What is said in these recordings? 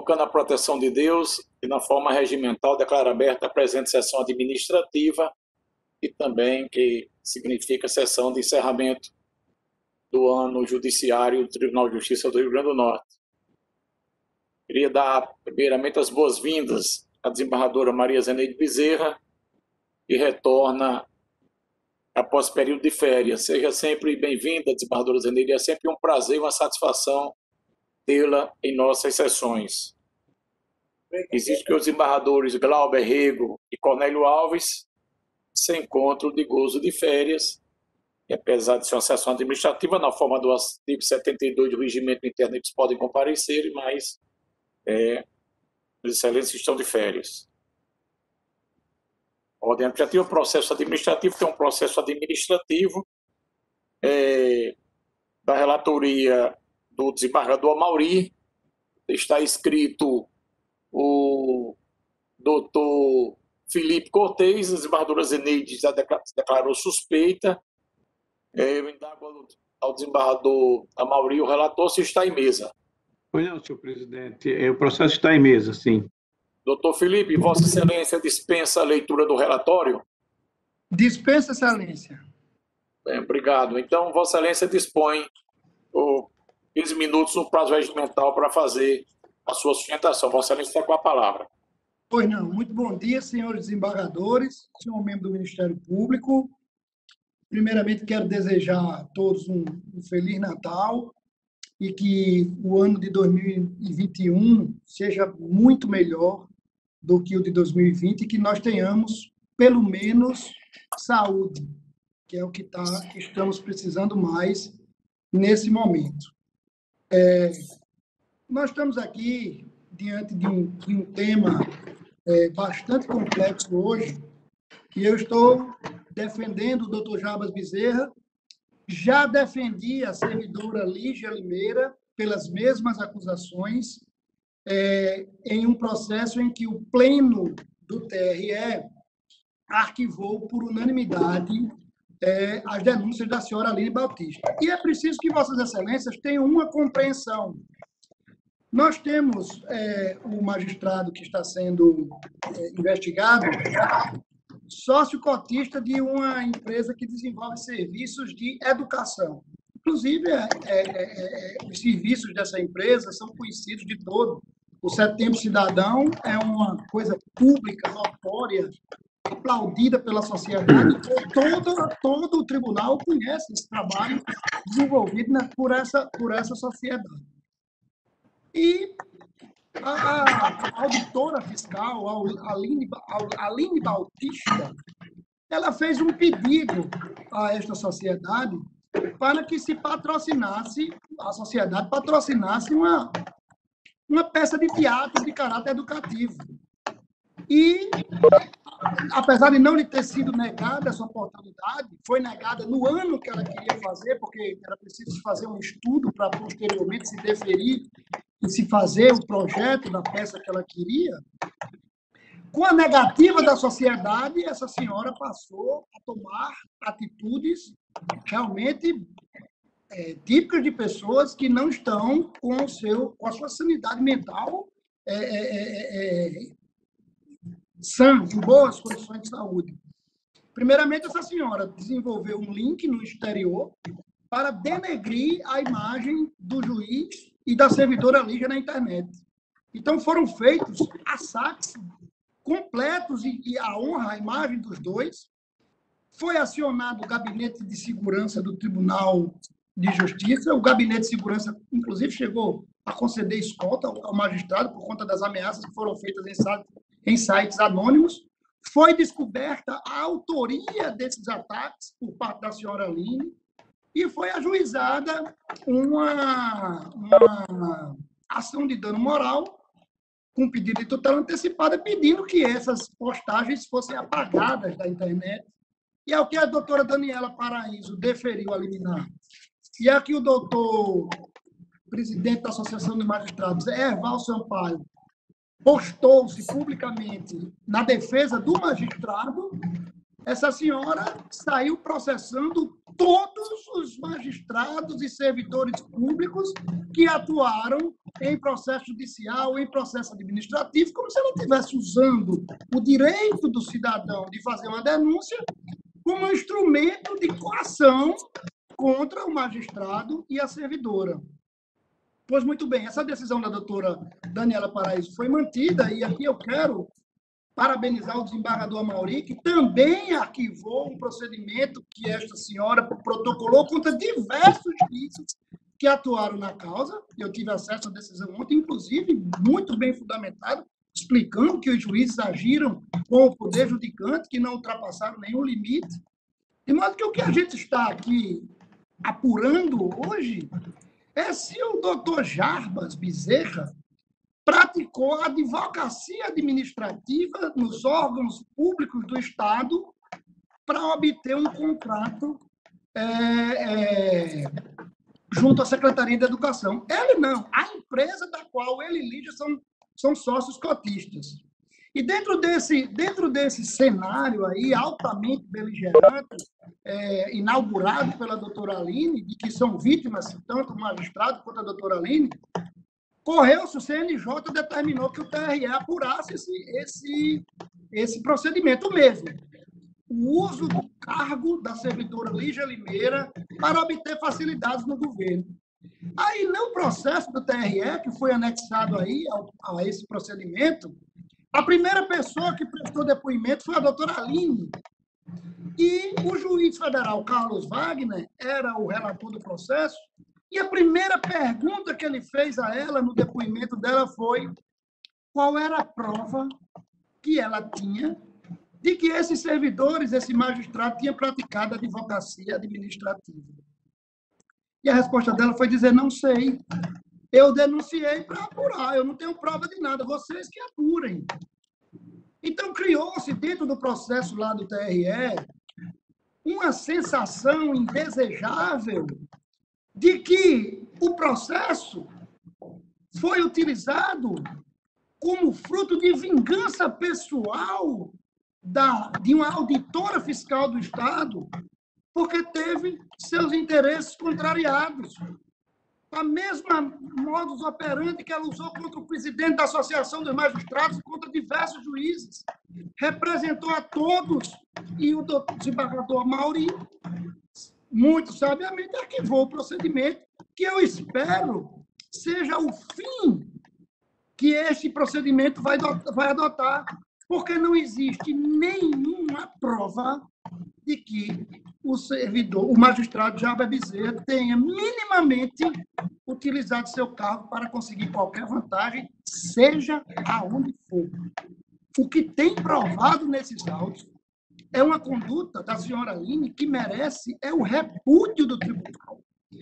invocando a proteção de Deus e, na forma regimental, declara aberta a presente sessão administrativa e também que significa sessão de encerramento do ano judiciário do Tribunal de Justiça do Rio Grande do Norte. Queria dar, primeiramente, as boas-vindas à desembargadora Maria Zeneide Bezerra, que retorna após período de férias. Seja sempre bem-vinda, desembargadora Zeneide. É sempre um prazer e uma satisfação tê-la em nossas sessões. Existe que os desembargadores Glauber Rego e Cornélio Alves se encontram de gozo de férias, e apesar de ser uma sessão administrativa, na forma do artigo 72 do regimento interno, eles podem comparecer, mas os excelentes estão de férias. A ordem administrativa, o processo administrativo, tem um processo administrativo da relatoria do desembargador Amauri. Está escrito o doutor Felipe Cortez, a desembargadora Zeneide já declarou suspeita. Eu indago ao desembargador Amauri, o relator, se está em mesa. Pois não, senhor presidente. O processo está em mesa, sim. Doutor Felipe, Vossa Excelência dispensa a leitura do relatório? Dispensa, Excelência. Bem, obrigado. Então, Vossa Excelência dispõe 15 minutos no prazo regimental para fazer a sua sustentação. Vossa Excelência está com a palavra. Pois não. Muito bom dia, senhores desembargadores, senhor membro do Ministério Público. Primeiramente, quero desejar a todos um Feliz Natal e que o ano de 2021 seja muito melhor do que o de 2020 e que nós tenhamos, pelo menos, saúde, que é o que estamos precisando mais nesse momento. Nós estamos aqui diante de um tema bastante complexo hoje, e eu estou defendendo o doutor Jarbas Bezerra. Já defendi a servidora Lígia Limeira pelas mesmas acusações em um processo em que o Pleno do TRE arquivou por unanimidade as denúncias da senhora Aline Bautista. E é preciso que Vossas Excelências tenham uma compreensão. Nós temos o magistrado que está sendo investigado, sócio cotista de uma empresa que desenvolve serviços de educação. Inclusive, os serviços dessa empresa são conhecidos de todo. O Setembro Cidadão é uma coisa pública, notória, aplaudida pela sociedade. Todo o tribunal conhece esse trabalho desenvolvido por essa sociedade. E a auditora fiscal, Aline Bautista, ela fez um pedido a esta sociedade para que a sociedade patrocinasse uma peça de teatro de caráter educativo. E, apesar de não lhe ter sido negada essa oportunidade, foi negada no ano que ela queria fazer, porque era preciso fazer um estudo para posteriormente se deferir e se fazer o projeto da peça que ela queria. Com a negativa da sociedade, essa senhora passou a tomar atitudes realmente típicas de pessoas que não estão com a sua sanidade mental sã, em boas condições de saúde. Primeiramente, essa senhora desenvolveu um link no exterior para denegrir a imagem do juiz e da servidora Lígia na internet. Então, foram feitos ataques completos e a honra, a imagem dos dois. Foi acionado o Gabinete de Segurança do Tribunal de Justiça. O Gabinete de Segurança, inclusive, chegou a conceder escolta ao magistrado por conta das ameaças que foram feitas em sites anônimos. Foi descoberta a autoria desses ataques por parte da senhora Aline e foi ajuizada uma ação de dano moral com pedido de tutela antecipada, pedindo que essas postagens fossem apagadas da internet. E é o que a doutora Daniela Paraíso deferiu a liminar. E é que o doutor presidente da Associação de Magistrados, Erval Sampaio, postou-se publicamente na defesa do magistrado. Essa senhora saiu processando todos os magistrados e servidores públicos que atuaram em processo judicial, em processo administrativo, como se ela estivesse usando o direito do cidadão de fazer uma denúncia como um instrumento de coação contra o magistrado e a servidora. Pois muito bem, essa decisão da doutora Daniela Paraíso foi mantida, e aqui eu quero parabenizar o desembargador Amauri, que também arquivou um procedimento que esta senhora protocolou contra diversos juízes que atuaram na causa. Eu tive acesso à decisão ontem, inclusive, muito bem fundamentado, explicando que os juízes agiram com o poder judicante, que não ultrapassaram nenhum limite. De modo que o que a gente está aqui apurando hoje é se o doutor Jarbas Bezerra praticou a advocacia administrativa nos órgãos públicos do Estado para obter um contrato junto à Secretaria de Educação. Ele não, a empresa da qual ele e Lígia são sócios cotistas. E dentro desse cenário aí, altamente beligerante, inaugurado pela doutora Aline, de que são vítimas tanto o magistrado quanto a doutora Aline, correu-se, o CNJ determinou que o TRE apurasse esse procedimento mesmo. O uso do cargo da servidora Lígia Limeira para obter facilidades no governo. Aí, no processo do TRE, que foi anexado aí a esse procedimento, a primeira pessoa que prestou depoimento foi a doutora Aline. E o juiz federal Carlos Wagner era o relator do processo, e a primeira pergunta que ele fez a ela no depoimento dela foi qual era a prova que ela tinha de que esses servidores, esse magistrado, tinha praticado a advocacia administrativa. E a resposta dela foi dizer, não sei, eu denunciei para apurar, eu não tenho prova de nada, vocês que apurem. Então, criou-se dentro do processo lá do TRE uma sensação indesejável de que o processo foi utilizado como fruto de vingança pessoal de uma auditora fiscal do Estado, porque teve seus interesses contrariados. A mesma modus operandi que ela usou contra o presidente da Associação dos Magistrados e contra diversos juízes. Representou a todos, e o desembargador Amauri, muito sabiamente, arquivou o procedimento, que eu espero seja o fim que este procedimento vai adotar, porque não existe nenhuma prova de que o magistrado Jarbas Bezerra tenha minimamente utilizado seu cargo para conseguir qualquer vantagem, seja aonde for. O que tem provado nesses autos é uma conduta da senhora Aline que merece o repúdio do tribunal.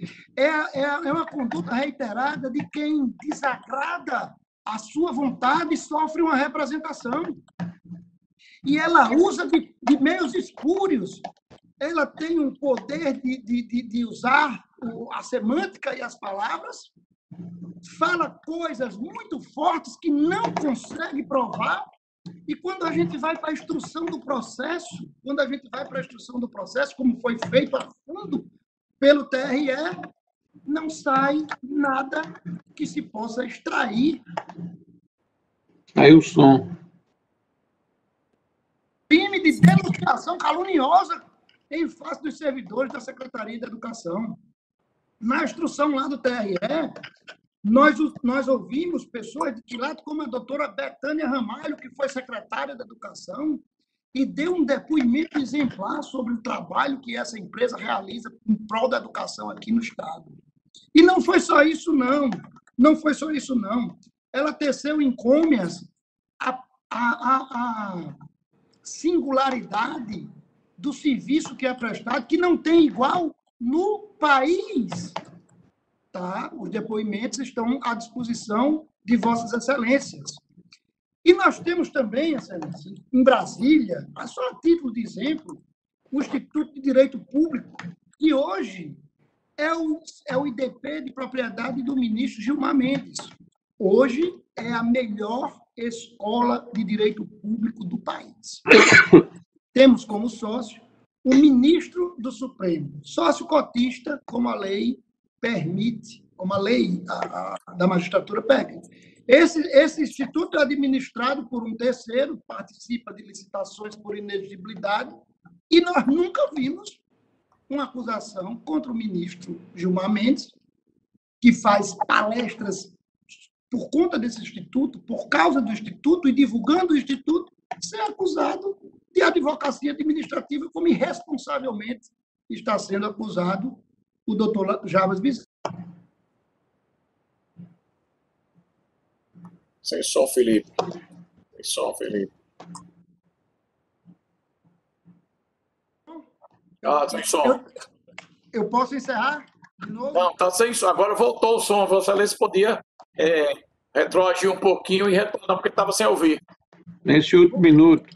É uma conduta reiterada de quem desagrada a sua vontade e sofre uma representação. E ela usa de meios espúrios. Ela tem um poder de usar a semântica e as palavras, fala coisas muito fortes que não consegue provar, e quando a gente vai para a instrução do processo, como foi feito a fundo pelo TRE, não sai nada que se possa extrair. Aí o som. Crime de denunciação caluniosa em face dos servidores da Secretaria de Educação. Na instrução lá do TRE, nós ouvimos pessoas de que lado, como a doutora Betânia Ramalho, que foi secretária da Educação, e deu um depoimento exemplar sobre o trabalho que essa empresa realiza em prol da educação aqui no Estado. E não foi só isso, não. Não foi só isso, não. Ela teceu encômias a singularidade do serviço que é prestado, que não tem igual no país. Tá? Os depoimentos estão à disposição de Vossas Excelências. E nós temos também, Excelência, em Brasília, só a título de exemplo, o Instituto de Direito Público, que hoje é o IDP de propriedade do ministro Gilmar Mendes. Hoje é a melhor escola de direito público do país. Temos como sócio o ministro do Supremo, sócio cotista, como a lei permite como a lei da magistratura pede. Esse instituto é administrado por um terceiro, participa de licitações por inexigibilidade, e nós nunca vimos uma acusação contra o ministro Gilmar Mendes, que faz palestras por conta desse instituto, por causa do instituto e divulgando o instituto, ser acusado de advocacia administrativa, como irresponsavelmente está sendo acusado o doutor Jarbas Bezerra. Sem som, Felipe. Sem som, Felipe. Sem som. Eu posso encerrar de novo? Não, está sem som. Agora voltou o som. Vossa Excelência podia retroagir um pouquinho e retornar, porque estava sem ouvir. Nesse último minuto.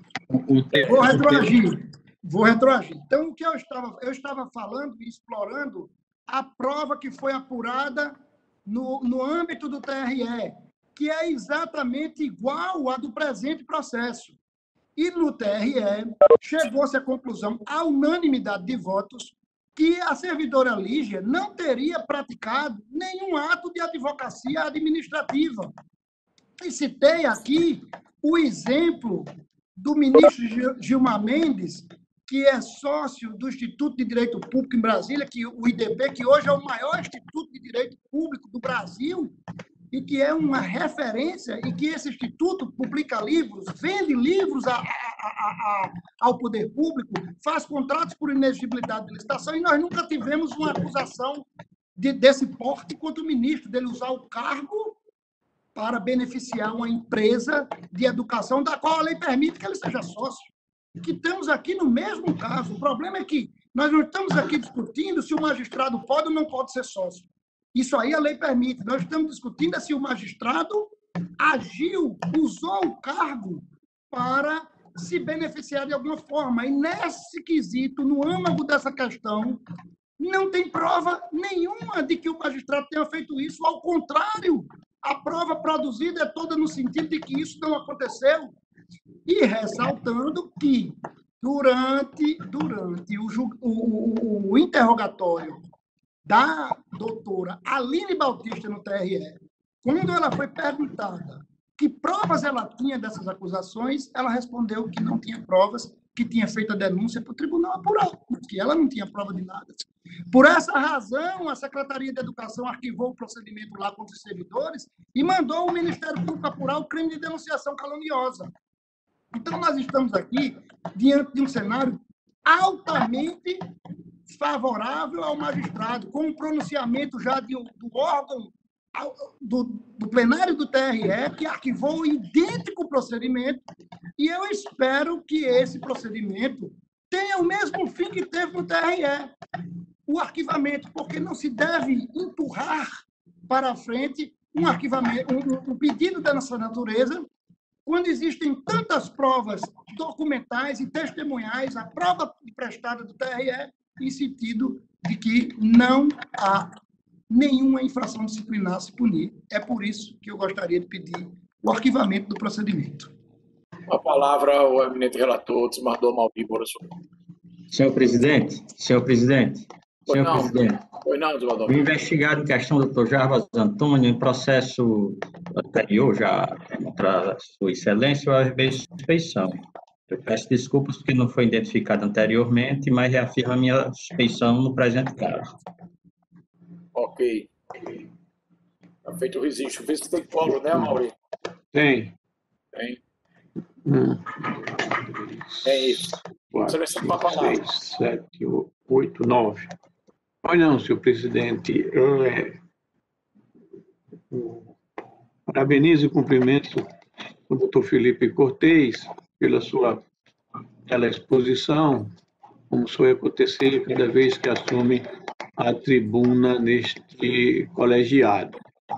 Vou retroagir. Então, o que eu estava falando e explorando a prova que foi apurada no âmbito do TRE, que é exatamente igual à do presente processo. E no TRE chegou-se à conclusão, à unanimidade de votos, que a servidora Lígia não teria praticado nenhum ato de advocacia administrativa. E citei aqui o exemplo do ministro Gilmar Mendes, que é sócio do Instituto de Direito Público em Brasília, o IDP, que hoje é o maior instituto de direito público do Brasil, e que é uma referência, e que esse instituto publica livros, vende livros ao poder público, faz contratos por inexigibilidade de licitação, e nós nunca tivemos uma acusação desse porte contra o ministro, dele usar o cargo para beneficiar uma empresa de educação da qual a lei permite que ele seja sócio. Que estamos aqui no mesmo caso. O problema é que nós não estamos aqui discutindo se o magistrado pode ou não pode ser sócio. Isso aí a lei permite. Nós estamos discutindo se o magistrado agiu, usou o cargo para se beneficiar de alguma forma. E nesse quesito, no âmago dessa questão, não tem prova nenhuma de que o magistrado tenha feito isso. Ao contrário, a prova produzida é toda no sentido de que isso não aconteceu. E ressaltando que, durante o interrogatório da doutora Aline Bautista no TRE, quando ela foi perguntada que provas ela tinha dessas acusações, ela respondeu que não tinha provas, que tinha feito a denúncia para o tribunal apurar, que ela não tinha prova de nada. Por essa razão, a Secretaria de Educação arquivou o procedimento lá contra os servidores e mandou o Ministério Público apurar o crime de denunciação caluniosa. Então, nós estamos aqui diante de um cenário altamente favorável ao magistrado, com um pronunciamento já do órgão, do plenário do TRE, que arquivou o idêntico procedimento, e eu espero que esse procedimento tenha o mesmo fim que teve no TRE, o arquivamento, porque não se deve empurrar para frente um arquivamento, um pedido dessa natureza, quando existem tantas provas documentais e testemunhais, a prova prestada do TRE, em sentido de que não há nenhuma infração disciplinar a se punir. É por isso que eu gostaria de pedir o arquivamento do procedimento. A palavra ao eminente relator, desembargador Mauri Moura Sobrinho. Senhor presidente, Foi não, desembargador. o investigado em questão, doutor Jarbas Antônio, em processo anterior, já contra Sua Excelência, o suspeição. Eu peço desculpas porque não foi identificado anteriormente, mas reafirmo a minha suspeição no presente caso. Ok. Está feito o registro. Vê se tem colo, né, Mauri? Tem. Tem. 1, É isso. 4, 5, 6, 7, 8, 9. Olha, não, senhor presidente. Parabenizo e cumprimento o doutor Felipe Cortez pela sua exposição, como suele acontecer cada vez que assume a tribuna neste colegiado.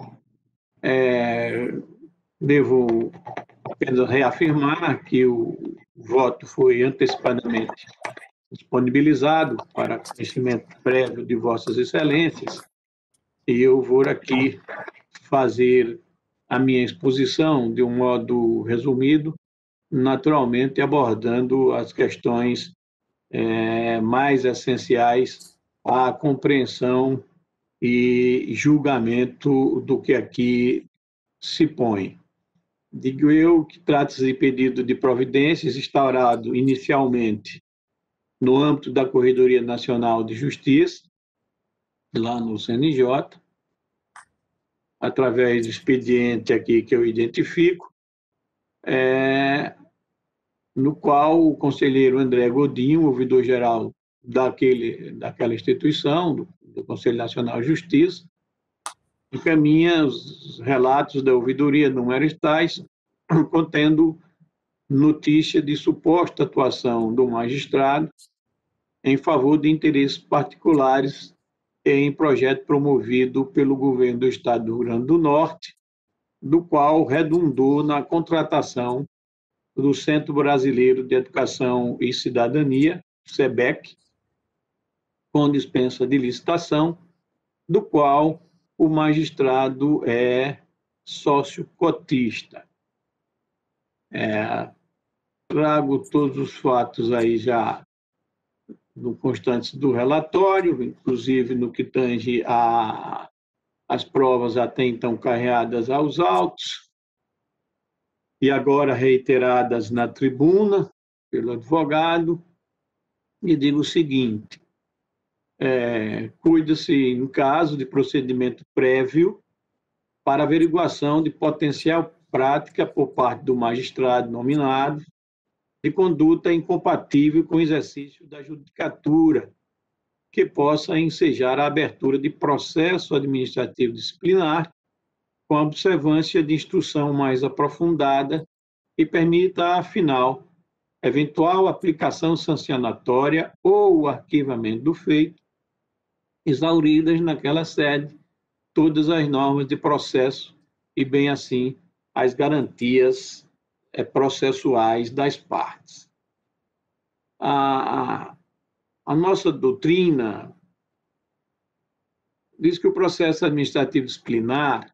Devo apenas reafirmar que o voto foi antecipadamente disponibilizado para conhecimento prévio de Vossas Excelências, e eu vou aqui fazer a minha exposição de um modo resumido, naturalmente abordando as questões mais essenciais à compreensão e julgamento do que aqui se põe. Digo eu que trata-se de pedido de providências instaurado inicialmente no âmbito da Corredoria Nacional de Justiça, lá no CNJ, através do expediente aqui que eu identifico, no qual o conselheiro André Godinho, ouvidor-geral daquela instituição, do Conselho Nacional de Justiça, encaminha os relatos da ouvidoria numerais tais, contendo notícia de suposta atuação do magistrado em favor de interesses particulares em projeto promovido pelo governo do Estado do Rio Grande do Norte, do qual redundou na contratação do Centro Brasileiro de Educação e Cidadania, SEBEC, com dispensa de licitação, do qual o magistrado é sócio cotista. Trago todos os fatos aí já no constantes do relatório, inclusive no que tange as provas até então carreadas aos autos, e agora reiteradas na tribuna pelo advogado, e digo o seguinte: cuida-se, em caso de procedimento prévio, para averiguação de potencial prática por parte do magistrado nominado de conduta incompatível com o exercício da judicatura, que possa ensejar a abertura de processo administrativo disciplinar com a observância de instrução mais aprofundada e permita, afinal, eventual aplicação sancionatória ou o arquivamento do feito, exauridas naquela sede todas as normas de processo e, bem assim, as garantias processuais das partes. A nossa doutrina diz que o processo administrativo disciplinar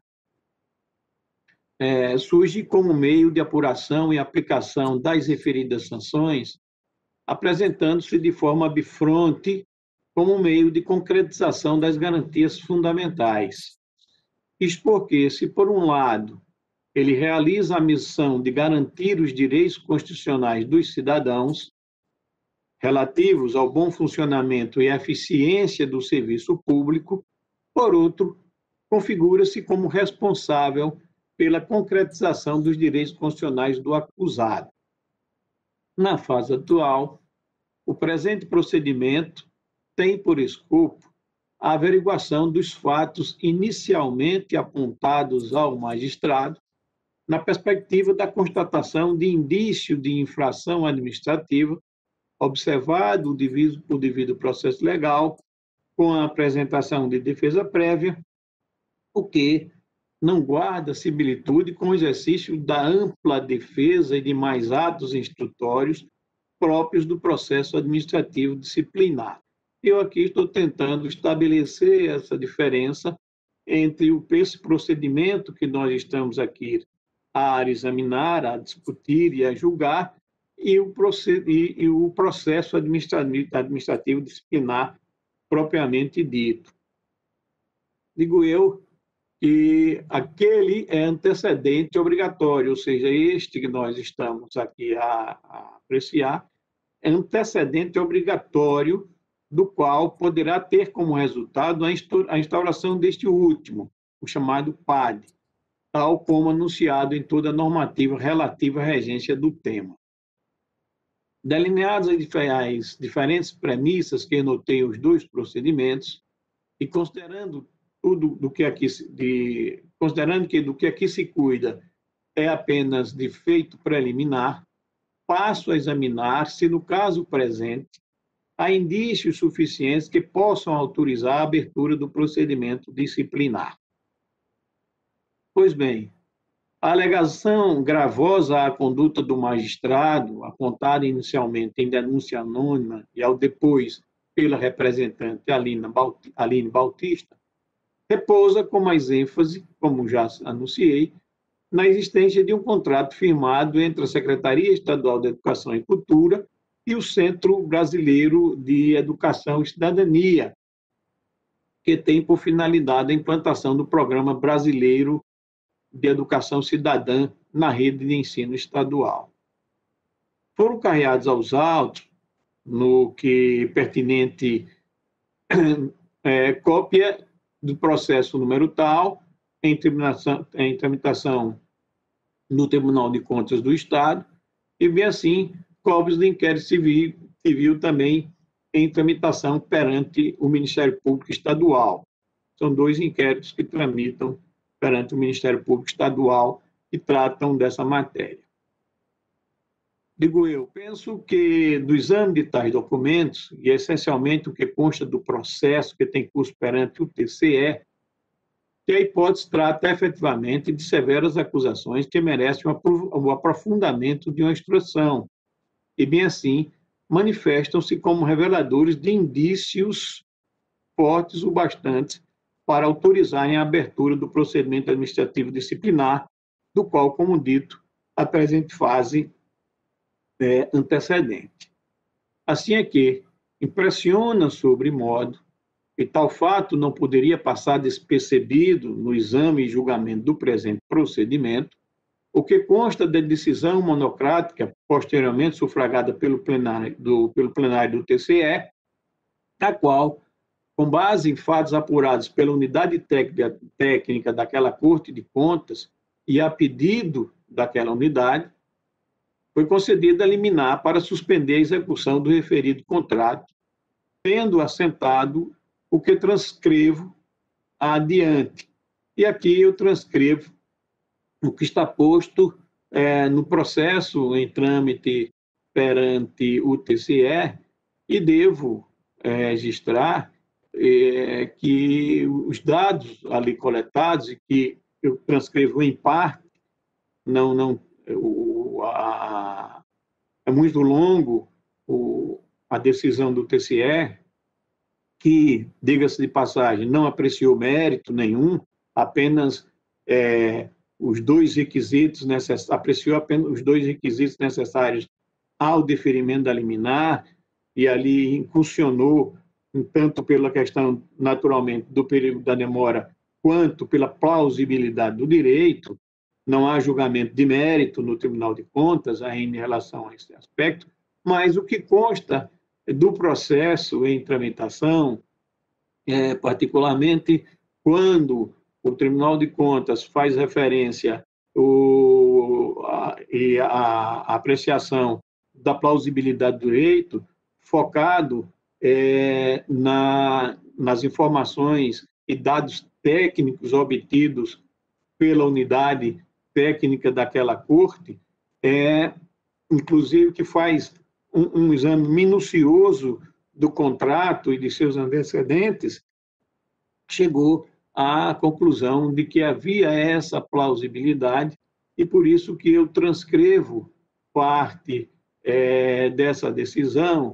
surge como meio de apuração e aplicação das referidas sanções, apresentando-se de forma bifronte como meio de concretização das garantias fundamentais. Isto porque, se por um lado ele realiza a missão de garantir os direitos constitucionais dos cidadãos relativos ao bom funcionamento e eficiência do serviço público, por outro, configura-se como responsável pela concretização dos direitos constitucionais do acusado. Na fase atual, o presente procedimento tem por escopo a averiguação dos fatos inicialmente apontados ao magistrado, na perspectiva da constatação de indício de infração administrativa, observado o devido processo legal, com a apresentação de defesa prévia, o que não guarda similitude com o exercício da ampla defesa e demais atos instrutórios próprios do processo administrativo disciplinar. Eu aqui estou tentando estabelecer essa diferença entre esse procedimento que nós estamos aqui a examinar, a discutir e a julgar, e o processo administrativo disciplinar propriamente dito. Digo eu que aquele é antecedente obrigatório, ou seja, este que nós estamos aqui a apreciar, é antecedente obrigatório do qual poderá ter como resultado a instauração deste último, o chamado PAD, tal como anunciado em toda a normativa relativa à regência do tema. Delineadas as diferentes premissas que noteiam os dois procedimentos e considerando que do que aqui se cuida é apenas de feito preliminar, passo a examinar se, no caso presente, há indícios suficientes que possam autorizar a abertura do procedimento disciplinar. Pois bem, a alegação gravosa à conduta do magistrado, apontada inicialmente em denúncia anônima e ao depois pela representante Aline Bautista, repousa com mais ênfase, como já anunciei, na existência de um contrato firmado entre a Secretaria Estadual de Educação e Cultura e o Centro Brasileiro de Educação e Cidadania, que tem por finalidade a implantação do Programa Brasileiro de Educação Cidadã na rede de ensino estadual. Foram carreados aos autos, no que pertinente cópia do processo número tal, em tramitação no Tribunal de Contas do Estado, e, bem assim, cópias do inquérito civil também em tramitação perante o Ministério Público Estadual. São 2 inquéritos que tramitam perante o Ministério Público Estadual que tratam dessa matéria. Digo eu, penso que do exame de tais documentos, e essencialmente o que consta do processo que tem curso perante o TCE, que a hipótese trata efetivamente de severas acusações que merecem o aprofundamento de uma instrução, e bem assim manifestam-se como reveladores de indícios fortes o bastante para autorizarem a abertura do procedimento administrativo disciplinar, do qual, como dito, a presente fase é antecedente. Assim é que impressiona sobremodo, e tal fato não poderia passar despercebido no exame e julgamento do presente procedimento, o que consta da decisão monocrática posteriormente sufragada pelo plenário do TCE, a qual, com base em fatos apurados pela unidade técnica daquela Corte de Contas e a pedido daquela unidade, foi concedida a liminar para suspender a execução do referido contrato, tendo assentado o que transcrevo adiante. E aqui eu transcrevo o que está posto no processo em trâmite perante o TCE e devo registrar que os dados ali coletados, e que eu transcrevo em parte, é muito longo a decisão do TCE, que, diga-se de passagem, não apreciou mérito nenhum, apenas os 2 requisitos apreciou apenas os 2 requisitos necessários ao deferimento da liminar, e ali incursionou tanto pela questão, naturalmente, do período da demora, quanto pela plausibilidade do direito. Não há julgamento de mérito no Tribunal de Contas em relação a esse aspecto, mas o que consta do processo em tramitação, particularmente quando o Tribunal de Contas faz referência à apreciação da plausibilidade do direito, focado nas informações e dados técnicos obtidos pela unidade técnica daquela corte, inclusive que faz um exame minucioso do contrato e de seus antecedentes, chegou à conclusão de que havia essa plausibilidade, e por isso que eu transcrevo parte dessa decisão,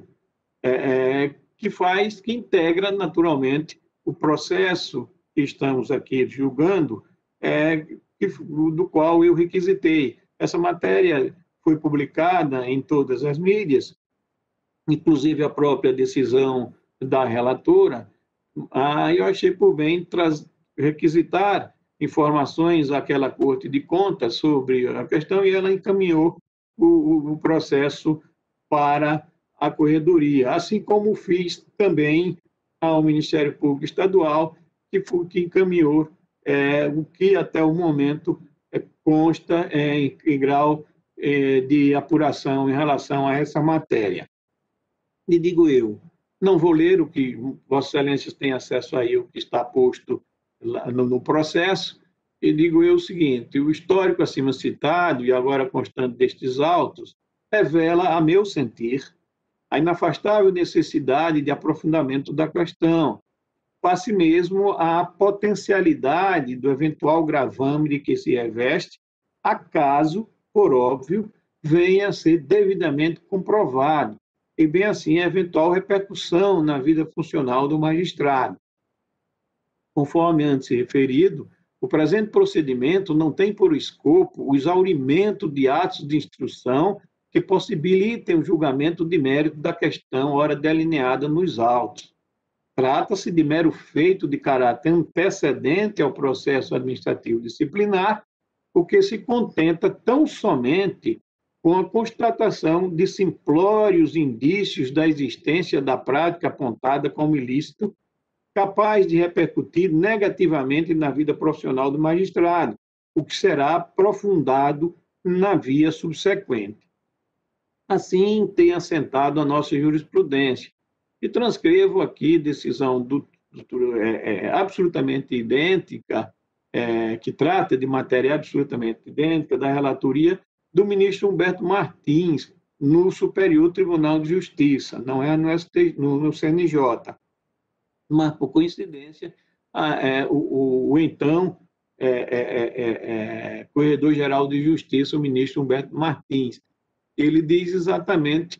que integra naturalmente o processo que estamos aqui julgando, do qual eu requisitei. Essa matéria foi publicada em todas as mídias, inclusive a própria decisão da relatora. Eu achei por bem requisitar informações àquela Corte de Contas sobre a questão, e ela encaminhou o processo para a Corredoria, assim como fiz também ao Ministério Público Estadual, que encaminhou o que até o momento consta em grau de apuração em relação a essa matéria. E digo eu, não vou ler o que Vossa Excelência tem acesso aí, o que está posto lá no processo, e digo eu o seguinte: o histórico acima citado, e agora constante destes autos, revela, a meu sentir, a inafastável necessidade de aprofundamento da questão, face mesmo à potencialidade do eventual gravame de que se reveste, acaso, por óbvio, venha a ser devidamente comprovado, e bem assim a eventual repercussão na vida funcional do magistrado. Conforme antes referido, o presente procedimento não tem por escopo o exaurimento de atos de instrução que possibilitem o julgamento de mérito da questão ora delineada nos autos. Trata-se de mero feito de caráter antecedente ao processo administrativo disciplinar, o que se contenta tão somente com a constatação de simplórios indícios da existência da prática apontada como ilícito, capaz de repercutir negativamente na vida profissional do magistrado, o que será aprofundado na via subsequente. Assim tem assentado a nossa jurisprudência. E transcrevo aqui decisão absolutamente idêntica, que trata de matéria absolutamente idêntica da relatoria do ministro Humberto Martins no Superior Tribunal de Justiça, não é no CNJ, mas, por coincidência, o então Corregedor-Geral de Justiça, o ministro Humberto Martins, ele diz exatamente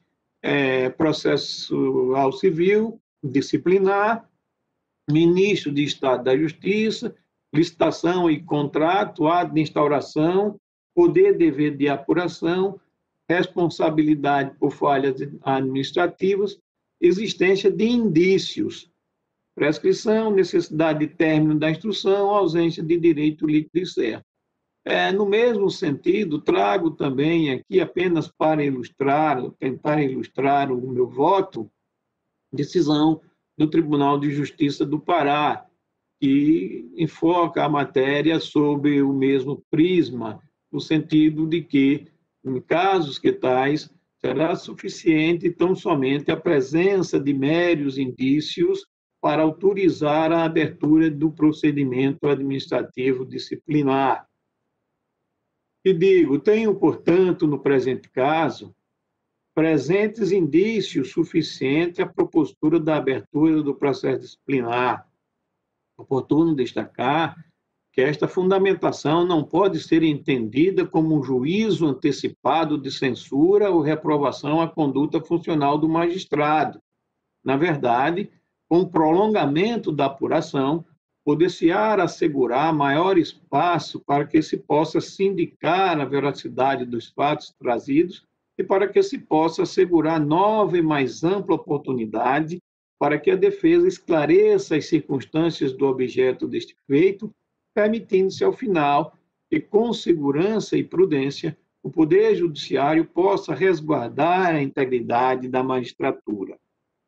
processual civil, disciplinar, ministro de Estado da Justiça, licitação e contrato, ato de instauração, poder e dever de apuração, responsabilidade por falhas administrativas, existência de indícios, prescrição, necessidade de término da instrução, ausência de direito líquido e certo. No mesmo sentido, trago também aqui, apenas para tentar ilustrar o meu voto, decisão do Tribunal de Justiça do Pará, que enfoca a matéria sob o mesmo prisma, no sentido de que, em casos que tais, será suficiente tão somente a presença de meros indícios para autorizar a abertura do procedimento administrativo disciplinar. E digo, tenho, portanto, no presente caso, presentes indícios suficientes à propositura da abertura do processo disciplinar. Oportuno destacar que esta fundamentação não pode ser entendida como um juízo antecipado de censura ou reprovação à conduta funcional do magistrado. Na verdade, com o prolongamento da apuração, poder-se-á assegurar maior espaço para que se possa sindicar a veracidade dos fatos trazidos e para que se possa assegurar nova e mais ampla oportunidade para que a defesa esclareça as circunstâncias do objeto deste feito, permitindo-se, ao final, que, com segurança e prudência, o Poder Judiciário possa resguardar a integridade da magistratura,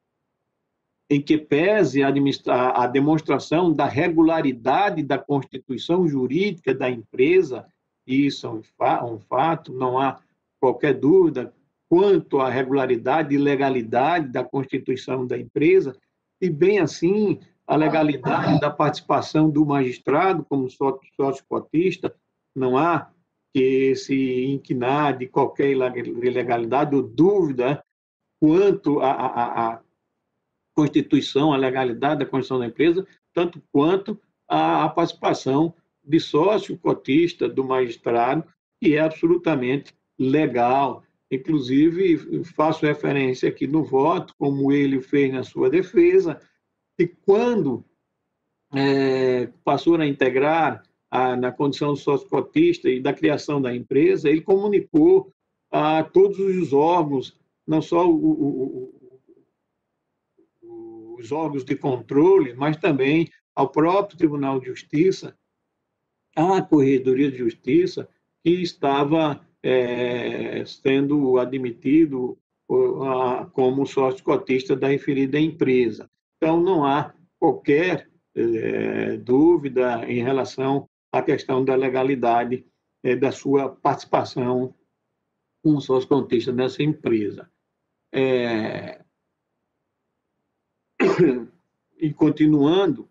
em que pese a demonstração da regularidade da constituição jurídica da empresa, e isso é um fato, não há qualquer dúvida quanto à regularidade e legalidade da constituição da empresa, e bem assim a legalidade da participação do magistrado como sócio cotista, não há que se inquinar de qualquer ilegalidade ou dúvida quanto à constituição, a legalidade da constituição da empresa, tanto quanto a participação de sócio cotista do magistrado, que é absolutamente legal. Inclusive, faço referência aqui no voto, como ele fez na sua defesa, que quando passou a integrar na condição de sócio cotista e da criação da empresa, ele comunicou a todos os órgãos, não só os órgãos de controle, mas também ao próprio Tribunal de Justiça, à Corregedoria de Justiça, que estava sendo admitido como sócio cotista da referida empresa. Então, não há qualquer dúvida em relação à questão da legalidade da sua participação como sócio cotista nessa empresa. E continuando,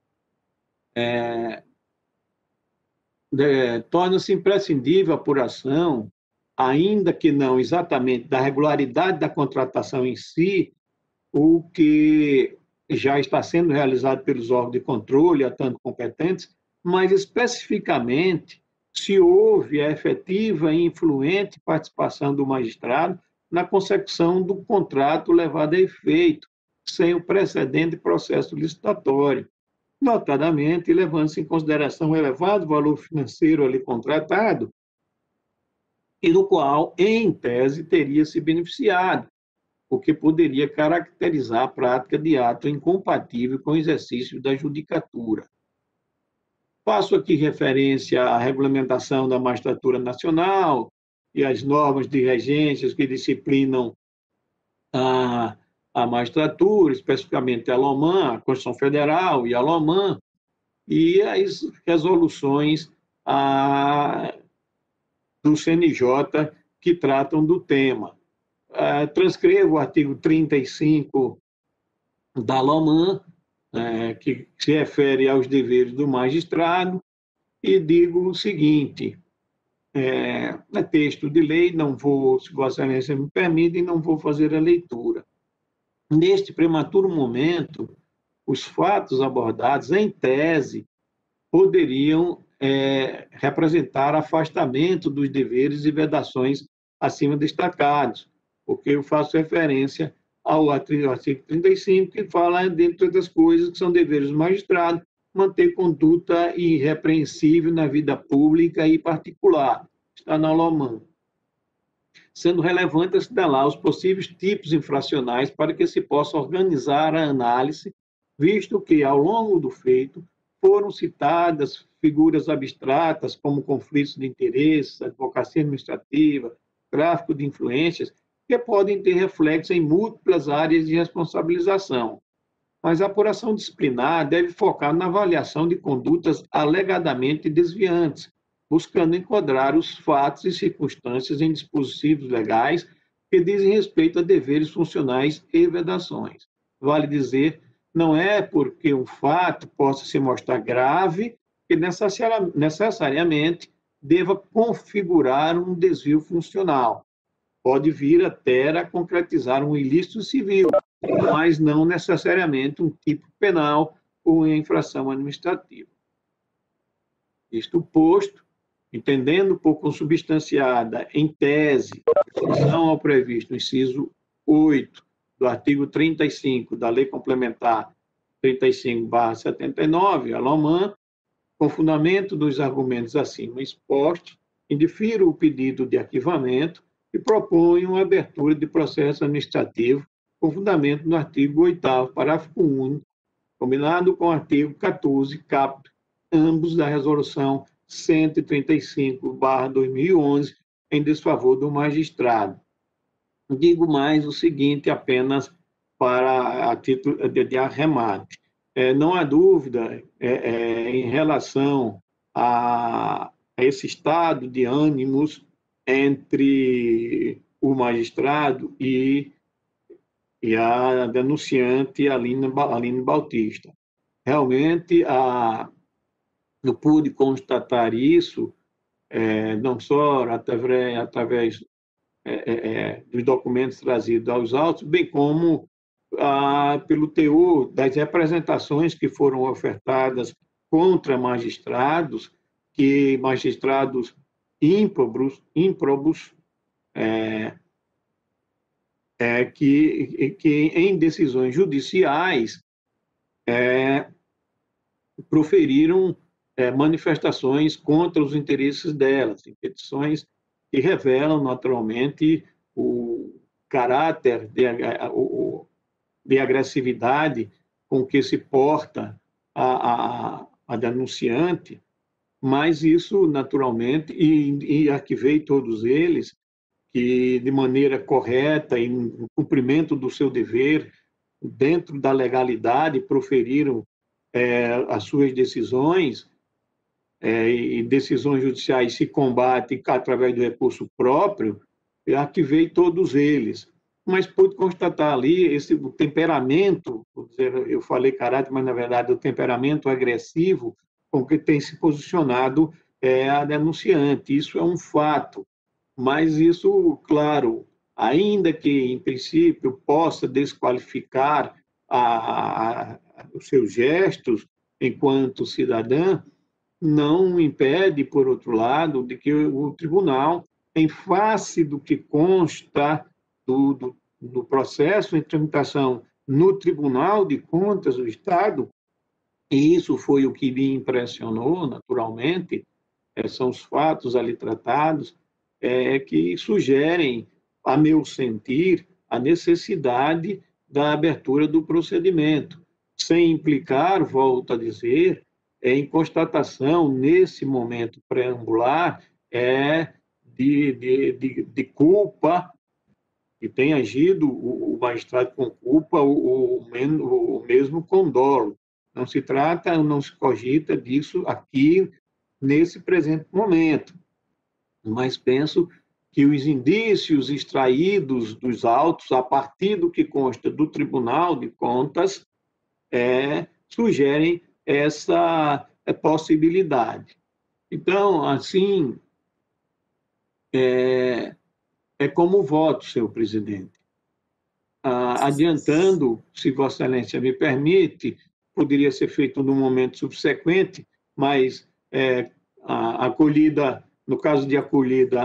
torna-se imprescindível a apuração, ainda que não exatamente da regularidade da contratação em si, o que já está sendo realizado pelos órgãos de controle, atuando competentes, mas especificamente se houve a efetiva e influente participação do magistrado na consecução do contrato levado a efeito, sem o precedente processo licitatório, notadamente levando-se em consideração o elevado valor financeiro ali contratado, e do qual, em tese, teria se beneficiado, o que poderia caracterizar a prática de ato incompatível com o exercício da judicatura. Faço aqui referência à regulamentação da magistratura nacional e às normas de regências que disciplinam a magistratura, especificamente a LOMAN, a Constituição Federal e a LOMAN, e as resoluções do CNJ que tratam do tema. Transcrevo o artigo 35 da LOMAN, que se refere aos deveres do magistrado, e digo o seguinte: é texto de lei, não vou, se Vossa Excelência me permite, não vou fazer a leitura. Neste prematuro momento, os fatos abordados, em tese, poderiam representar afastamento dos deveres e vedações acima destacados, porque eu faço referência ao artigo 35, que fala, dentre outras coisas, que são deveres do magistrado, manter conduta irrepreensível na vida pública e particular. Está na LOMAN. Sendo relevante assinalar os possíveis tipos infracionais para que se possa organizar a análise, visto que, ao longo do feito, foram citadas figuras abstratas como conflitos de interesses, advocacia administrativa, tráfico de influências, que podem ter reflexo em múltiplas áreas de responsabilização. Mas a apuração disciplinar deve focar na avaliação de condutas alegadamente desviantes, buscando enquadrar os fatos e circunstâncias em dispositivos legais que dizem respeito a deveres funcionais e vedações. Vale dizer, não é porque um fato possa se mostrar grave que necessariamente deva configurar um desvio funcional. Pode vir até a concretizar um ilícito civil, mas não necessariamente um tipo penal ou uma infração administrativa. Isto posto, entendendo por consubstanciada em tese, em relação ao previsto no inciso 8 do artigo 35 da Lei Complementar 35/79, a LOMAN, com fundamento dos argumentos acima expostos, indifiro o pedido de arquivamento e proponho a abertura de processo administrativo com fundamento no artigo 8º, parágrafo único, combinado com o artigo 14, caput, ambos da Resolução 135/2011, em desfavor do magistrado. Digo mais o seguinte, apenas a título de arremate. Não há dúvida em relação a esse estado de ânimos entre o magistrado e a denunciante Aline Bautista. Realmente, eu pude constatar isso, não só através dos documentos trazidos aos autos, bem como pelo teor das representações que foram ofertadas contra magistrados, ímprobos, que em decisões judiciais proferiram manifestações contra os interesses delas, em petições que revelam naturalmente o caráter de agressividade com que se porta a denunciante, mas isso naturalmente, e arquivei todos eles, que de maneira correta e no cumprimento do seu dever, dentro da legalidade, proferiram as suas decisões, e decisões judiciais se combatem através do recurso próprio, eu arquivei todos eles. Mas pude constatar ali o temperamento, eu falei caráter, mas na verdade o temperamento agressivo com que tem se posicionado a denunciante. Isso é um fato, mas isso, claro, ainda que em princípio possa desqualificar os seus gestos enquanto cidadã, não impede, por outro lado, de que o tribunal, em face do que consta do processo em tramitação no Tribunal de Contas do Estado, e isso foi o que me impressionou, naturalmente, são os fatos ali tratados, que sugerem, a meu sentir, a necessidade da abertura do procedimento, sem implicar, volto a dizer, em constatação, nesse momento preambular, de culpa, que tem agido o magistrado com culpa, o mesmo com dolo. Não se trata, não se cogita disso aqui, nesse presente momento, mas penso que os indícios extraídos dos autos, a partir do que consta do Tribunal de Contas, sugerem essa possibilidade. Então, assim, é como voto, senhor presidente. Adiantando, se Vossa Excelência me permite, poderia ser feito no momento subsequente, mas a acolhida, no caso de acolhida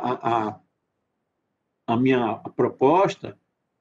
a minha proposta,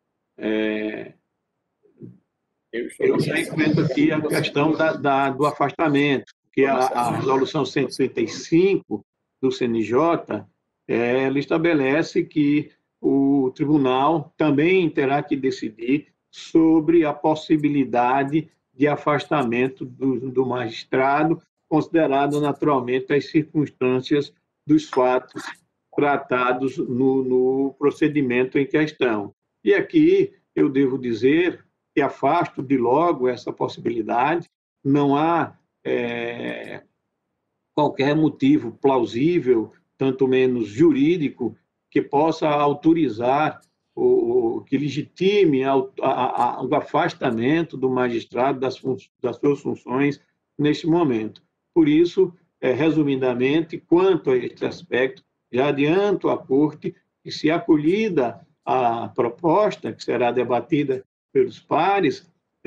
eu já enfrento aqui a questão do afastamento, que a resolução 135 do CNJ, ela estabelece que o tribunal também terá que decidir sobre a possibilidade de afastamento do magistrado, considerado naturalmente as circunstâncias dos fatos tratados no procedimento em questão. E aqui eu devo dizer que afasto de logo essa possibilidade, não há qualquer motivo plausível, tanto menos jurídico, que possa autorizar que legitime o afastamento do magistrado das suas funções neste momento. Por isso, resumidamente, quanto a este aspecto, já adianto à Corte que, se acolhida a proposta, que será debatida pelos pares,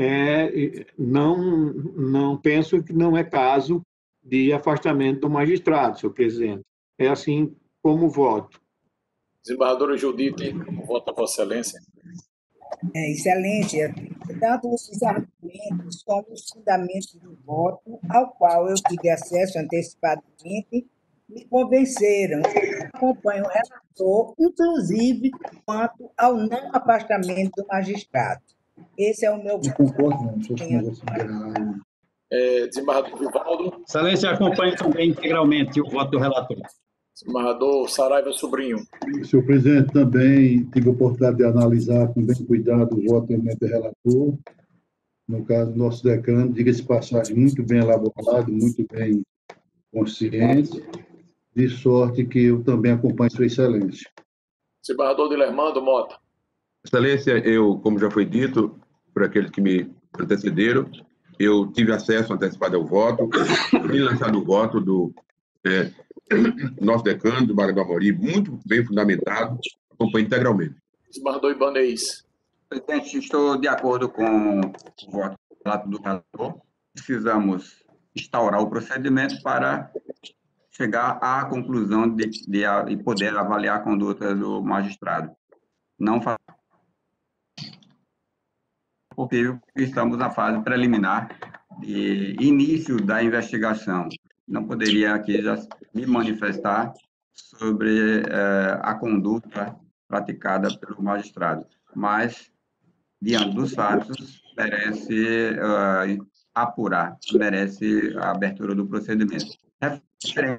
não penso que não é caso de afastamento do magistrado, senhor presidente. É assim como voto. Desembargadora Judite, voto a Vossa Excelência. Excelência, tanto os argumentos como os fundamentos do voto, ao qual eu tive acesso antecipadamente, me convenceram. Acompanho o relator, inclusive quanto ao não afastamento do magistrado. Esse é o meu voto. Concordo, não. Desembargador Vivaldo. Excelência, acompanho também integralmente o voto do relator. Desembargador Saraiva Sobrinho. Senhor presidente, também tive a oportunidade de analisar com bem cuidado o voto do relator. No caso, nosso decano, diga-se de passagem, muito bem elaborado, muito bem consciente, de sorte que eu também acompanho Sua Excelência. Desembargador Dilermando Mota. Excelência, eu, como já foi dito por aqueles que me antecederam, eu tive acesso antecipado ao voto, fui lançado o voto do nosso decano, do Maranhão Amorim, muito bem fundamentado, acompanho integralmente. Desembargador Ibanez. Presidente, estou de acordo com o voto do relator. Precisamos instaurar o procedimento para chegar à conclusão de poder avaliar a conduta do magistrado. Não faz porque estamos na fase preliminar de início da investigação. Não poderia aqui já me manifestar sobre a conduta praticada pelo magistrado, mas, diante dos fatos, merece apurar, merece a abertura do procedimento. Referente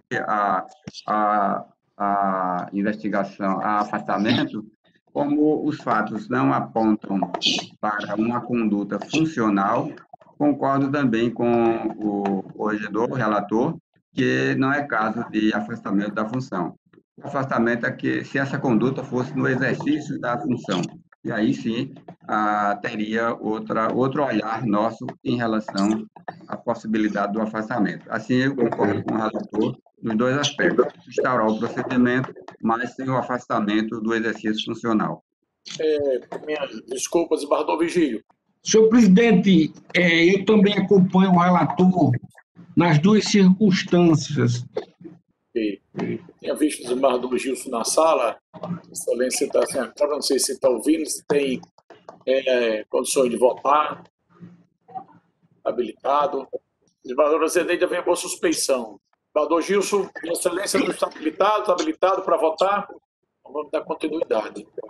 à investigação, a afastamento, como os fatos não apontam para uma conduta funcional, concordo também com o corregedor, o relator, que não é caso de afastamento da função. O afastamento é que, se essa conduta fosse no exercício da função, e aí sim teria outro olhar nosso em relação à possibilidade do afastamento. Assim, eu concordo com o relator nos dois aspectos: instaurar o procedimento, mas sem o afastamento do exercício funcional. Minhas desculpas, desembargador Vigílio. Senhor presidente, eu também acompanho o relator nas duas circunstâncias. Tinha visto o desembargador Gilson na sala. Excelência, está assim, agora não sei se está ouvindo, se tem condições de votar. Habilitado. Desembargador Zeneide vem por suspeição. Desembargador Gilson, Excelência não está habilitado para votar? Então, vamos dar continuidade.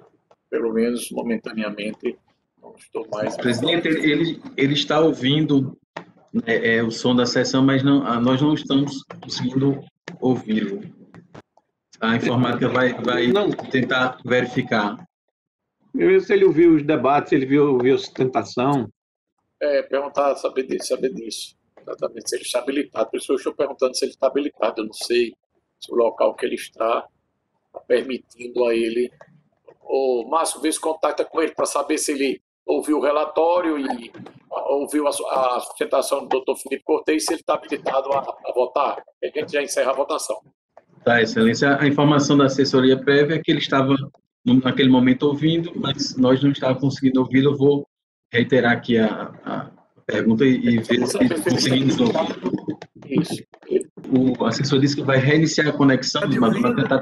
pelo menos momentaneamente, não estou mais... Presidente, ele está ouvindo o som da sessão, mas nós não estamos conseguindo ouvi-lo. A informática vai tentar verificar. Se ele ouviu os debates, ele ouviu a sustentação. Perguntar, saber disso. Exatamente, se ele está habilitado. Por isso eu estou perguntando se ele está habilitado. Eu não sei se o local que ele está permitindo a ele. O Márcio, vê se contacta com ele para saber se ele ouviu o relatório e ouviu a sustentação do doutor Felipe Cortez, se ele está habilitado a votar. A gente já encerra a votação. Tá, excelência. A informação da assessoria prévia é que ele estava, naquele momento, ouvindo, mas nós não estávamos conseguindo ouvi-lo. Eu vou reiterar aqui a pergunta e ver se conseguimos ouvir. Isso. O assessor disse que vai reiniciar a conexão, mas vai tentar...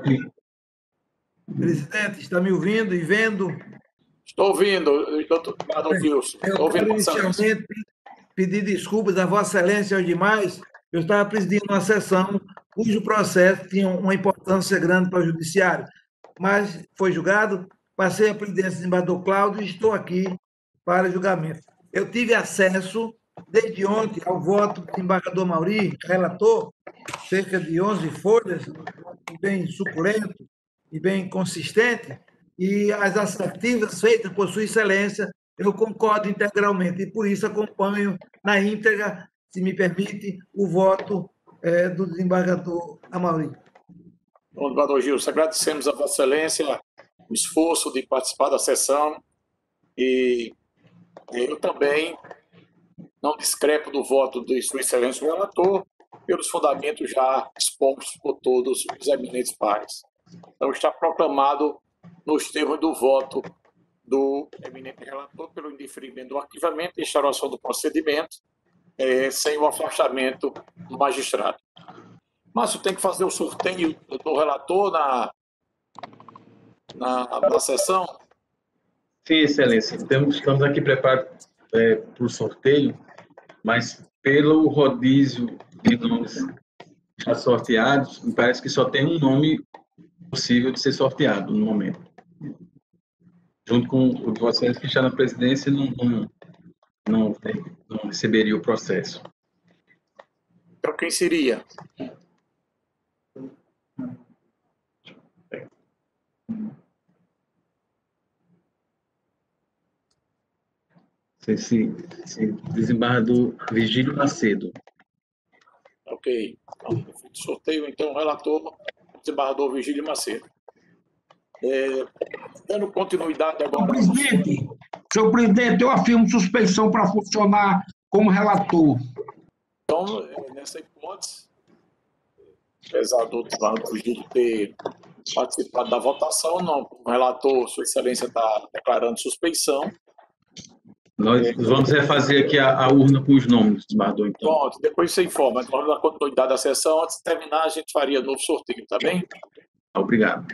Presidente, está me ouvindo e vendo? Estou ouvindo, doutor Wilson. Eu quero inicialmente pedir desculpas a Vossa Excelência e aos demais. Eu estava presidindo uma sessão cujo processo tinha uma importância grande para o Judiciário, mas foi julgado, passei a presidência do desembargador Cláudio e estou aqui para julgamento. Eu tive acesso, desde ontem, ao voto do desembargador Mauri, relator, cerca de 11 folhas, bem suculento e bem consistente, e as assertivas feitas por Sua Excelência, eu concordo integralmente, e por isso acompanho na íntegra, se me permite, o voto do desembargador Amaury. Bom, desembargador Gilson, agradecemos a Vossa Excelência o esforço de participar da sessão e eu também não discrepo do voto de Sua Excelência o relator pelos fundamentos já expostos por todos os eminentes pares. Então, está proclamado nos termos do voto do eminente relator pelo indeferimento do arquivamento e instauração do procedimento, sem o afastamento do magistrado. Márcio, tem que fazer o sorteio do relator na sessão? Sim, excelência. Estamos aqui preparados para o sorteio, mas pelo rodízio de nomes já sorteados, me parece que só tem um nome possível de ser sorteado no momento. Junto com o de Vossa Excelência que está na presidência, não receberia o processo. Então, quem seria? Se desembargador Virgílio Macedo. Ok. Então, sorteio, então, o relator, desembargador Virgílio Macedo. Dando continuidade agora... Senhor presidente, eu afirmo suspeição para funcionar como relator. Então, nessa hipótese, apesar do desembargador Virgílio ter participado da votação, não, o relator, Sua Excelência, está declarando suspeição. Nós vamos refazer aqui a urna com os nomes, desembargador, então. Pronto, depois você informa. Agora, na continuidade da sessão, antes de terminar, a gente faria novo sorteio, tá bem? Obrigado.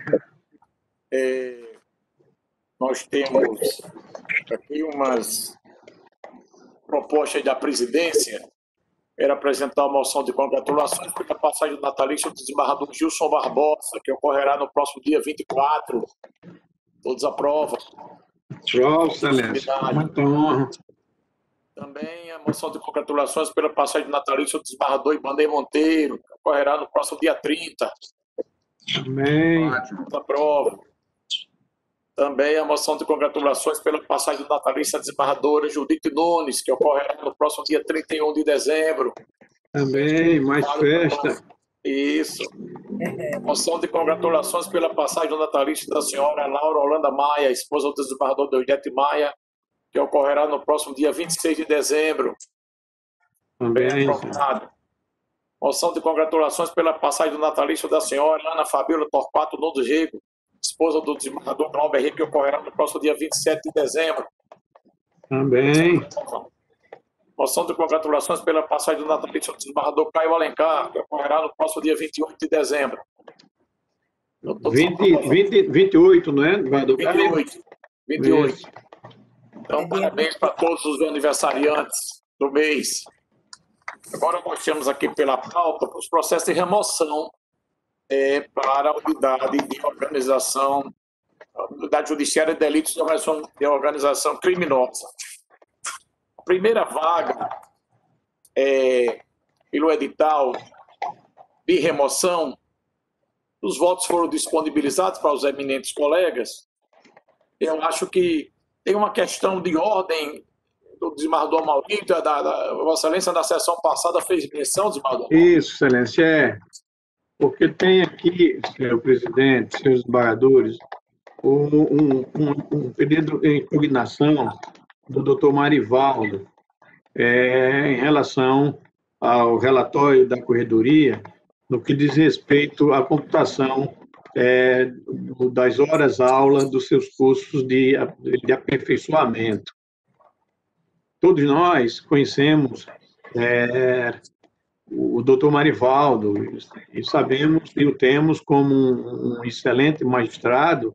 Nós temos aqui umas propostas da presidência. Era apresentar uma moção de congratulações pela passagem do natalício do desembargador Gilson Barbosa, que ocorrerá no próximo dia 24. Todos aprovam. Show, excelência. Muita honra. Também a moção de congratulações pela passagem do natalício do desembargador Ibanez Monteiro, que ocorrerá no próximo dia 30. Amém. Todos aprovam. Também a moção de congratulações pela passagem do natalício da desembargadora Judite Nunes, que ocorrerá no próximo dia 31 de dezembro. Também, mais festa. Isso. Moção de congratulações pela passagem do natalício da senhora Laura Holanda Maia, esposa do desembargador Deodete Maia, que ocorrerá no próximo dia 26 de dezembro. Também. Moção de congratulações pela passagem do natalício da senhora Ana Fabíola Torquato Nunes Rego, esposa do desembargador Glauber Henrique, que ocorrerá no próximo dia 27 de dezembro. Também. Moção de congratulações pela passagem do natalício do desembargador Caio Alencar, que ocorrerá no próximo dia 28 de dezembro. 28, não é, desembargador Caio? 28. Então, parabéns para todos os aniversariantes do mês. Agora nós temos aqui pela pauta os processos de remoção para a unidade de organização Unidade Judiciária de Delitos de Organização Criminosa. A primeira vaga pelo edital de remoção, os votos foram disponibilizados para os eminentes colegas. Eu acho que tem uma questão de ordem do desembargador Maurício, Vossa Excelência, na sessão passada fez menção, desembargador. Isso, Excelência, porque tem aqui, senhor presidente, senhores desembargadores, um pedido de impugnação do doutor Marivaldo em relação ao relatório da Corredoria, no que diz respeito à computação das horas-aula dos seus cursos de aperfeiçoamento. Todos nós conhecemos o doutor Marivaldo e sabemos e o temos como um excelente magistrado,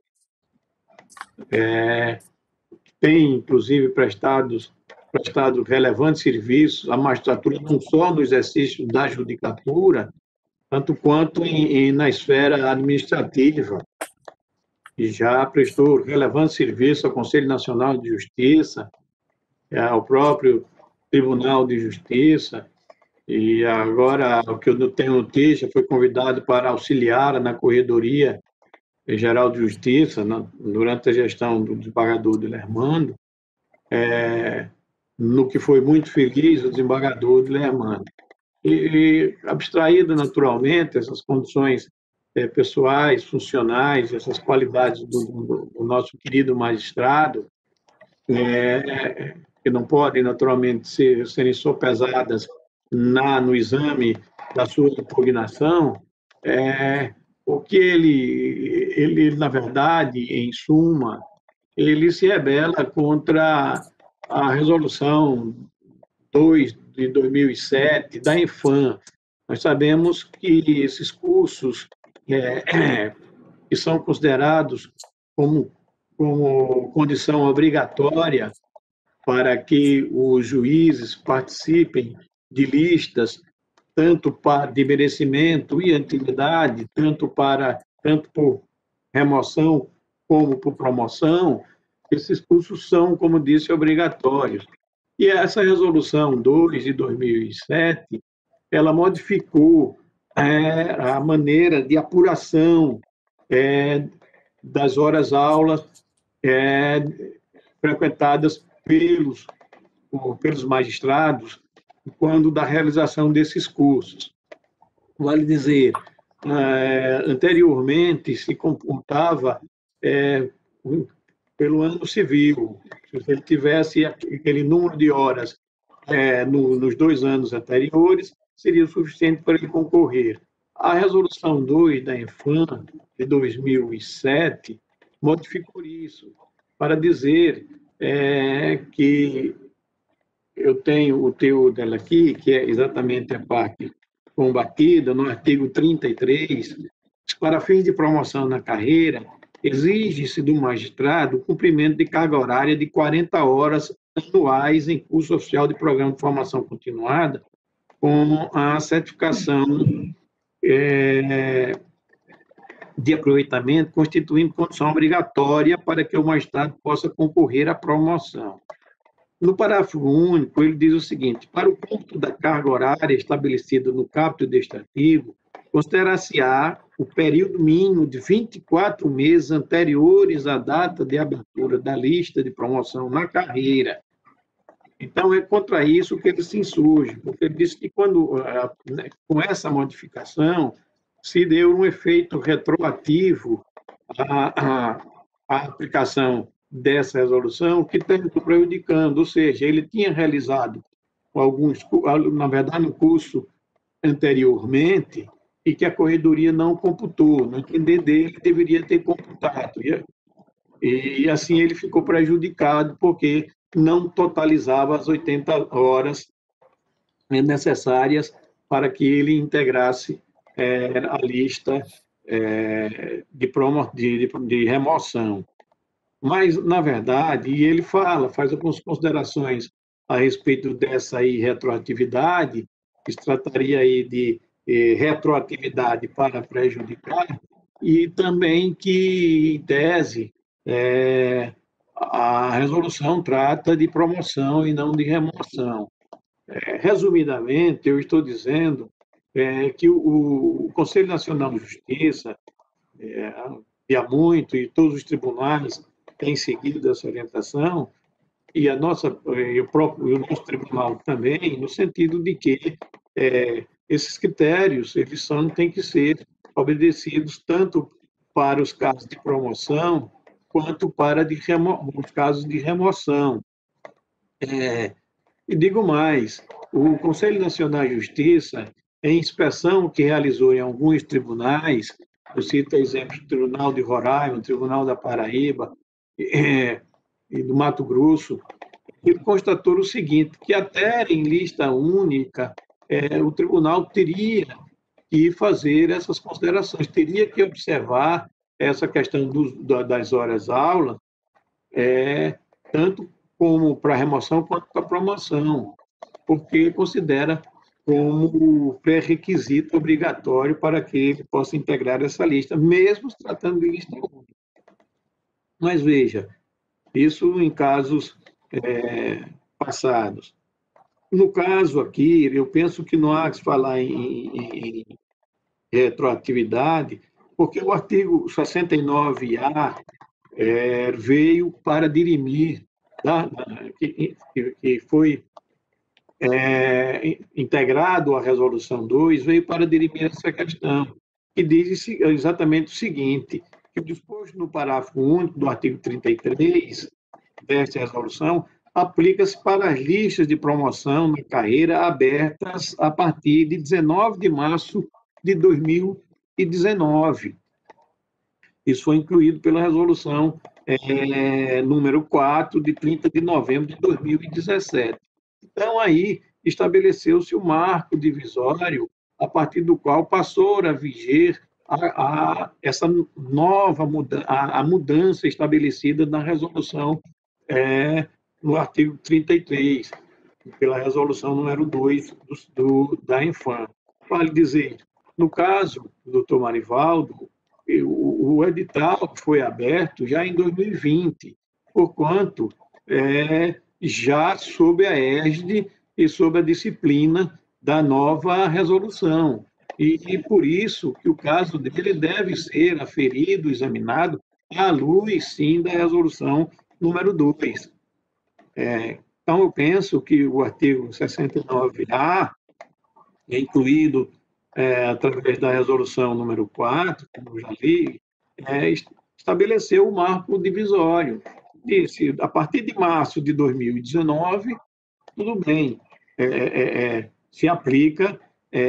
tem, inclusive, prestado relevantes serviços à magistratura, não só no exercício da judicatura, tanto quanto na esfera administrativa, e já prestou relevante serviço ao Conselho Nacional de Justiça, ao próprio Tribunal de Justiça, e agora, o que eu tenho notícia, foi convidado para auxiliar na Corredoria Geral de Justiça, durante a gestão do desembargador Dilermando, no que foi muito feliz o desembargador Dilermando. E abstraído, naturalmente, essas condições pessoais, funcionais, essas qualidades do nosso querido magistrado, que não podem, naturalmente, serem sopesadas no exame da sua impugnação, o que ele, na verdade, em suma, ele se rebela contra a resolução 2 de 2007 da Infam. Nós sabemos que esses cursos que são considerados como condição obrigatória para que os juízes participem de listas, tanto de merecimento e antiguidade, tanto por remoção como por promoção, esses cursos são, como disse, obrigatórios. E essa resolução 2 de 2007, ela modificou a maneira de apuração das horas-aulas frequentadas pelos magistrados quando da realização desses cursos. Vale dizer, anteriormente se computava pelo ano civil. Se ele tivesse aquele número de horas nos 2 anos anteriores, seria o suficiente para ele concorrer. A resolução 2 da Infam, de 2007, modificou isso, para dizer que eu tenho o teor dela aqui, que é exatamente a parte combatida, no artigo 33, para fins de promoção na carreira, exige-se do magistrado o cumprimento de carga horária de 40 horas anuais em curso oficial de programa de formação continuada, com a certificação de aproveitamento, constituindo condição obrigatória para que o magistrado possa concorrer à promoção. No parágrafo único, ele diz o seguinte: para o cômputo da carga horária estabelecida no caput deste artigo, considerar-se-á o período mínimo de 24 meses anteriores à data de abertura da lista de promoção na carreira. Então, é contra isso que ele se insurge, porque ele disse que com essa modificação se deu um efeito retroativo à aplicação dessa resolução, que está prejudicando, ou seja, ele tinha realizado na verdade, um curso anteriormente e que a Corredoria não computou, no entender dele, deveria ter computado. E assim ele ficou prejudicado, porque não totalizava as 80 horas necessárias para que ele integrasse a lista de remoção. Mas, na verdade, e ele faz algumas considerações a respeito dessa retroatividade, que se trataria aí de retroatividade para prejudicar, e também que, em tese, a resolução trata de promoção e não de remoção. Resumidamente, eu estou dizendo que o Conselho Nacional de Justiça, há muito, e todos os tribunais têm seguido essa orientação, e o nosso tribunal também, no sentido de que esses critérios têm que ser obedecidos tanto para os casos de promoção quanto para os casos de remoção. E digo mais, o Conselho Nacional de Justiça, em inspeção que realizou em alguns tribunais, eu cito exemplos do Tribunal de Roraima, o Tribunal da Paraíba e do Mato Grosso, ele constatou o seguinte, que até em lista única, o tribunal teria que fazer essas considerações, teria que observar essa questão das horas-aula, tanto como para remoção quanto para promoção, porque considera como pré-requisito obrigatório para que ele possa integrar essa lista, mesmo se tratando de lista única. Mas veja, isso em casos passados. No caso aqui, eu penso que não há que falar em retroatividade, porque o artigo 69A veio para dirimir, que foi integrado à Resolução 2, veio para dirimir essa questão, que diz exatamente o seguinte, que o disposto no parágrafo único do artigo 33 desta resolução aplica-se para as listas de promoção na carreira abertas a partir de 19 de março de 2019. Isso foi incluído pela resolução número 4, de 30 de novembro de 2017. Então, aí estabeleceu-se o marco divisório a partir do qual passou a viger essa nova mudança estabelecida na resolução no artigo 33, pela resolução número 2 da Infam. Vale dizer, no caso do doutor Marivaldo, o edital foi aberto já em 2020, porquanto já sob a égide e sob a disciplina da nova resolução. E por isso que o caso dele deve ser aferido, examinado, à luz, sim, da resolução número 2. Então, eu penso que o artigo 69A, incluído através da resolução número 4, como eu já li, estabeleceu o marco divisório. Disse, a partir de março de 2019, tudo bem, se aplica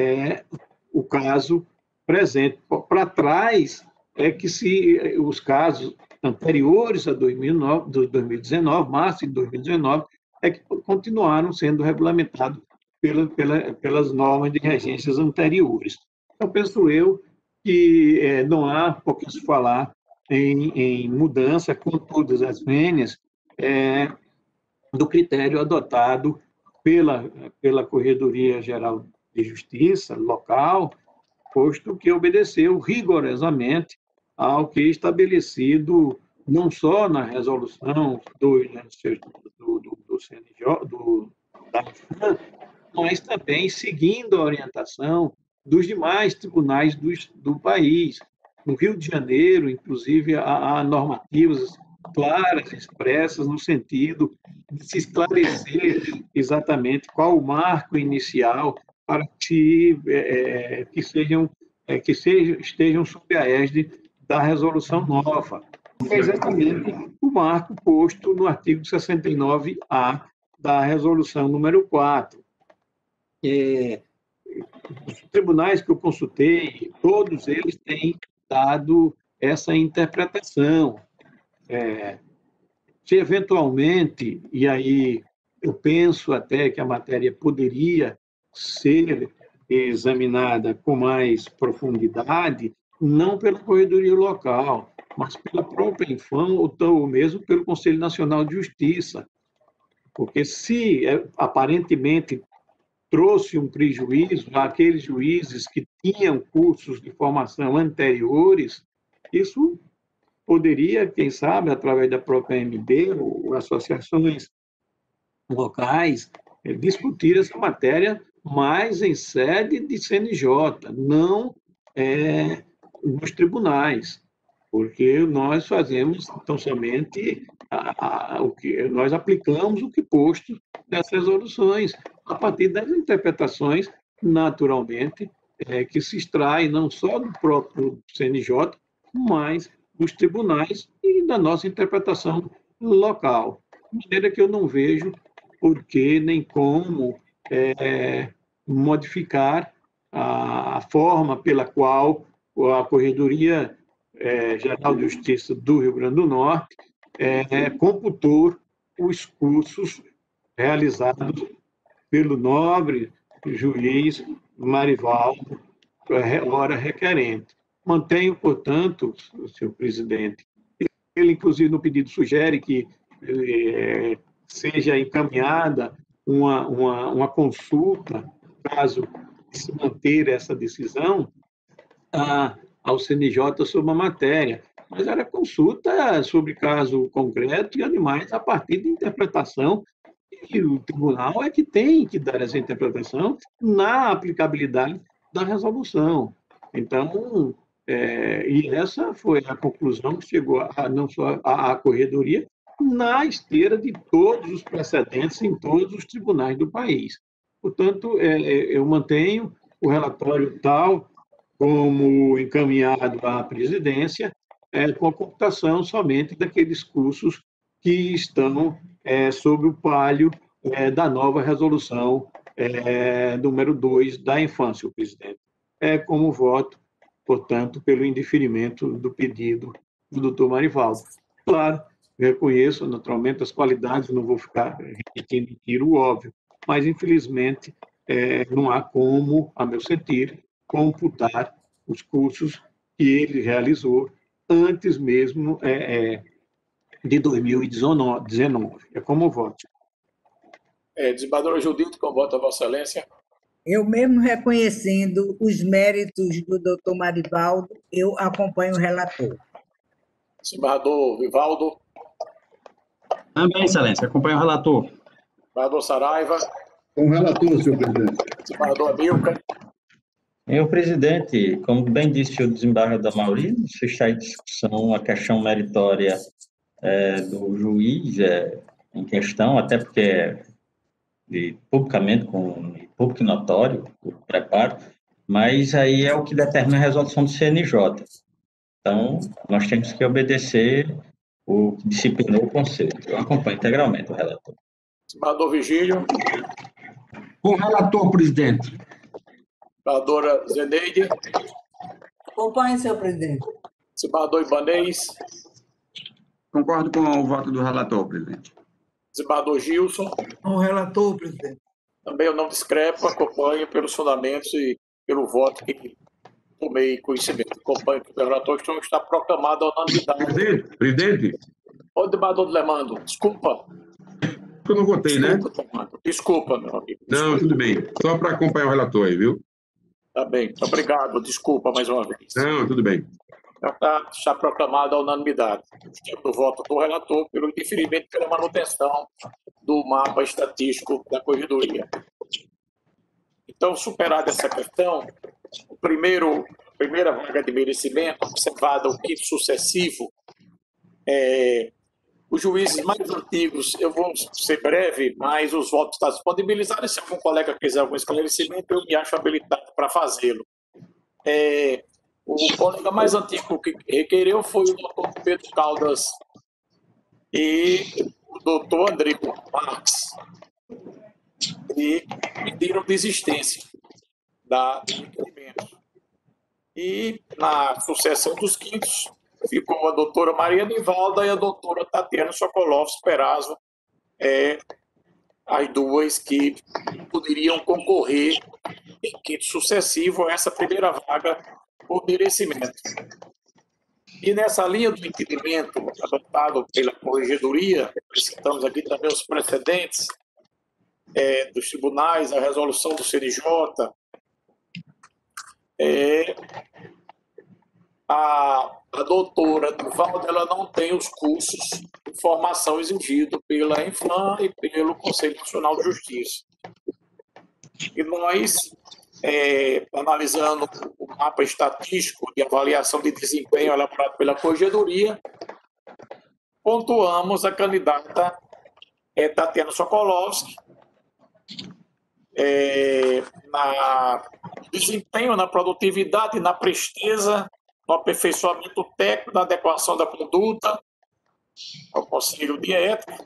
o caso presente. Para trás é que os casos anteriores a 2019, março de 2019, é que continuaram sendo regulamentados pelas normas de regências anteriores. Então, penso eu que não há por que se falar em mudança, com todas as vênias, do critério adotado pela Corregedoria Geral de Justiça local, posto que obedeceu rigorosamente ao que é estabelecido não só na resolução do CNJ, da Infam, mas também seguindo a orientação dos demais tribunais do país. No Rio de Janeiro, inclusive, há normativas claras, expressas, no sentido de se esclarecer exatamente qual o marco inicial para que estejam sob a égide da resolução nova. É exatamente o marco posto no artigo 69A da resolução número 4. Os tribunais que eu consultei, todos eles têm dado essa interpretação. Se eventualmente, e aí eu penso até que a matéria poderia ser examinada com mais profundidade, não pela corredoria local, mas pela própria Infam ou mesmo pelo Conselho Nacional de Justiça. Porque se aparentemente trouxe um prejuízo àqueles juízes que tinham cursos de formação anteriores, isso poderia, quem sabe, através da própria MB ou associações locais, discutir essa matéria mais em sede de CNJ, não nos tribunais, porque nós fazemos tão somente o que nós aplicamos o que posto das resoluções, a partir das interpretações, naturalmente, que se extraem não só do próprio CNJ, mas dos tribunais e da nossa interpretação local. De maneira que eu não vejo por que nem como modificar a forma pela qual a Corregedoria Geral de Justiça do Rio Grande do Norte computou os cursos realizados pelo nobre juiz Marivaldo, ora requerente. Mantenho, portanto, senhor presidente, ele, inclusive, no pedido sugere que seja encaminhada uma consulta, caso se manter essa decisão, ao CNJ sobre a matéria. Mas era consulta sobre caso concreto e animais a partir de interpretação, e o tribunal é que tem que dar essa interpretação na aplicabilidade da resolução. Então, e essa foi a conclusão que chegou não só a Corregedoria, na esteira de todos os precedentes em todos os tribunais do país. Portanto, eu mantenho o relatório tal como encaminhado à presidência, com a computação somente daqueles cursos que estão sob o palio da nova resolução número 2 da infância, o presidente. Como voto, portanto, pelo indeferimento do pedido do doutor Marivaldo. Claro, reconheço naturalmente as qualidades, não vou ficar repetindo o óbvio, mas, infelizmente, não há como, a meu sentir, computar os cursos que ele realizou antes mesmo de 2019. É como voto. Desembargadora Judite, com voto a Vossa Excelência. Eu mesmo reconhecendo os méritos do doutor Marivaldo, eu acompanho o relator. Desembargador Vivaldo. Também, Excelência, acompanho o relator. Desembargador Saraiva. Com o relator, senhor presidente. Desembargador Amilcar. Senhor presidente, como bem disse o desembargador Mauri, se está em discussão a questão meritória do juiz em questão, até porque é publicamente, com público e notório, o preparo, mas aí é o que determina a resolução do CNJ. Então, nós temos que obedecer o que disciplinou o Conselho. Eu acompanho integralmente o relator. Desembargador Vigílio. Com o relator, presidente. Desembargadora Zeneide. Acompanhe, senhor presidente. Desembargador Ibanez. Concordo com o voto do relator, presidente. Desembargador Gilson. Com o relator, presidente. Também eu não discrepo, acompanho pelos fundamentos e pelo voto que tomei conhecimento. Acompanho que o relator está proclamado a unanimidade. Presidente. Ô, desembargador Lemando, desculpa. Eu não votei, Desculpa, né? Desculpa, meu amigo. Desculpa. Não, tudo bem. Só para acompanhar o relator aí, viu? Tá bem, obrigado. Desculpa mais uma vez. Não, tudo bem. Está proclamado a unanimidade. O voto do relator pelo indeferimento pela manutenção do mapa estatístico da Corregedoria. Então, superada essa questão, a primeira vaga de merecimento, observada o quinto sucessivo, os juízes mais antigos, eu vou ser breve, mas os votos estão disponibilizados. Se algum colega quiser algum esclarecimento, eu me acho habilitado para fazê-lo. O colega mais antigo que requereu foi o doutor Pedro Caldas e o doutor André Marques. E pediram desistência do requerimento. E na sucessão dos quintos, ficou a doutora Maria Nivalda e a doutora Tatiana Sokolovs Perazzo, as duas que poderiam concorrer em quinto sucessivo a essa primeira vaga por merecimento. E nessa linha do entendimento adotado pela Corregedoria, citamos aqui também os precedentes dos tribunais, a resolução do CNJ, a doutora Divalda, ela não tem os cursos de formação exigidos pela Infam e pelo Conselho Nacional de Justiça. E nós, analisando o mapa estatístico de avaliação de desempenho elaborado pela Corregedoria, pontuamos a candidata Tatiana Sokolovski na desempenho, na produtividade, na presteza, no aperfeiçoamento técnico, na adequação da conduta ao Conselho de Ética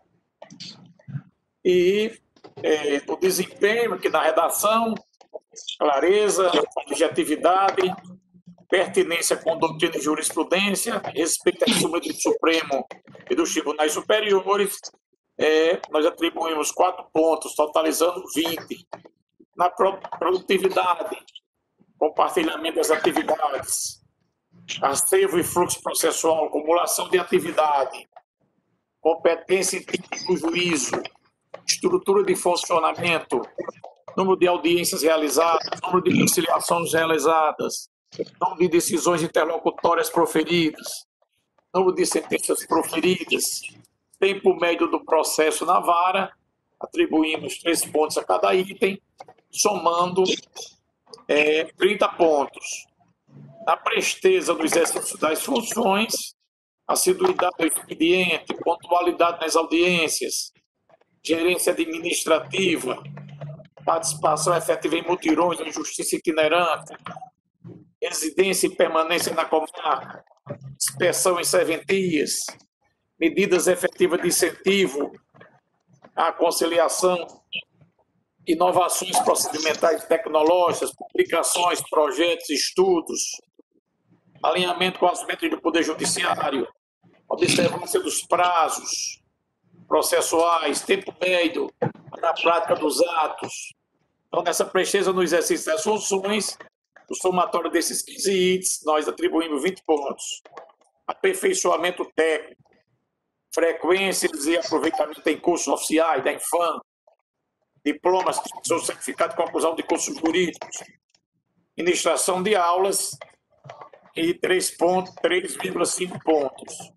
e no desempenho, que na redação, clareza, objetividade, pertinência com doutrina e jurisprudência, respeito à súmula do Supremo e dos tribunais superiores, nós atribuímos 4 pontos, totalizando 20. Na produtividade, compartilhamento das atividades, acervo e fluxo processual, acumulação de atividade, competência e tipo do juízo, estrutura de funcionamento, número de audiências realizadas, número de conciliações realizadas, número de decisões interlocutórias proferidas, número de sentenças proferidas, tempo médio do processo na vara, atribuímos 3 pontos a cada item, somando 30 pontos. Na presteza do exercício das funções, assiduidade do expediente, pontualidade nas audiências, gerência administrativa, participação efetiva em mutirões em justiça itinerante, residência e permanência na comarca, inspeção em serventias, medidas efetivas de incentivo à conciliação, inovações procedimentais e tecnológicas, publicações, projetos, estudos, alinhamento com as metas do Poder Judiciário, observância dos prazos processuais, tempo médio na prática dos atos. Então, nessa presteza no exercício das funções, o somatório desses 15 itens, nós atribuímos 20 pontos. Aperfeiçoamento técnico, frequências e aproveitamento em cursos oficiais da Infam, diplomas, seu certificado de conclusão de cursos jurídicos, ministração de aulas e 3,5 pontos.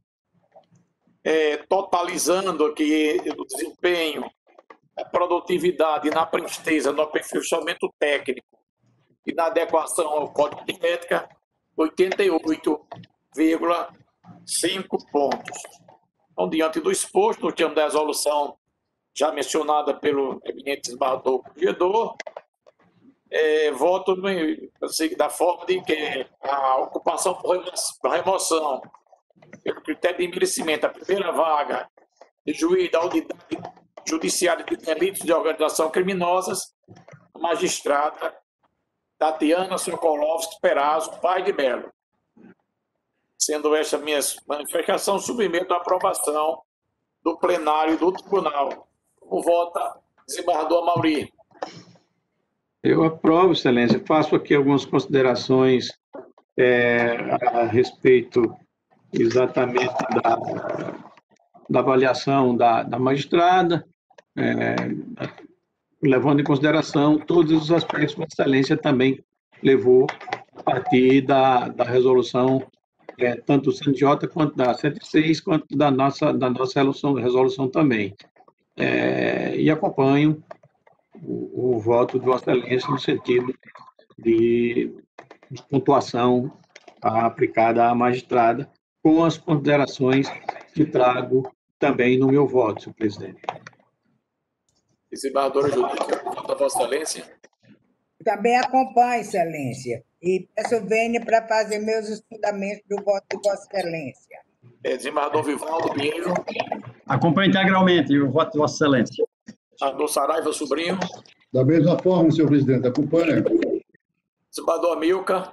Totalizando aqui o desempenho, a produtividade na presteza, no aperfeiçoamento técnico e na adequação ao Código de Ética, 88,5 pontos. Então, diante do exposto, no termo da resolução já mencionada pelo eminente desembargador Corregedor, voto da forma de que a ocupação por remoção, pelo critério de merecimento, a primeira vaga de juiz da unidade judiciária de delitos de organização criminosas, a magistrada Tatiana Sokolovski Perazzo Paz de Melo. Sendo esta minha manifestação, submeto à aprovação do plenário do tribunal. Como vota, desembargador Amauri? Eu aprovo, excelência. Faço aqui algumas considerações a respeito exatamente da avaliação da magistrada, levando em consideração todos os aspectos que a excelência também levou a partir da resolução, tanto do CNJ quanto da 106, quanto da nossa resolução também. E acompanho o voto de Vossa Excelência no sentido de pontuação aplicada à magistrada, com as considerações que trago também no meu voto, senhor presidente. Desembargadora Judite, voto a Vossa Excelência. Também acompanho, Excelência, e peço vênia para fazer meus estudamentos do voto de Vossa Excelência. Desembargador Vivaldo Pinheiro. Acompanho integralmente o voto de Vossa Excelência. Desembargador Saraiva Sobrinho. Da mesma forma, senhor presidente, acompanha. Desembargador Amilcar.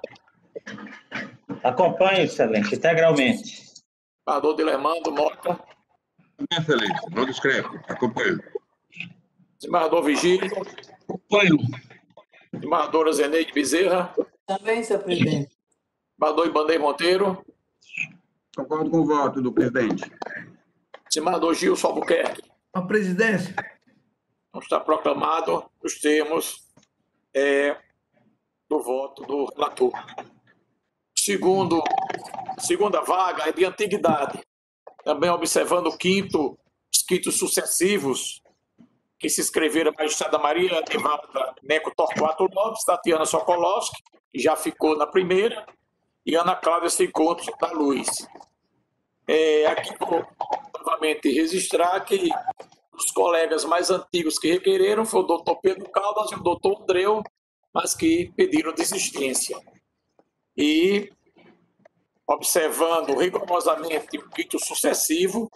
Acompanho, excelência, integralmente. Desembargador Dilermando Mota. Excelência, não discrepo, acompanho. Desembargador Vigílio. Acompanho. Desembargadora Zeneide Bezerra. Também, senhor presidente. Desembargador Ibanez Monteiro. Concordo com o voto do presidente. Desembargador Gilson Albuquerque. A presidência. Então, está proclamado os termos do voto do relator. Segunda vaga é de antiguidade. Também observando os quintos sucessivos que se inscreveram a magistrada Maria Nivalda Neco Torquato Lopes, Tatiana Sokolowski, que já ficou na primeira, e Ana Cláudia Cicontos da Luz. Aqui vou novamente registrar que os colegas mais antigos que requereram foi o doutor Pedro Caldas e o doutor Andreu, mas que pediram desistência. E, observando rigorosamente o quinto sucessivo,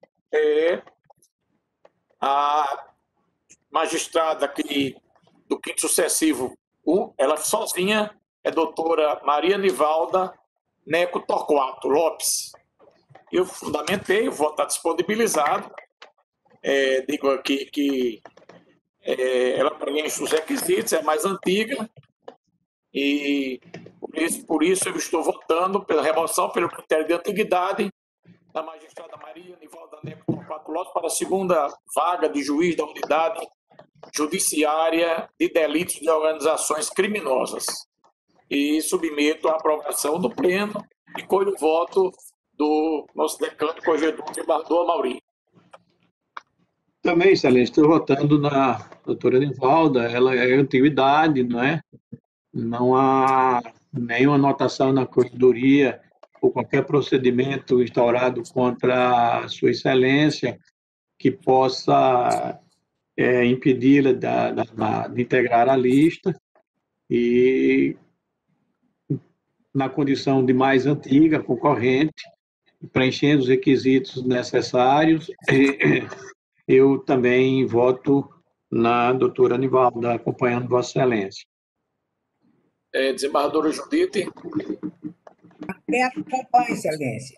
a magistrada do quinto sucessivo, ela sozinha é doutora Maria Nivalda Neco Torquato Lopes. Eu fundamentei, o voto está disponibilizado. Digo aqui que ela preenche os requisitos, é mais antiga, e por isso eu estou votando pela remoção pelo critério de antiguidade da magistrada Maria Nivalda Neco Torquato Lopes para a segunda vaga de juiz da unidade judiciária de delitos de organizações criminosas. E submeto à aprovação do pleno e colho o voto do nosso decano corregedor desembargador Amauri. Também, excelência, estou votando na doutora Nivalda, ela é antiguidade, não é? Não há nenhuma anotação na corregedoria ou qualquer procedimento instaurado contra a sua excelência que possa impedi-la de integrar a lista, e na condição de mais antiga concorrente, preenchendo os requisitos necessários, eu também voto na doutora Nivalda, acompanhando Vossa Excelência. Desembargadora Judite. Acompanho, Excelência.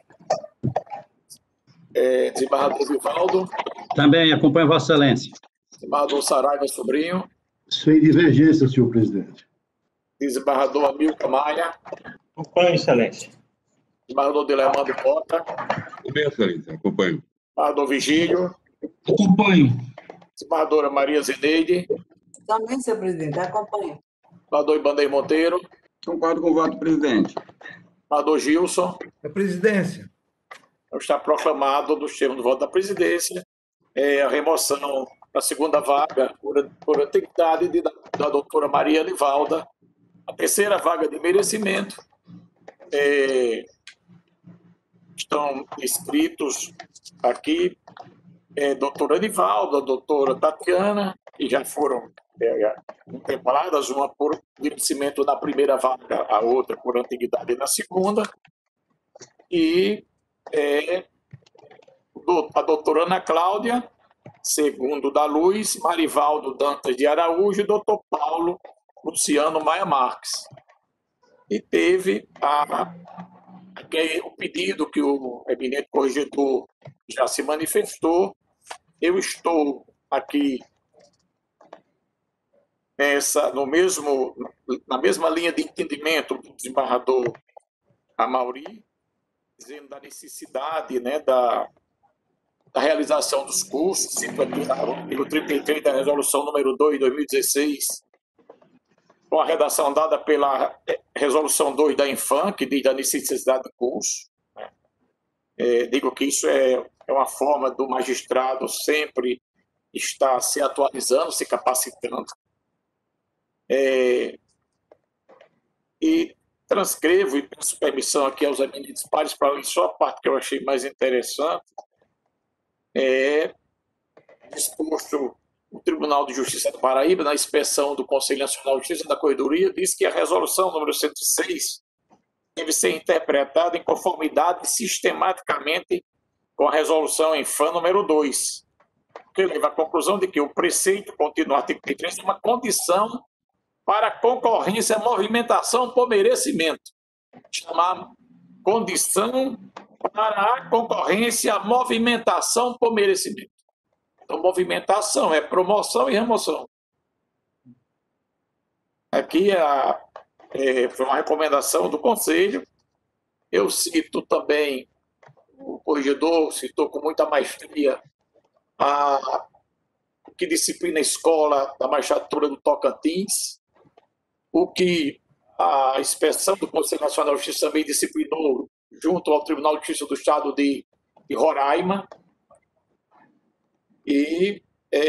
Desembargador Vivaldo. Também acompanho Vossa Excelência. Desembargador Saraiva Sobrinho. Sem divergência, senhor presidente. Desembargador Amilcar Maia. Acompanho, Excelência. Desembargador Dilemando Mota. Também, Excelência, acompanho. Desembargador Vigílio. Acompanho. Desembargadora Maria Zeneide. Também, senhor presidente, acompanho. Desembargador Ibanez Monteiro. Concordo com o voto do presidente. Desembargador Gilson. A presidência. Está proclamado, dos termos do voto da presidência, a remoção da segunda vaga por antiguidade da doutora Maria Nivalda. A terceira vaga de merecimento estão inscritos aqui doutora Nivalda, doutora Tatiana, que já foram contempladas, uma por merecimento na primeira vaga, a outra por antiguidade na segunda, e a doutora Ana Cláudia, segundo da Luz, Marivaldo Dantas de Araújo e doutor Paulo Luciano Maia Marques. E teve o pedido que o eminente corregedor já se manifestou. Eu estou aqui na mesma linha de entendimento do desembargador Amauri, dizendo da necessidade, né, da realização dos cursos, cito aqui o artigo 33 da resolução número 2 de 2016, com a redação dada pela resolução 2 da Infam, que diz da necessidade de curso. Digo que isso é uma forma do magistrado sempre estar se atualizando, se capacitando. E transcrevo e peço permissão aqui aos eminentes pares para ler só a parte que eu achei mais interessante. Disposto o Tribunal de Justiça do Paraíba, na inspeção do Conselho Nacional de Justiça da Corregedoria, diz que a resolução número 106 deve ser interpretada em conformidade sistematicamente com a resolução Infam número 2, que leva à conclusão de que o preceito contido no artigo 33 é uma condição para a concorrência, movimentação por merecimento. Chamar condição para a concorrência, movimentação por merecimento. Então, movimentação é promoção e remoção. Aqui foi uma recomendação do Conselho. Eu cito também, o corregedor citou com muita maestria o que disciplina a escola da magistratura do Tocantins, o que A inspeção do Conselho Nacional de Justiça também disciplinou junto ao Tribunal de Justiça do Estado de Roraima. E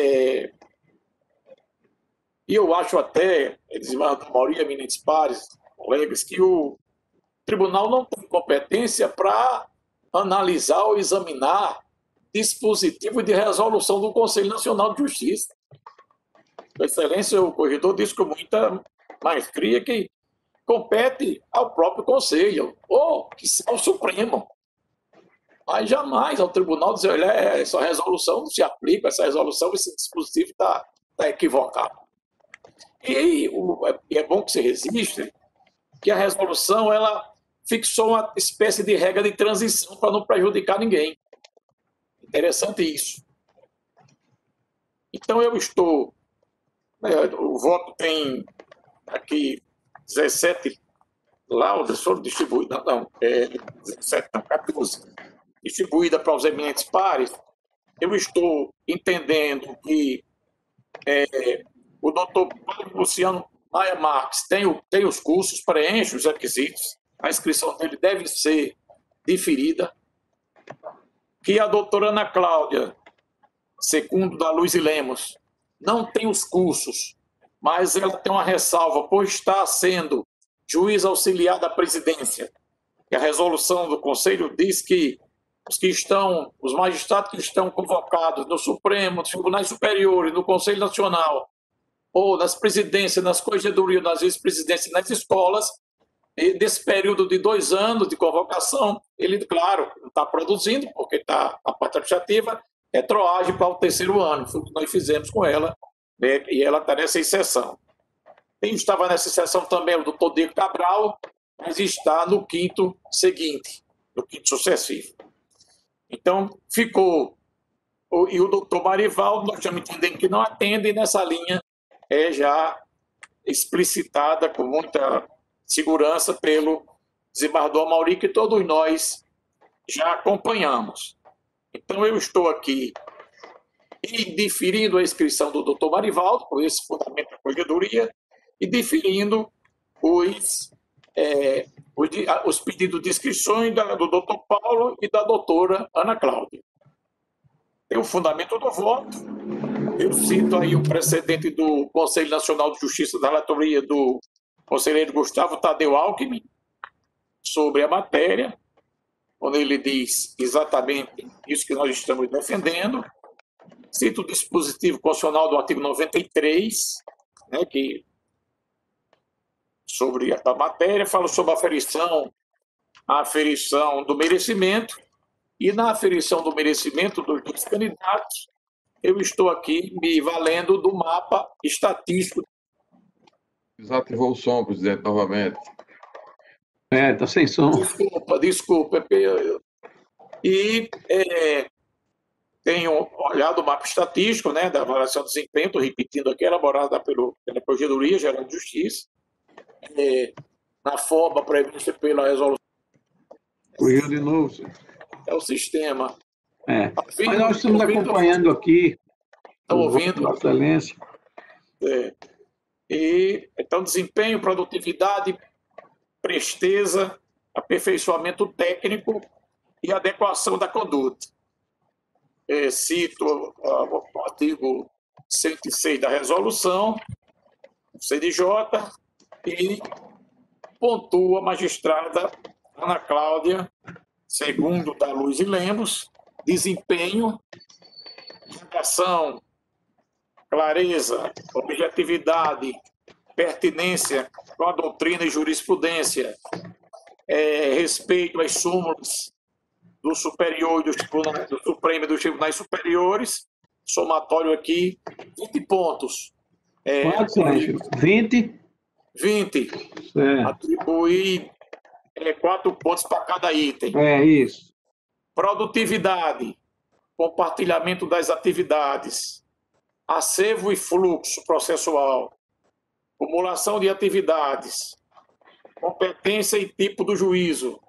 eu acho até, desembargador Mauri, eminentes pares, colegas, que o tribunal não tem competência para analisar ou examinar dispositivo de resolução do Conselho Nacional de Justiça. Excelência, o corregedor disse com muita maestria que compete ao próprio Conselho, ou que seja o Supremo. Mas jamais ao tribunal dizer, olha, essa resolução não se aplica, essa resolução, esse dispositivo está equivocado. E é bom que se registre que a resolução ela fixou uma espécie de regra de transição para não prejudicar ninguém. Interessante isso. Então, eu estou... o voto tem aqui 17 laudas, foram distribuídas, 17, não, 14, distribuída para os eminentes pares. Eu estou entendendo que o doutor Luciano Maia Marques tem os cursos, preenche os requisitos, a inscrição dele deve ser diferida, que a doutora Ana Cláudia, segundo da Luiz e Lemos, não tem os cursos, mas ela tem uma ressalva, pois está sendo juiz auxiliar da presidência. E a resolução do Conselho diz que os magistrados que estão convocados no Supremo, nos tribunais superiores, no Conselho Nacional, ou nas presidências, nas corregedorias, nas vice-presidências, nas escolas, e desse período de 2 anos de convocação, ele, claro, está produzindo, porque está a parte administrativa, retroage para o 3º ano, foi o que nós fizemos com ela, né, e ela está nessa exceção. Quem estava nessa exceção também é o doutor Diego Cabral, mas está no 5º seguinte, no 5º sucessivo. Então, ficou. E o doutor Marivaldo, nós estamos entendendo que não atende, e nessa linha é já explicitada com muita segurança pelo desembargador Mauri, que todos nós já acompanhamos. Então, eu estou aqui diferindo a inscrição do doutor Marivaldo, por esse fundamento da corregedoria, e diferindo os pedidos de inscrições do doutor Paulo e da doutora Ana Cláudia. Tem o fundamento do voto. Eu cito aí o precedente do Conselho Nacional de Justiça da relatoria do conselheiro Gustavo Tadeu Alckmin sobre a matéria, quando ele diz exatamente isso que nós estamos defendendo. Cito o dispositivo constitucional do artigo 93, né, que sobre a matéria, fala sobre a aferição do merecimento, e na aferição do merecimento dos 2 candidatos, eu estou aqui me valendo do mapa estatístico. Desativou o som, presidente, novamente. Está sem som. Desculpa. E tenho olhado o mapa estatístico, né, da avaliação de desempenho, estou repetindo aqui, elaborada pela Corregedoria Geral de Justiça, na forma prevista pela resolução. Corrigiu de novo, senhor. É o sistema. Mas nós estamos acompanhando aqui. Estão ouvindo? Vossa Excelência. E, então, desempenho, produtividade, presteza, aperfeiçoamento técnico e adequação da conduta. Cito o artigo 106 da resolução, CNJ, e pontua a magistrada Ana Cláudia, segundo da Luiz e Lemos, desempenho, educação, clareza, objetividade, pertinência com a doutrina e jurisprudência, respeito às súmulas do superior e do Supremo e dos tribunais superiores, somatório aqui, 20 pontos. Quantos, Sérgio? 20? 20. Atribuir 4 pontos para cada item. Isso. Produtividade, compartilhamento das atividades, acervo e fluxo processual, acumulação de atividades, competência e tipo do juízo,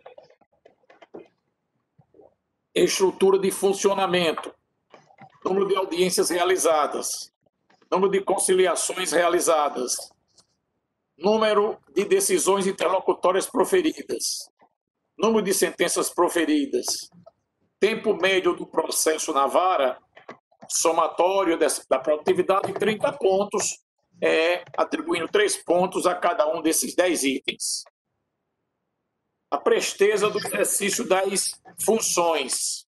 estrutura de funcionamento, número de audiências realizadas, número de conciliações realizadas, número de decisões interlocutórias proferidas, número de sentenças proferidas, tempo médio do processo na vara, somatório da produtividade, 30 pontos, atribuindo 3 pontos a cada um desses 10 itens. A presteza do exercício das funções,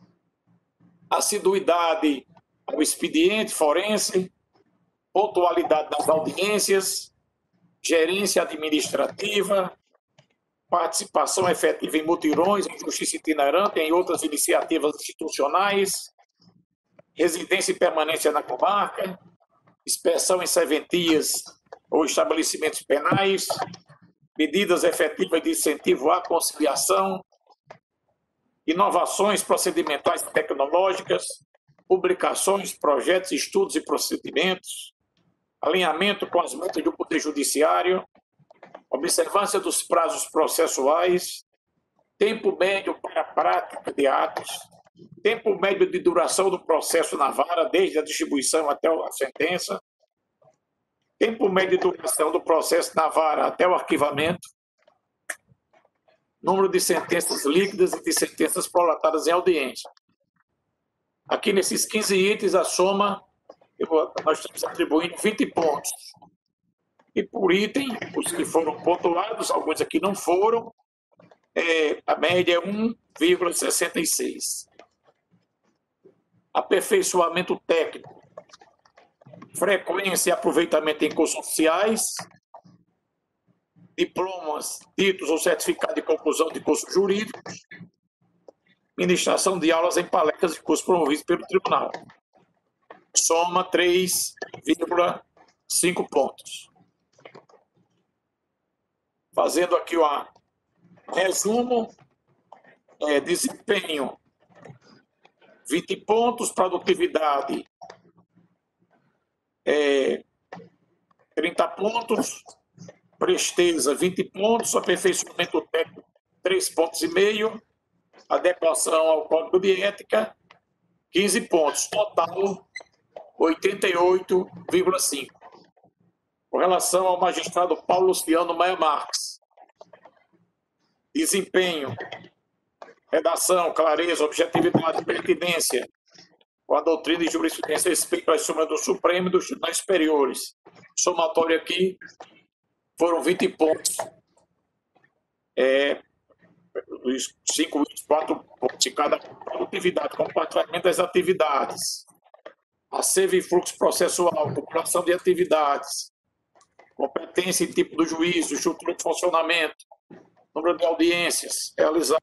assiduidade ao expediente forense, pontualidade das audiências, gerência administrativa, participação efetiva em mutirões, em justiça itinerante, em outras iniciativas institucionais, residência e permanência na comarca, inspeção em serventias ou estabelecimentos penais, medidas efetivas de incentivo à conciliação, inovações procedimentais e tecnológicas, publicações, projetos, estudos e procedimentos, alinhamento com as metas do Poder Judiciário, observância dos prazos processuais, tempo médio para a prática de atos, tempo médio de duração do processo na vara, desde a distribuição até a sentença, tempo médio de duração do processo na vara até o arquivamento, número de sentenças líquidas e de sentenças prolatadas em audiência. Aqui, nesses 15 itens, a soma, nós estamos atribuindo 20 pontos. E por item, os que foram pontuados, alguns aqui não foram, a média é 1,66. Aperfeiçoamento técnico, frequência e aproveitamento em cursos oficiais, diplomas, títulos ou certificado de conclusão de cursos jurídicos, ministração de aulas em palestras e cursos promovidos pelo tribunal. Soma 3,5 pontos. Fazendo aqui um resumo, desempenho 20 pontos, produtividade 30 pontos, presteza 20 pontos, aperfeiçoamento técnico 3,5 pontos, adequação ao Código de Ética 15 pontos, total 88,5. Com relação ao magistrado Paulo Luciano Maia Marques, desempenho, redação, clareza, objetividade, pertinência, com a doutrina e jurisprudência, respeito às súmulas do Supremo e dos tribunais superiores. Somatório aqui foram 20 pontos. Os 5 e 4 pontos em cada produtividade, compartilhamento das atividades, acervo e fluxo processual, população de atividades, competência e tipo do juízo, estrutura de funcionamento, número de audiências realizadas.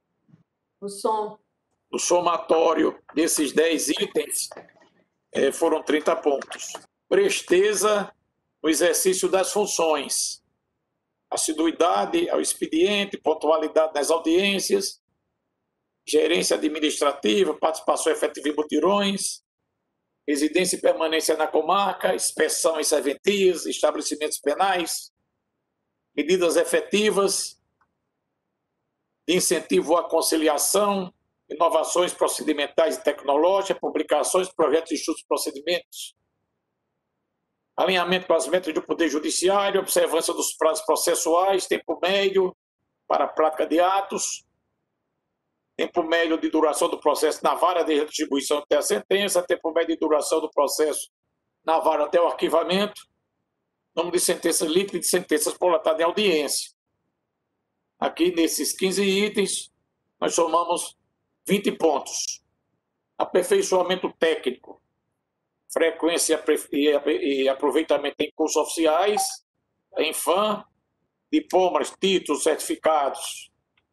No somatório desses 10 itens, foram 30 pontos. Presteza no exercício das funções, assiduidade ao expediente, pontualidade nas audiências, gerência administrativa, participação efetiva em mutirões, residência e permanência na comarca, inspeção em serventias, estabelecimentos penais, medidas efetivas de incentivo à conciliação, inovações procedimentais e tecnológicas, publicações, projetos de estudos e procedimentos, alinhamento com as metas do Poder Judiciário, observância dos prazos processuais, tempo médio para a prática de atos, tempo médio de duração do processo na vara, desde a distribuição até a sentença, tempo médio de duração do processo na vara até o arquivamento, número de sentenças líquidas e de sentenças prolatadas em audiência. Aqui, nesses 15 itens, nós somamos 20 pontos. Aperfeiçoamento técnico, frequência e aproveitamento em cursos oficiais, em FAM, diplomas, títulos, certificados,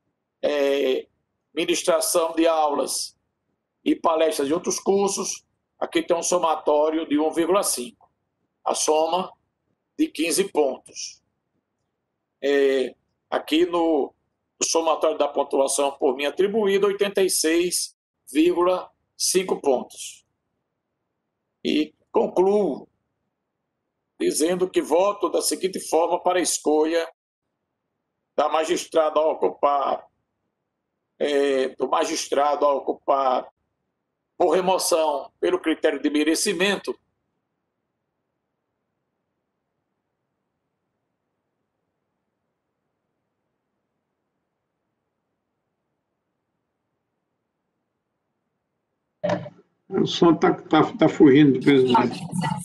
ministração de aulas e palestras de outros cursos. Aqui tem um somatório de 1,5. A soma de 15 pontos. Aqui no somatório da pontuação por mim atribuída, 86,5 pontos. E concluo dizendo que voto da seguinte forma para a escolha da magistrada a ocupar, do magistrado a ocupar por remoção pelo critério de merecimento O som tá fugindo do presidente.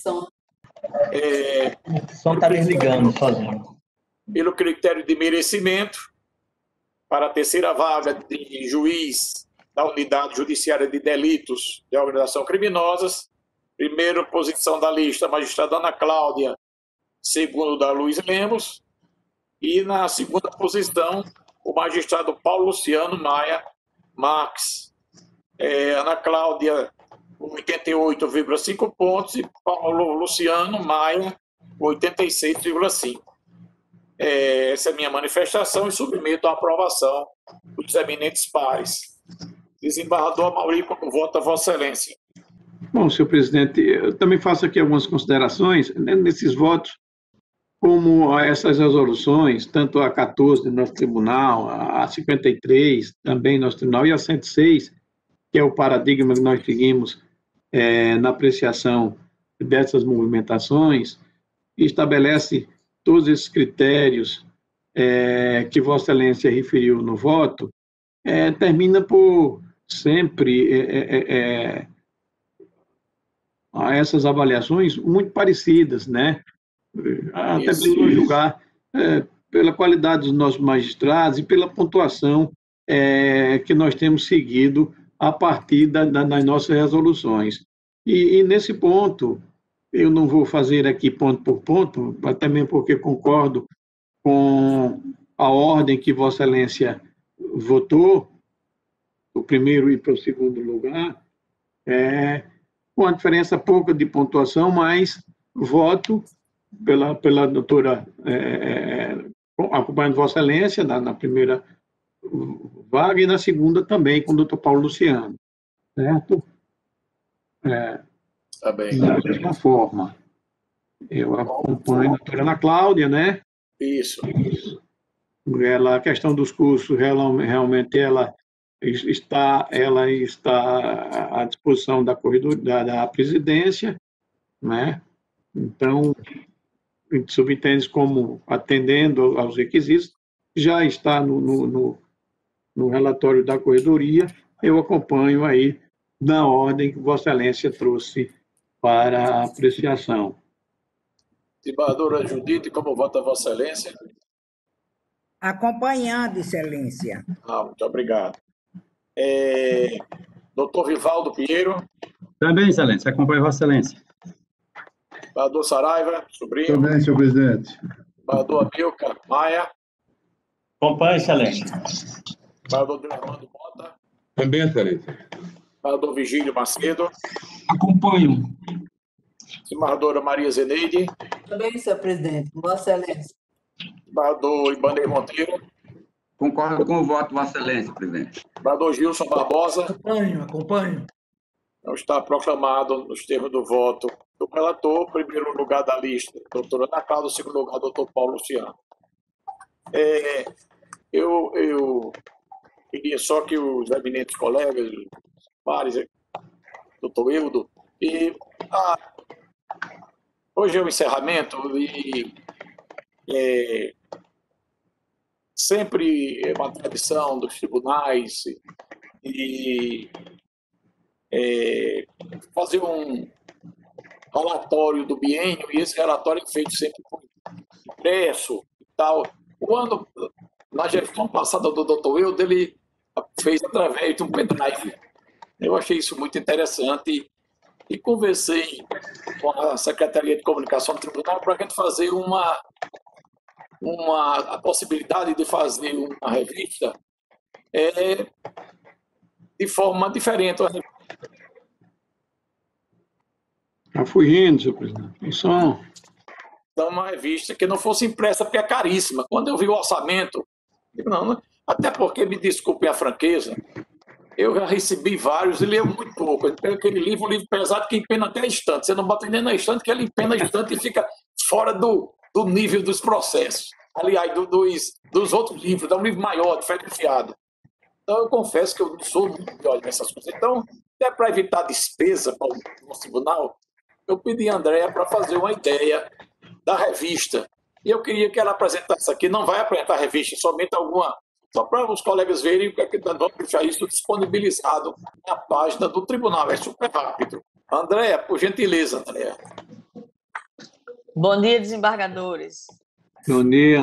O som está desligando sozinho. Pelo critério de merecimento, para a terceira vaga de juiz da Unidade Judiciária de Delitos de Organização Criminosas, primeira posição da lista, a magistrada Ana Cláudia, segundo da Luiz Lemos, e na segunda posição, o magistrado Paulo Luciano Maia Marques. Ana Cláudia, 88,5 pontos, e Paulo Luciano Maia, 86,5. Essa é a minha manifestação e submeto à aprovação dos eminentes pares. Desembargador Amaury, como vota Vossa Excelência. Bom, senhor presidente, eu também faço aqui algumas considerações nesses votos, como essas resoluções, tanto a 14 do nosso tribunal, a 53 também do nosso tribunal, e a 106, que é o paradigma que nós seguimos na apreciação dessas movimentações, e estabelece todos esses critérios que Vossa Excelência referiu no voto, termina por sempre a essas avaliações muito parecidas, né? Até podemos julgar pela qualidade dos nossos magistrados e pela pontuação que nós temos seguido a partir das nossas resoluções. E nesse ponto, eu não vou fazer aqui ponto por ponto, até mesmo porque concordo com a ordem que Vossa Excelência votou, o primeiro e para o segundo lugar, com a diferença pouca de pontuação, mas voto pela doutora, acompanhando Vossa Excelência na primeira vaga e na segunda também com o doutor Paulo Luciano, certo? Tá bem. Da mesma forma, eu acompanho a doutora Ana Cláudia, né? Isso. A questão dos cursos, realmente, ela está à disposição da presidência, né? Então, subentende como atendendo aos requisitos, já está no relatório da corredoria, eu acompanho aí na ordem que Vossa Excelência trouxe para apreciação. Desembargadora Judite, como vota Vossa Excelência? Acompanhando, Excelência. Muito obrigado. Doutor Vivaldo Pinheiro. Também, Excelência, acompanho Vossa Excelência. Desembargador Saraiva, sobrinho. Também, senhor presidente. Desembargador Amilcar Maia. Acompanho, Excelência. Desembargador Armando Mota. Também, Excelência. Desembargador Vigílio Macedo. Acompanho. Desembargadora Maria Zeneide. Também, senhor presidente. Vossa Excelência. Desembargador Ibanez Monteiro. Concordo com o voto, Vossa Excelência, presidente. Desembargador Gilson Barbosa. Acompanho. Então, está proclamado nos termos do voto do relator, primeiro lugar da lista, doutora Ana Cláudia, segundo lugar, doutor Paulo Luciano. Eu queria só que os eminentes colegas, pares, doutor Eudo, hoje é o encerramento e sempre é uma tradição dos tribunais e fazer um relatório do biênio, e esse relatório é feito sempre por impresso e tal. Quando, na gestão passada do Dr. Eudo, ele fez através de um pendrive. Eu achei isso muito interessante e conversei com a Secretaria de Comunicação do Tribunal para a gente fazer a possibilidade de fazer uma revista de forma diferente. Está fugindo, senhor presidente. Som. Então, uma revista que não fosse impressa, porque é caríssima. Quando eu vi o orçamento, digo, não, até porque, me desculpem a franqueza, eu já recebi vários e leio muito pouco. Eu pego aquele livro, um livro pesado que empena até a estante. Você não bota nem na estante, que ele empena a estante e fica fora do nível dos processos. Aliás, dos outros livros, dá um livro maior, diferenciado. Então, eu confesso que eu não sou muito de olho nessas coisas. Então, até para evitar despesa para o nosso tribunal, eu pedi a Andréa para fazer uma ideia da revista. E eu queria que ela apresentasse aqui. Não vai apresentar a revista, somente alguma Só para os colegas verem, porque vamos deixar isso disponibilizado na página do tribunal. É super rápido. Andréa, por gentileza, Andréa. Bom dia, desembargadores. Bom dia.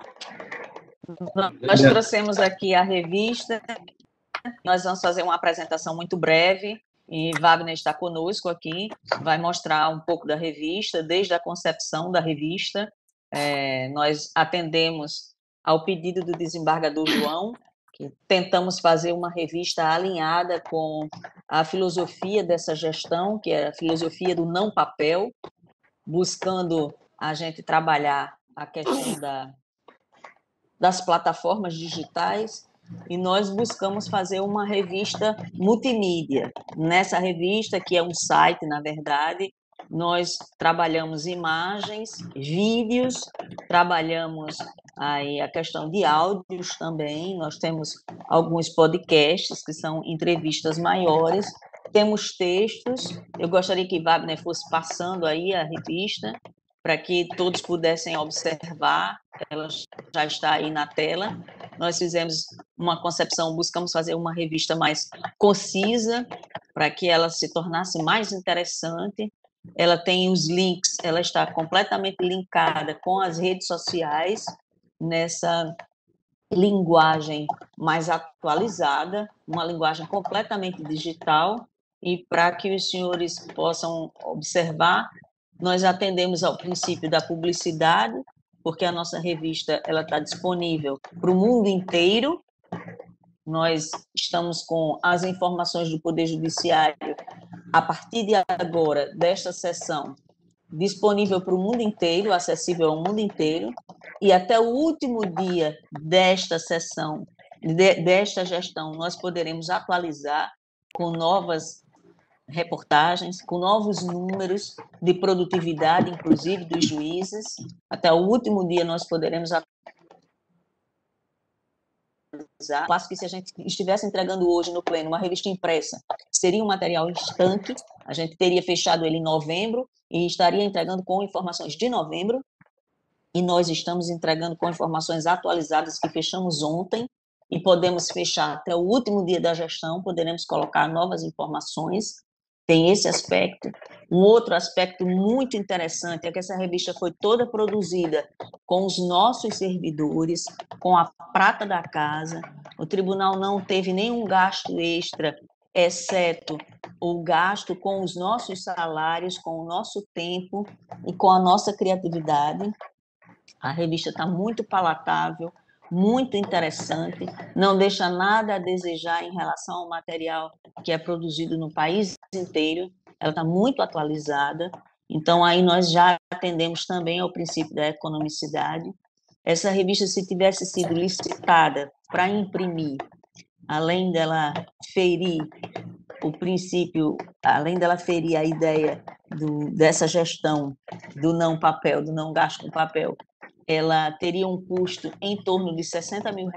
Nós trouxemos aqui a revista. Nós vamos fazer uma apresentação muito breve e Wagner está conosco aqui, vai mostrar um pouco da revista, desde a concepção da revista. Nós atendemos ao pedido do desembargador João, que tentamos fazer uma revista alinhada com a filosofia dessa gestão, que é a filosofia do não papel, buscando a gente trabalhar a questão das plataformas digitais, e nós buscamos fazer uma revista multimídia. Nessa revista, que é um site, na verdade, nós trabalhamos imagens, vídeos, trabalhamos aí a questão de áudios também, nós temos alguns podcasts, que são entrevistas maiores, temos textos. Eu gostaria que Wagner fosse passando aí a revista, para que todos pudessem observar, ela já está aí na tela. Nós fizemos uma concepção, buscamos fazer uma revista mais concisa, para que ela se tornasse mais interessante. Ela tem os links, ela está completamente linkada com as redes sociais, nessa linguagem mais atualizada, uma linguagem completamente digital, e para que os senhores possam observar, nós atendemos ao princípio da publicidade, porque a nossa revista ela está disponível para o mundo inteiro. Nós estamos com as informações do Poder Judiciário, a partir de agora, desta sessão, disponível para o mundo inteiro, acessível ao mundo inteiro, e até o último dia desta sessão, desta gestão, nós poderemos atualizar com novas reportagens, com novos números de produtividade, inclusive dos juízes. Até o último dia nós poderemos atualizar. Passo que se a gente estivesse entregando hoje no Pleno uma revista impressa, seria um material estanque, a gente teria fechado ele em novembro e estaria entregando com informações de novembro, e nós estamos entregando com informações atualizadas que fechamos ontem, e podemos fechar até o último dia da gestão, poderemos colocar novas informações. Tem esse aspecto. Um outro aspecto muito interessante é que essa revista foi toda produzida com os nossos servidores, com a prata da casa. O tribunal não teve nenhum gasto extra, exceto o gasto com os nossos salários, com o nosso tempo e com a nossa criatividade. A revista está muito palatável, muito interessante, não deixa nada a desejar em relação ao material que é produzido no país inteiro, ela está muito atualizada, então aí nós já atendemos também ao princípio da economicidade. Essa revista, se tivesse sido licitada para imprimir, além dela ferir o princípio, além dela ferir a ideia dessa gestão do não papel, do não gasto com papel, ela teria um custo em torno de R$60 mil,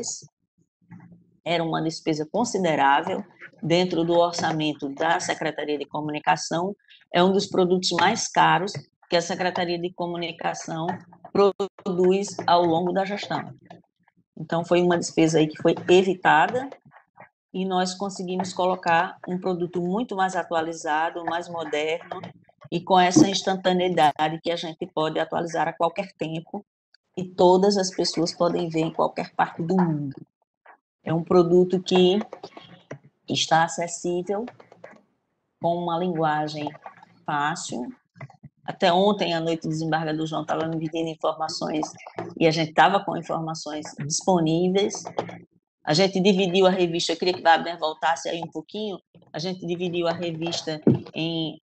era uma despesa considerável dentro do orçamento da Secretaria de Comunicação, é um dos produtos mais caros que a Secretaria de Comunicação produz ao longo da gestão. Então, foi uma despesa aí que foi evitada, e nós conseguimos colocar um produto muito mais atualizado, mais moderno, e com essa instantaneidade que a gente pode atualizar a qualquer tempo, e todas as pessoas podem ver em qualquer parte do mundo. É um produto que está acessível, com uma linguagem fácil. Até ontem à noite o desembargador João estava me pedindo informações, e a gente estava com informações disponíveis. A gente dividiu a revista, eu queria que o Wagner voltasse aí um pouquinho, a gente dividiu a revista em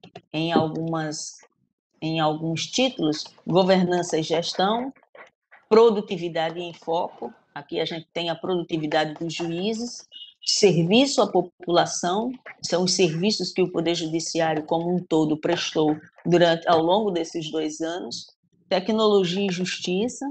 alguns títulos: governança e gestão, produtividade em foco, aqui a gente tem a produtividade dos juízes, serviço à população, são os serviços que o Poder Judiciário como um todo prestou ao longo desses 2 anos, tecnologia e justiça.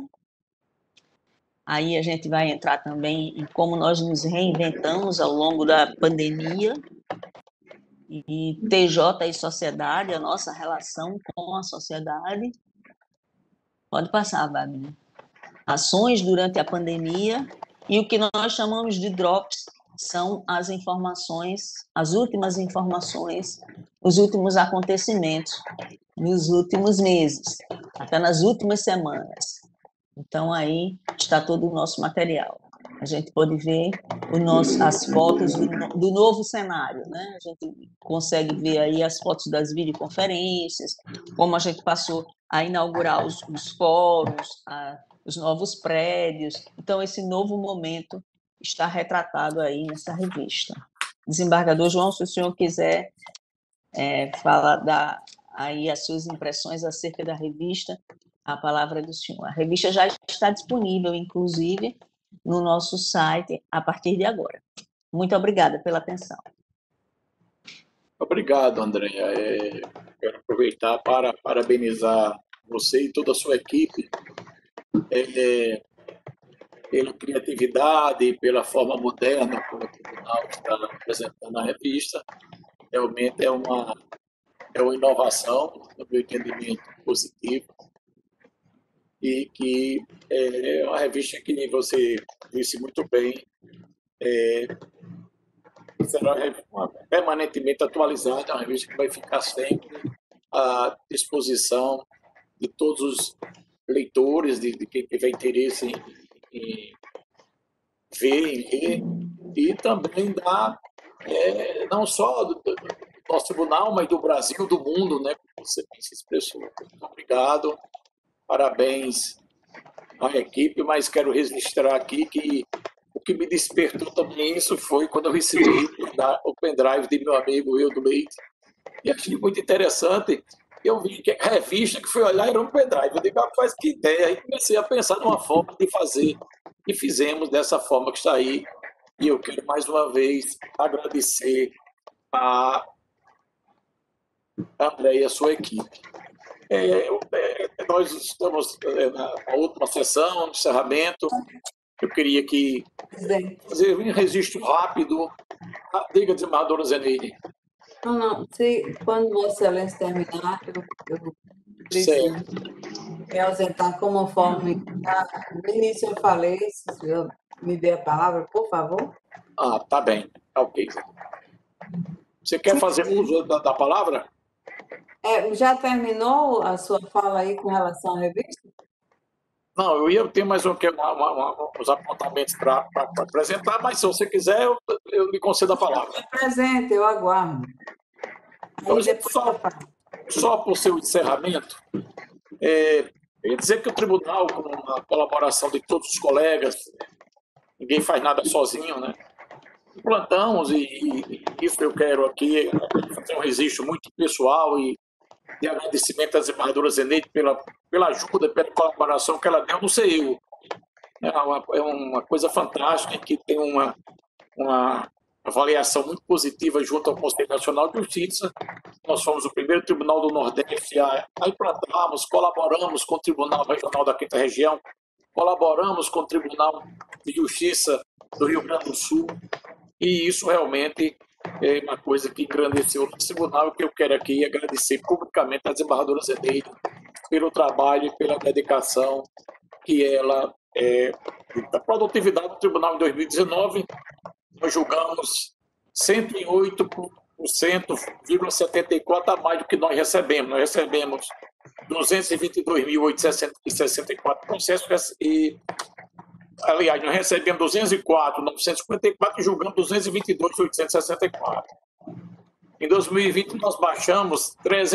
Aí a gente vai entrar também em como nós nos reinventamos ao longo da pandemia, e TJ e sociedade, a nossa relação com a sociedade. Pode passar, Wagner. Ações durante a pandemia, E o que nós chamamos de drops são as informações, as últimas informações, os últimos acontecimentos nos últimos meses, até nas últimas semanas. Então, aí está todo o nosso material. A gente pode ver as fotos do novo cenário, né? A gente consegue ver aí as fotos das videoconferências, como a gente passou a inaugurar os fóruns, os novos prédios. Então, esse novo momento está retratado aí nessa revista. Desembargador João, se o senhor quiser dar aí as suas impressões acerca da revista, a palavra é do senhor. A revista já está disponível, inclusive, no nosso site a partir de agora. Muito obrigada pela atenção. Obrigado, Andréia. Quero aproveitar para parabenizar você e toda a sua equipe pela criatividade e pela forma moderna como o Tribunal está apresentando a revista. Realmente é uma inovação, no meu entendimento, positivo, e que é uma revista que você disse muito bem, será permanentemente atualizada, uma revista que vai ficar sempre à disposição de todos os leitores, de quem tiver interesse em ver, em ler, e também não só do nosso tribunal, mas do Brasil, do mundo, né? Como você bem se expressou. Muito obrigado, parabéns à equipe, mas quero registrar aqui que o que me despertou também isso foi quando eu recebi o pendrive de meu amigo Eudo Leite, e achei muito interessante. Eu vi que a revista que fui olhar era um pendrive. Eu digo, rapaz, que ideia. Aí comecei a pensar numa forma de fazer, e fizemos dessa forma que está aí. E eu quero mais uma vez agradecer a André e a sua equipe. Nós estamos na última sessão, no encerramento. Eu queria fazer um registro rápido. Diga, desembargadora Zeneide. Não. Quando Vossa Excelência terminar, eu preciso me ausentar conforme. No início eu falei, se o senhor me dê a palavra, por favor. Tá bem. Ok. Você quer fazer uso da palavra? Já terminou a sua fala aí com relação à revista? Não, eu ia ter mais uns apontamentos para apresentar, mas se você quiser, eu lhe concedo a palavra. Presente, eu aguardo. Então, só por seu encerramento, eu ia dizer que o tribunal, com a colaboração de todos os colegas, ninguém faz nada sozinho, né? Implantamos, e isso eu quero aqui fazer um registro muito pessoal e de agradecimento às desembargadoras Zeneide pela ajuda, pela colaboração que ela deu no CEU. É uma coisa fantástica, que tem uma avaliação muito positiva junto ao Conselho Nacional de Justiça. Nós fomos o primeiro tribunal do Nordeste a implantarmos, colaboramos com o Tribunal Regional da 5ª Região, colaboramos com o Tribunal de Justiça do Rio Grande do Sul, e isso realmente é uma coisa que engrandeceu o tribunal, e que eu quero aqui agradecer publicamente às desembargadoras Zeneide pelo trabalho e pela dedicação que ela da produtividade do tribunal em 2019. Nós julgamos 108,74% a mais do que nós recebemos. Nós recebemos 222.864 processos e, aliás, nós recebemos 204.954 e julgamos 222.864. Em 2020, nós baixamos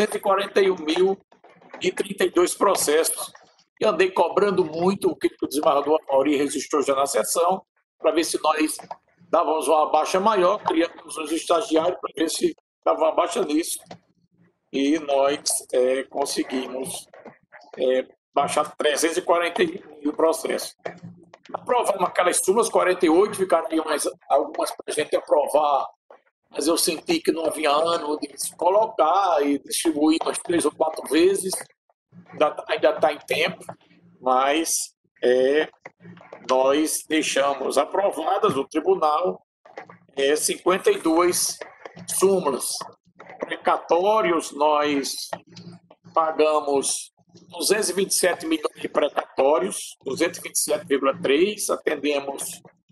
341.032 processos, e andei cobrando muito, o que o desembargador Amauri registrou já na sessão, para ver se nós dávamos uma baixa maior, criamos uns estagiários para ver se dava uma baixa nisso, e nós conseguimos baixar 341.000 processos. Aprovamos aquelas turmas, 48, ficariam algumas para a gente aprovar, mas eu senti que não havia ânimo de se colocar e distribuir umas 3 ou 4 vezes, ainda está em tempo, mas nós deixamos aprovadas no tribunal 52 súmulas. Precatórios, nós pagamos 227 milhões de precatórios, 227,3, atendemos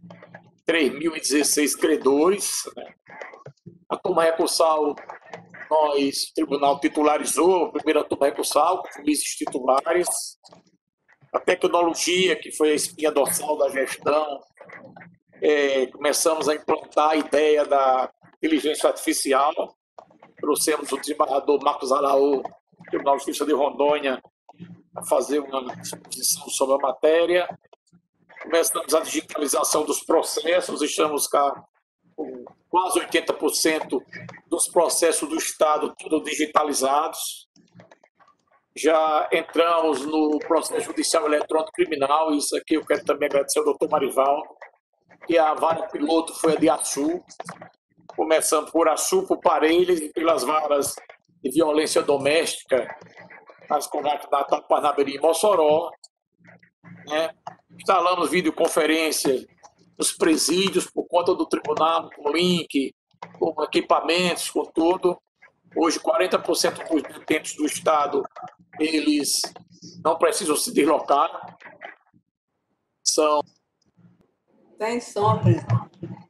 3.016 credores, né? A turma recursal, o tribunal titularizou a primeira turma recursal, com juízes titulares. A tecnologia, que foi a espinha dorsal da gestão, começamos a implantar a ideia da inteligência artificial. Trouxemos o desembargador Marcos Araújo, do Tribunal de Justiça de Rondônia, a fazer uma exposição sobre a matéria. Começamos a digitalização dos processos, estamos cá com quase 80% dos processos do Estado tudo digitalizados. Já entramos no processo judicial eletrônico criminal, isso aqui eu quero também agradecer ao doutor Marivaldo, que a vara piloto foi a de Açu, começando por Açu, por Parelhas e pelas varas de violência doméstica, as comarcas da Parnabirim e Mossoró, né? Instalamos videoconferência nos presídios por conta do tribunal, com link, com equipamentos, com tudo. Hoje, 40% dos detentes do Estado, eles não precisam se deslocar. São... Tem som, presidente.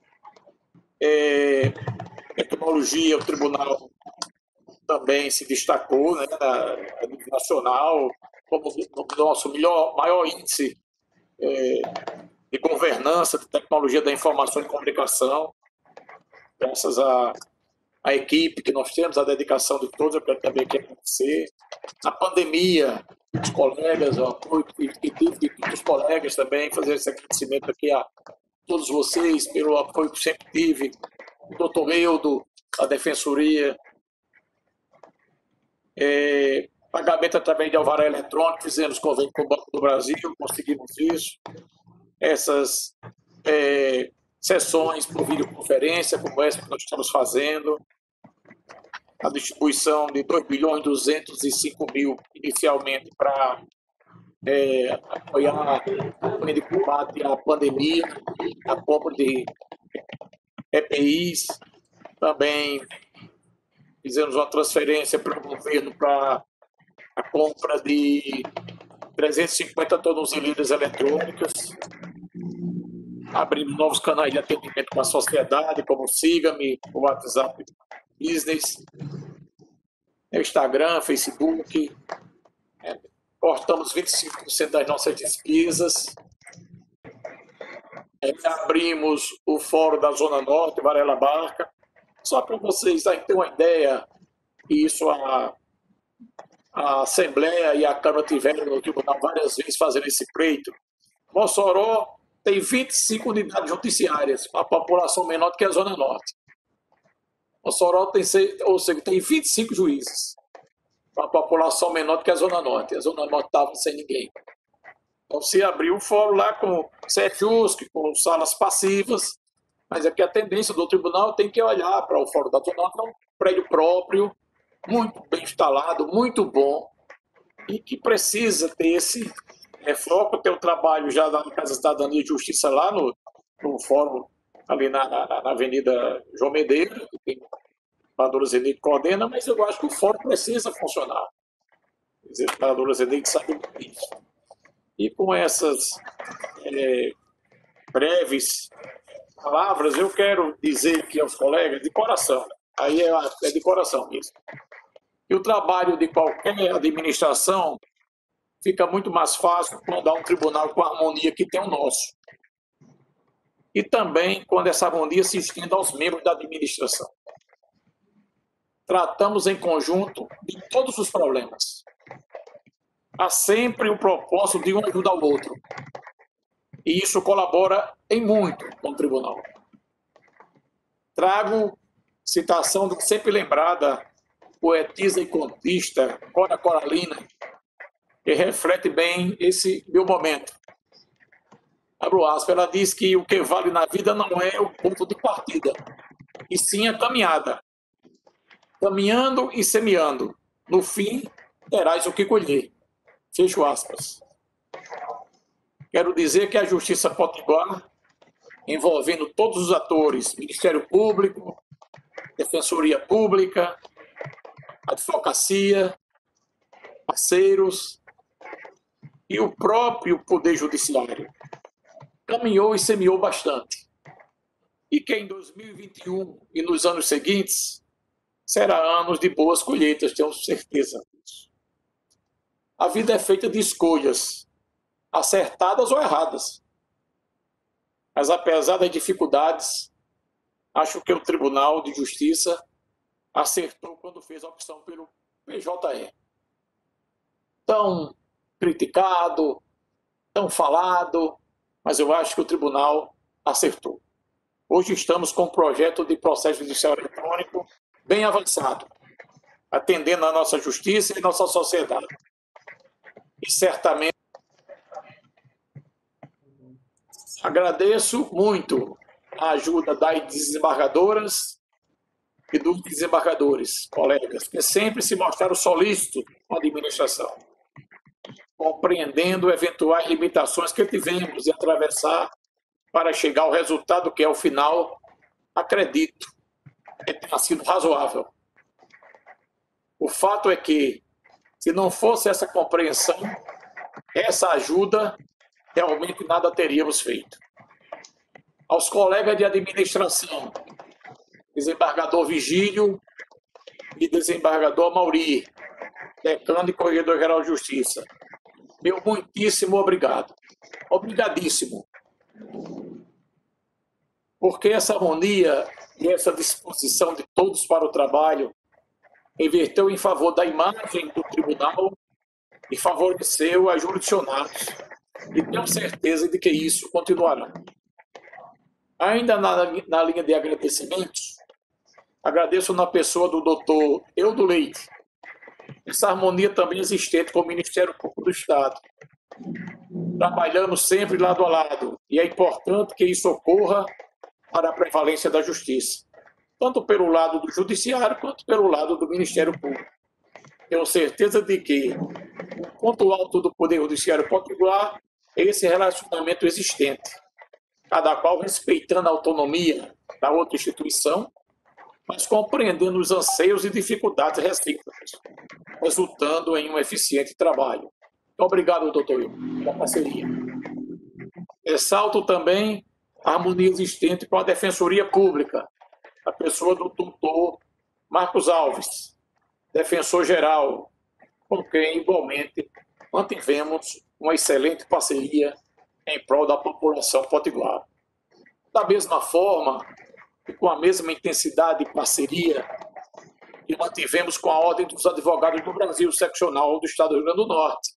Tecnologia, o tribunal também se destacou, né, a nível nacional, como o nosso maior índice de governança, de tecnologia da informação e comunicação, graças à equipe que nós temos, a dedicação de todos, eu quero também agradecer. A pandemia, os colegas, o apoio que tive de todos os colegas também, fazer esse agradecimento aqui a todos vocês pelo apoio que sempre tive, o doutor Eudo, a Defensoria, pagamento através de alvará eletrônico, fizemos convênio com o Banco do Brasil, conseguimos isso. Essas sessões por videoconferência, como essa que nós estamos fazendo, a distribuição de 2.205.000.000 inicialmente para apoiar a campanha de combate à pandemia, a compra de EPIs, também fizemos uma transferência para o governo para a compra de 350 tornozeleiras eletrônicas, abrimos novos canais de atendimento com a sociedade, como o Siga-me, o WhatsApp Business, o Instagram, Facebook, cortamos 25% das nossas despesas, abrimos o Fórum da Zona Norte, Varela Barca, só para vocês terem uma ideia, isso a Assembleia e a Câmara tiveram no tribunal várias vezes fazendo esse pleito. Mossoró tem 25 unidades judiciárias, com a população menor do que a Zona Norte. Mossoró tem 25 juízes, com a população menor do que a Zona Norte. A Zona Norte estava sem ninguém. Então, se abriu o fórum lá com CETUSC, com salas passivas, mas aqui a tendência do tribunal tem que olhar para o fórum da Zona Norte, um prédio próprio, muito bem instalado, muito bom, e que precisa ter esse foco. Tem o trabalho já da Casa Cidadania e Justiça lá no fórum, ali na Avenida João Medeiros, que tem o Padre Zeneide que coordena, mas eu acho que o fórum precisa funcionar. Quer dizer, o Padre Zeneide sabe disso. E com essas breves palavras, eu quero dizer aqui aos colegas, de coração, aí é de coração mesmo, que o trabalho de qualquer administração fica muito mais fácil quando há um tribunal com a harmonia que tem o nosso. E também quando essa harmonia se estende aos membros da administração. Tratamos em conjunto de todos os problemas. Há sempre o propósito de um ajudar o outro. E isso colabora em muito com o tribunal. Trago citação do sempre lembrada poetisa e contista Cora Coralina, que reflete bem esse meu momento. Abro aspas, ela diz que o que vale na vida não é o ponto de partida, e sim a caminhada. Caminhando e semeando, no fim terás o que colher. Fecho aspas. Quero dizer que a Justiça Potiguar, envolvendo todos os atores, Ministério Público, Defensoria Pública, Advocacia, parceiros e o próprio Poder Judiciário, caminhou e semeou bastante. e que em 2021 e nos anos seguintes será anos de boas colheitas, tenho certeza disso. A vida é feita de escolhas, acertadas ou erradas. Mas, apesar das dificuldades, acho que o Tribunal de Justiça acertou quando fez a opção pelo PJE. Tão criticado, tão falado, mas eu acho que o Tribunal acertou. Hoje estamos com um projeto de processo judicial eletrônico bem avançado, atendendo à nossa justiça e nossa sociedade. E certamente agradeço muito a ajuda das desembargadoras e dos desembargadores, colegas, que sempre se mostraram solícitos com a administração, compreendendo eventuais limitações que tivemos em atravessar para chegar ao resultado que, ao final, acredito que tenha sido razoável. O fato é que, se não fosse essa compreensão, essa ajuda, realmente nada teríamos feito. Aos colegas de administração, desembargador Vigílio e desembargador Mauri, decano e corregedor-geral de Justiça, meu muitíssimo obrigado. Obrigadíssimo. Porque essa harmonia e essa disposição de todos para o trabalho reverteu em favor da imagem do tribunal e favoreceu a jurisdicionados. E tenho certeza de que isso continuará. Ainda na linha de agradecimentos, agradeço na pessoa do doutor Eudo Leite, essa harmonia também existente com o Ministério Público do Estado. Trabalhamos sempre lado a lado, e é importante que isso ocorra para a prevalência da justiça, tanto pelo lado do Judiciário quanto pelo lado do Ministério Público. Tenho certeza de que o ponto alto do Poder Judiciário Potiguar é esse relacionamento existente, cada qual respeitando a autonomia da outra instituição, mas compreendendo os anseios e dificuldades recíprocas, resultando em um eficiente trabalho. Obrigado, doutor Will, pela parceria. Ressalto também a harmonia existente com a Defensoria Pública, a pessoa do doutor Marcos Alves, defensor-geral, com quem, igualmente, mantivemos uma excelente parceria em prol da população potiguar. Da mesma forma, e com a mesma intensidade e parceria que mantivemos com a Ordem dos Advogados do Brasil, seccional do Estado do Rio Grande do Norte,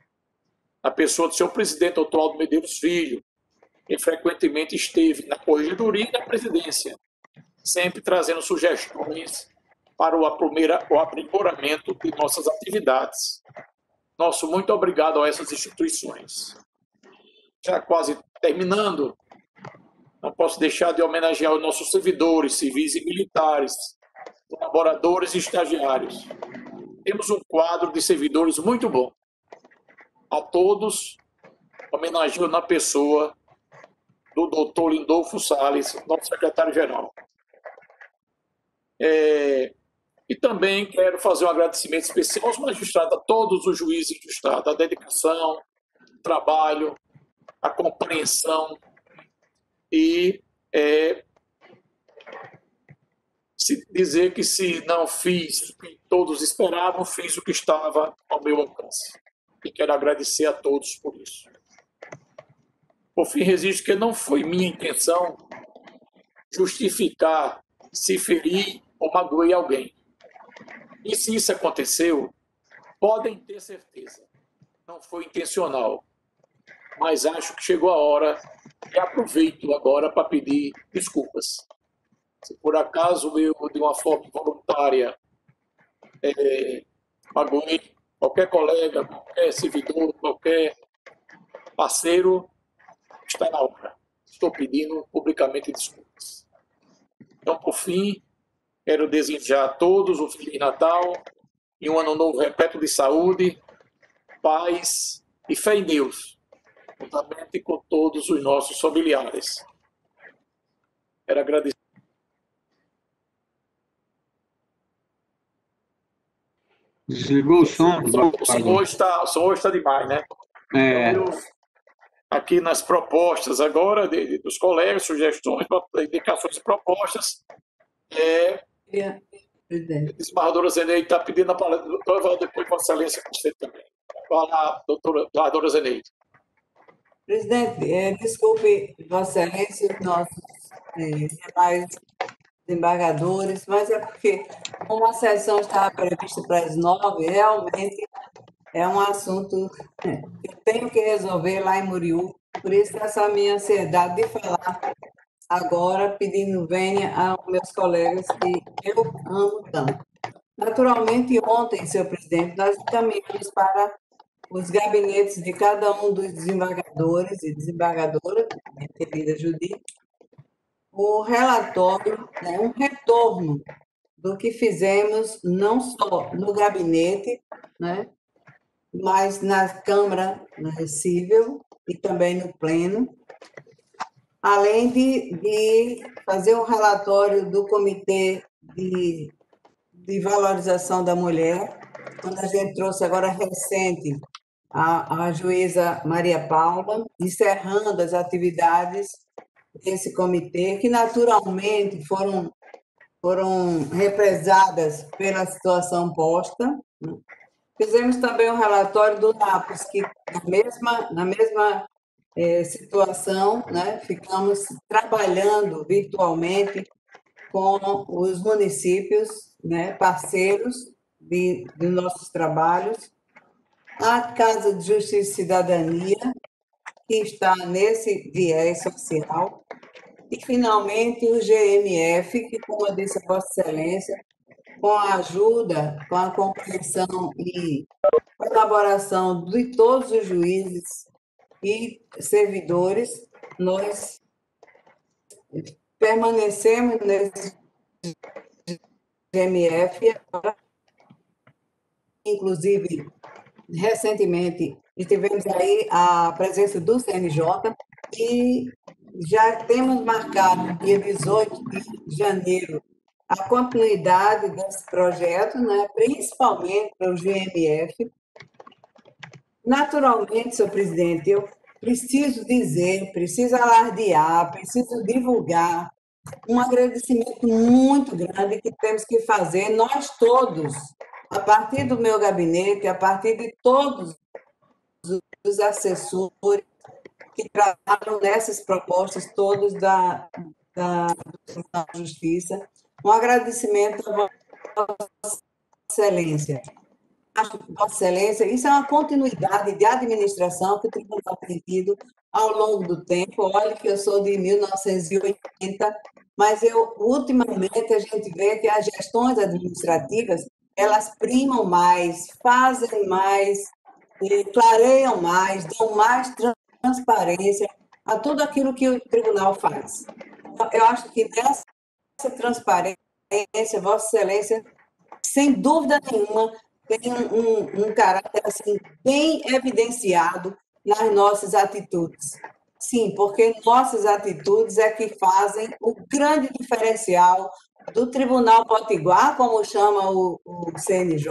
a pessoa do seu presidente, doutor Aldo Medeiros Filho, que frequentemente esteve na corregedoria e na presidência, sempre trazendo sugestões para o aprimoramento de nossas atividades. Nosso muito obrigado a essas instituições. Já quase terminando, não posso deixar de homenagear os nossos servidores, civis e militares, colaboradores e estagiários. Temos um quadro de servidores muito bom. A todos, homenageio na pessoa do doutor Lindolfo Salles, nosso secretário-geral. E também quero fazer um agradecimento especial aos magistrados, a todos os juízes do Estado, a dedicação, o trabalho, a compreensão e dizer que se não fiz o que todos esperavam, fiz o que estava ao meu alcance. E quero agradecer a todos por isso. Por fim, registro que não foi minha intenção justificar se feri ou magoei alguém. E se isso aconteceu, podem ter certeza, não foi intencional. Mas acho que chegou a hora e aproveito agora para pedir desculpas. Se por acaso eu, de uma forma voluntária, magoei qualquer colega, qualquer servidor, qualquer parceiro, está na hora. Estou pedindo publicamente desculpas. Então, por fim, quero desejar a todos um Feliz Natal e um ano novo repleto de saúde, paz e fé em Deus, juntamente com todos os nossos familiares. Quero agradecer. Desligou o som. O som hoje está demais, né? aqui nas propostas agora dos colegas, sugestões, indicações e propostas. Desembargadora Zeneide está pedindo a palavra do doutor, depois Vossa Excelência com você também. Vai lá, doutora Zeneide. Presidente, desculpe, Vossa Excelência, os nossos demais desembargadores, mas é porque, como a sessão estava prevista para as 9, realmente é um assunto que eu tenho que resolver lá em Muriú, por isso essa minha ansiedade de falar agora, pedindo vênia aos meus colegas que eu amo tanto. Naturalmente, ontem, senhor presidente, nós encaminhamos para os gabinetes de cada um dos desembargadores e desembargadoras, minha querida Judite, o relatório, né, um retorno do que fizemos, não só no gabinete, né, mas na Câmara Civil e também no Pleno, além de fazer um relatório do Comitê de Valorização da Mulher, quando a gente trouxe agora recente a juíza Maria Paula, encerrando as atividades desse comitê, que naturalmente foram represadas pela situação posta. Fizemos também um relatório do NAPOS, que na mesma situação, né, ficamos trabalhando virtualmente com os municípios, né, parceiros de nossos trabalhos, a Casa de Justiça e Cidadania, que está nesse viés social, e, finalmente, o GMF, que, como eu disse a Vossa Excelência, com a ajuda, com a compreensão e colaboração de todos os juízes e servidores, nós permanecemos nesse GMF, inclusive, recentemente, tivemos aí a presença do CNJ e já temos marcado, dia 18 de janeiro, a continuidade desse projeto, né, principalmente para o GMF. Naturalmente, senhor presidente, eu preciso dizer, preciso alardear, preciso divulgar um agradecimento muito grande que temos que fazer, nós todos, a partir do meu gabinete, a partir de todos os assessores que trabalham nessas propostas todas da Justiça. Um agradecimento a Vossa Excelência. Vossa Excelência, isso é uma continuidade de administração que o Tribunal tem tido ao longo do tempo. Olha que eu sou de 1980, mas ultimamente a gente vê que as gestões administrativas, elas primam mais, fazem mais, clareiam mais, dão mais transparência a tudo aquilo que o tribunal faz. Eu acho que dessa transparência, Vossa Excelência, sem dúvida nenhuma, tem um caráter assim, bem evidenciado nas nossas atitudes. Sim, porque nossas atitudes é que fazem o grande diferencial do Tribunal Potiguar, como chama o CNJ,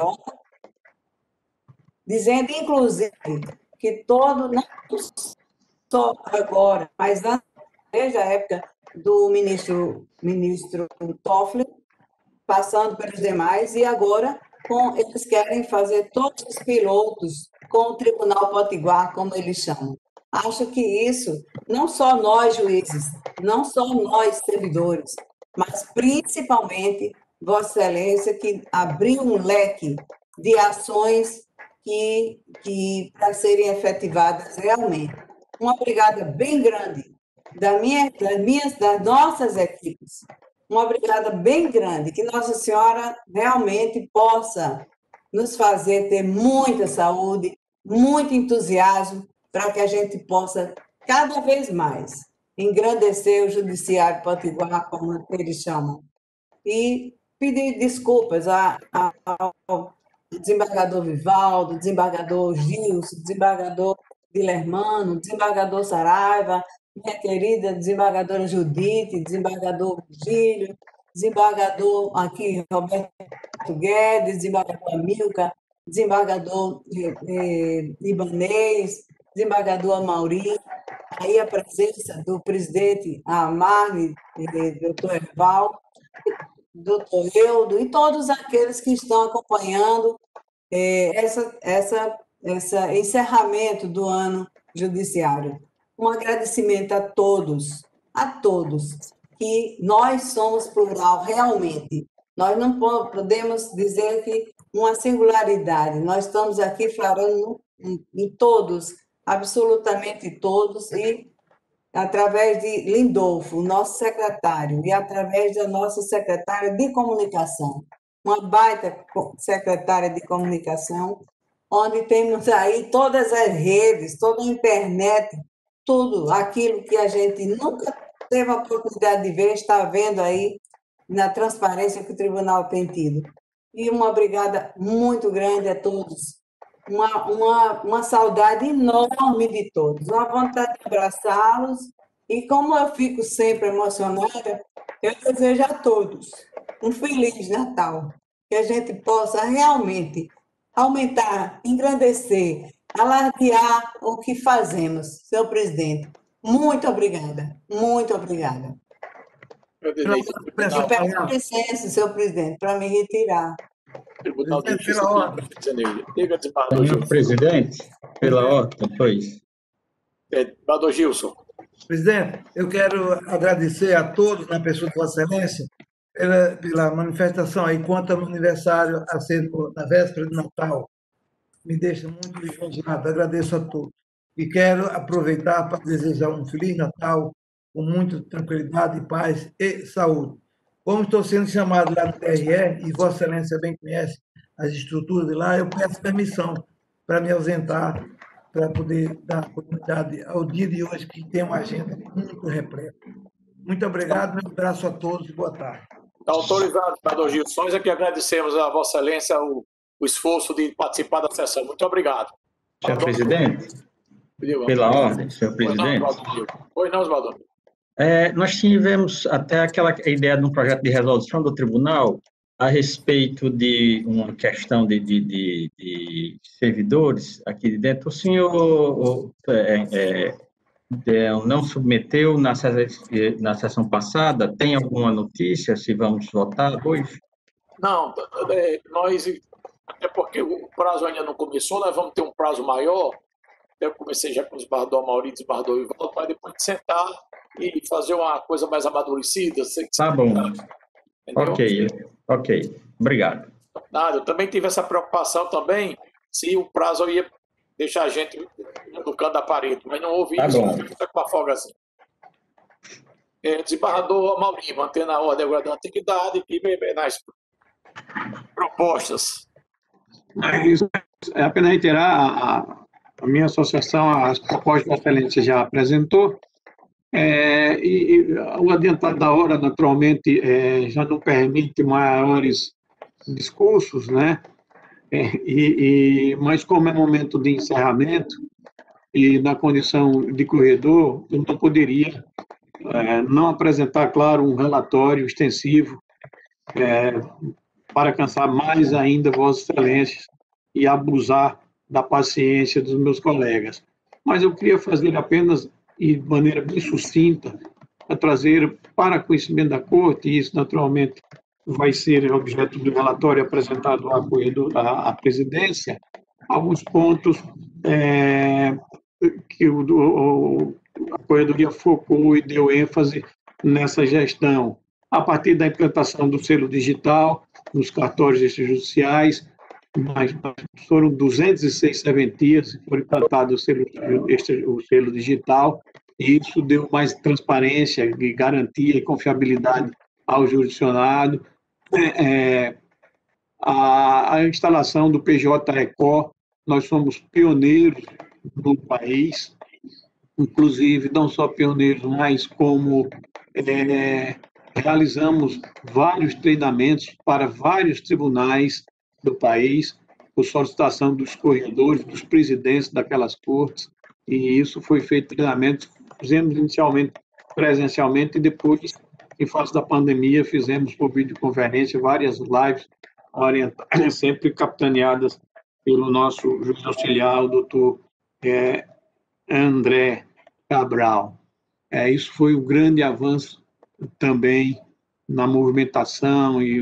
dizendo, inclusive, que todo, não só agora, mas desde a época do ministro Toffoli, passando pelos demais, e agora eles querem fazer todos os pilotos com o Tribunal Potiguar, como eles chamam. Acho que isso, não só nós juízes, não só nós servidores, mas principalmente Vossa Excelência, que abriu um leque de ações para serem efetivadas realmente. Uma obrigada bem grande das nossas equipes. Uma obrigada bem grande, que Nossa Senhora realmente possa nos fazer ter muita saúde, muito entusiasmo, para que a gente possa, cada vez mais, engrandecer o Judiciário Potiguar, como eles chamam. E pedir desculpas ao desembargador Vivaldo, desembargador Gilson, desembargador Guilhermano, desembargador Saraiva, minha querida desembargadora Judite, desembargador Virgílio, desembargador aqui Roberto Guedes, desembargador Amilcar, desembargador Ibanez, desembargador Amauri, aí a presença do presidente Amarne, doutor Erval, doutor Eudo, e todos aqueles que estão acompanhando esse encerramento do ano judiciário. Um agradecimento a todos, que nós somos plural, realmente. Nós não podemos dizer que uma singularidade, nós estamos aqui falando em todos, absolutamente todos, e através de Lindolfo, nosso secretário, e através da nossa secretária de comunicação, uma baita secretária de comunicação, onde temos aí todas as redes, toda a internet, tudo aquilo que a gente nunca teve a oportunidade de ver, está vendo aí na transparência que o tribunal tem tido. E uma obrigada muito grande a todos. Uma saudade enorme de todos, uma vontade de abraçá-los, e como eu fico sempre emocionada, eu desejo a todos um Feliz Natal, que a gente possa realmente aumentar, engrandecer, alardear o que fazemos, senhor presidente. Muito obrigada, muito obrigada. Eu peço licença, senhor presidente, para me retirar. Tribunal de Justiça. Senhor presidente, pela ordem, pois. Desembargador Gilson. Presidente, eu quero agradecer a todos, na pessoa de Vossa Excelência, pela manifestação aí quanto ao aniversário a ser na véspera de Natal. Me deixa muito lisonjeado, agradeço a todos. E quero aproveitar para desejar um Feliz Natal, com muita tranquilidade, paz e saúde. Como estou sendo chamado lá no TRE, e Vossa Excelência bem conhece as estruturas de lá, eu peço permissão para me ausentar, para poder dar continuidade ao dia de hoje, que tem uma agenda muito repleta. Muito obrigado, um abraço a todos e boa tarde. Está autorizado, senador Gilson. Nós aqui agradecemos a Vossa Excelência o esforço de participar da sessão. Muito obrigado. Senhor presidente, pela ordem, senhor presidente. Pois não, Oswaldo. Nós tivemos até aquela ideia de um projeto de resolução do tribunal a respeito de uma questão de servidores aqui de dentro. O senhor não submeteu na sessão passada? Tem alguma notícia se vamos votar hoje? Não, nós, até porque o prazo ainda não começou, nós vamos ter um prazo maior. Eu comecei já com os desembargador Amauri, desembargador Ivaldo, para depois de sentar e fazer uma coisa mais amadurecida. Tá bom. Ok. Obrigado. Nada, eu também tive essa preocupação também, se o prazo ia deixar a gente no canto da parede, mas não houve isso, fica com a folga assim. Desembargador Amauri, mantendo a ordem agora da antiguidade e nas propostas. É apenas reiterar a minha associação às propostas que a Excelência já apresentou, e o adiantado da hora, naturalmente, já não permite maiores discursos, né? Mas como é momento de encerramento e na condição de corredor, eu não poderia não apresentar, claro, um relatório extensivo para cansar mais ainda Vossa Excelência e abusar da paciência dos meus colegas. Mas eu queria fazer apenas, e de maneira bem sucinta, a trazer para conhecimento da Corte, e isso naturalmente vai ser objeto do relatório apresentado à presidência, alguns pontos que a Corredoria focou e deu ênfase nessa gestão, a partir da implantação do selo digital nos cartórios extrajudiciais. Mas foram 206 serventias que foram implantadas o selo digital, e isso deu mais transparência, e garantia e confiabilidade ao jurisdicionado. A instalação do PJ Record, nós somos pioneiros no país, inclusive não só pioneiros, mas como realizamos vários treinamentos para vários tribunais do país, por solicitação dos corredores, dos presidentes daquelas cortes, e isso foi feito treinamento, fizemos inicialmente presencialmente e depois, em face da pandemia, fizemos por videoconferência várias lives orientadas, sempre capitaneadas pelo nosso juiz auxiliar, o doutor André Cabral. Isso foi um grande avanço também na movimentação e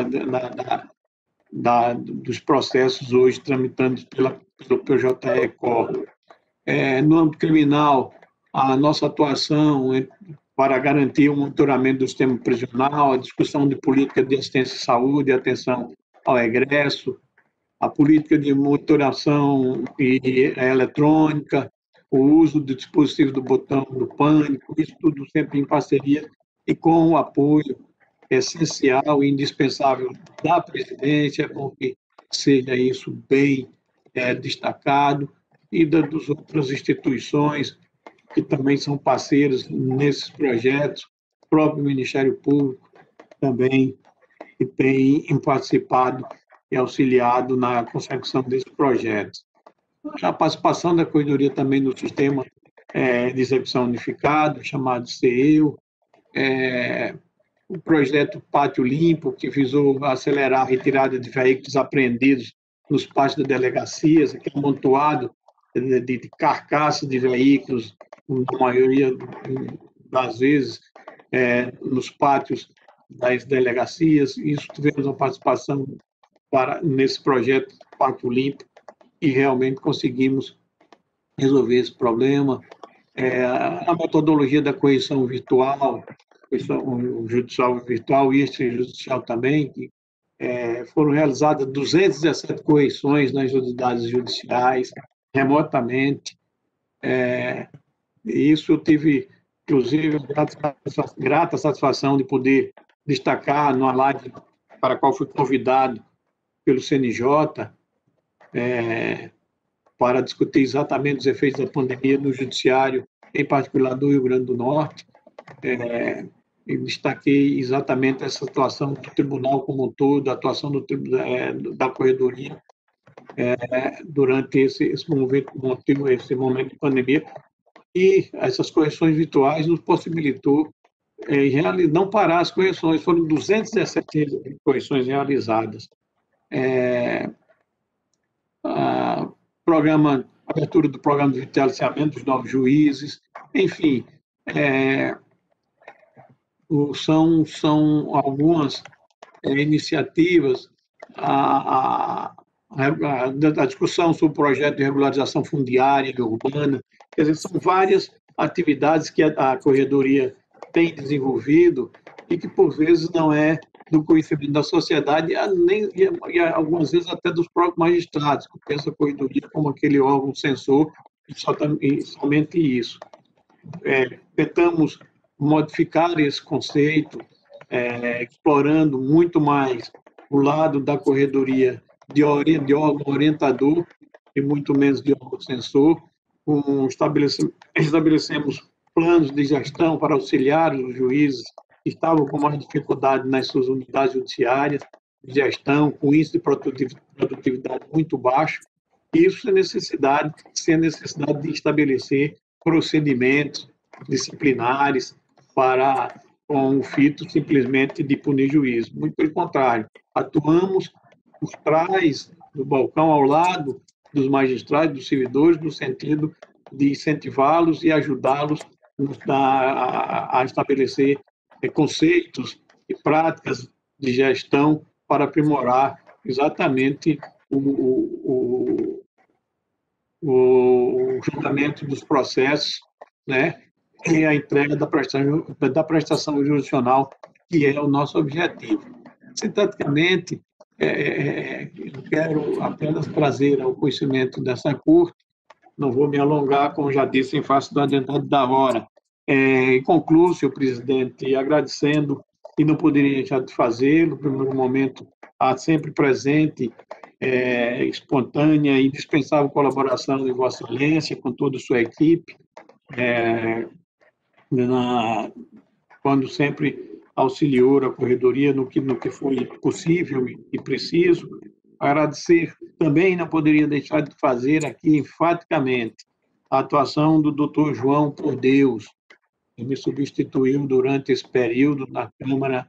dos processos hoje tramitados pelo PJE-COR. No âmbito criminal, a nossa atuação para garantir o monitoramento do sistema prisional, a discussão de política de assistência à saúde, atenção ao egresso, a política de monitoração eletrônica, o uso do dispositivo do botão do pânico, isso tudo sempre em parceria e com o apoio essencial e indispensável da presidência, com que seja isso bem destacado, e das outras instituições que também são parceiros nesses projetos, o próprio Ministério Público também, que tem participado e auxiliado na consecução desses projetos. A participação da Corredoria também no sistema de execução unificado, chamado CEU, o projeto Pátio Limpo, que visou acelerar a retirada de veículos apreendidos nos pátios das delegacias, que é amontoado de carcaças de veículos, na maioria das vezes, nos pátios das delegacias. Isso tivemos uma participação nesse projeto Pátio Limpo e realmente conseguimos resolver esse problema. A metodologia da correção virtual, o judicial virtual e extrajudicial também, que foram realizadas 217 correções nas unidades judiciais, remotamente. Isso eu tive, inclusive, grata satisfação de poder destacar numa live para a qual fui convidado pelo CNJ, para discutir exatamente os efeitos da pandemia no judiciário, em particular do Rio Grande do Norte. E destaquei exatamente essa atuação do tribunal como um todo, a atuação da corredoria durante esse momento de pandemia. E essas correções virtuais nos possibilitou não parar as correções. Foram 217 correções realizadas. Abertura do programa de aliciamento dos novos juízes, enfim, são algumas iniciativas. A discussão sobre o projeto de regularização fundiária e urbana, quer dizer, são várias atividades que a Corredoria tem desenvolvido e que, por vezes, não é do conhecimento da sociedade e algumas vezes até dos próprios magistrados, que pensam a Corredoria como aquele órgão censor e somente isso. Tentamos modificar esse conceito, explorando muito mais o lado da Corredoria de órgão orientador e muito menos de órgão censor. Estabelecemos planos de gestão para auxiliar os juízes que estavam com mais dificuldade nas suas unidades judiciárias, de gestão, com índice de produtividade muito baixo. Isso sem necessidade de estabelecer procedimentos disciplinares com o fito simplesmente de punir juízo. Muito pelo contrário, atuamos por trás do balcão, ao lado dos magistrados, dos servidores, no sentido de incentivá-los e ajudá-los a estabelecer conceitos e práticas de gestão para aprimorar exatamente o julgamento dos processos, e a entrega da prestação jurisdicional, que é o nosso objetivo. Sinteticamente, eu quero apenas trazer ao conhecimento dessa Corte, não vou me alongar, como já disse, em face do adiantado da hora. Concluo, senhor presidente, agradecendo, e não poderia deixar de fazer, no primeiro momento, a sempre presente, espontânea e indispensável colaboração de Vossa Excelência, com toda a sua equipe, quando sempre auxiliou a Corredoria no que foi possível e preciso. Agradecer também, não poderia deixar de fazer aqui enfaticamente, a atuação do Dr. João Por Deus, que me substituiu durante esse período na Câmara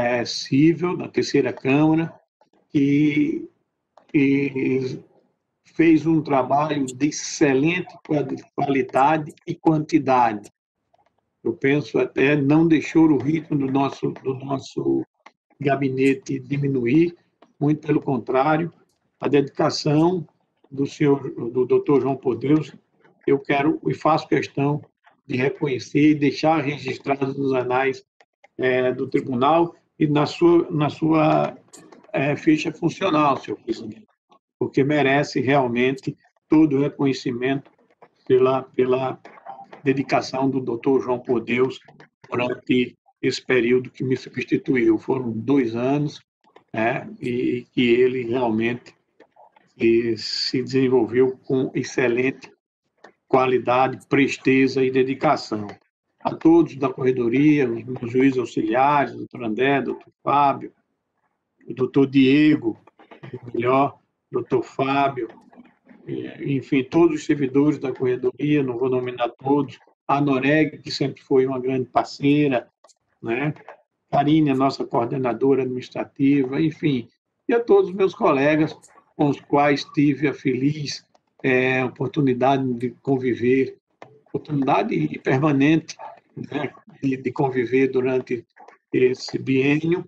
Civil, na terceira Câmara, e fez um trabalho de excelente qualidade e quantidade. Eu penso até não deixou o ritmo do nosso gabinete diminuir, muito pelo contrário, a dedicação do Dr. João Podeus, eu quero e faço questão de reconhecer e deixar registrado nos anais do Tribunal e na sua ficha funcional, senhor presidente, porque merece realmente todo o reconhecimento pela dedicação do Dr. João Podeus durante esse período que me substituiu. Foram 2 anos, e que ele realmente se desenvolveu com excelente qualidade, presteza e dedicação. A todos da corredoria, os meus juízes auxiliares, doutor André, doutor Fábio, o doutor Diego, doutor Fábio, enfim, todos os servidores da corredoria, não vou nominar todos, a Noreg, que sempre foi uma grande parceira, né? Karine, a nossa coordenadora administrativa, enfim, e a todos os meus colegas com os quais tive a feliz oportunidade de conviver, oportunidade permanente, né, de conviver durante esse biênio,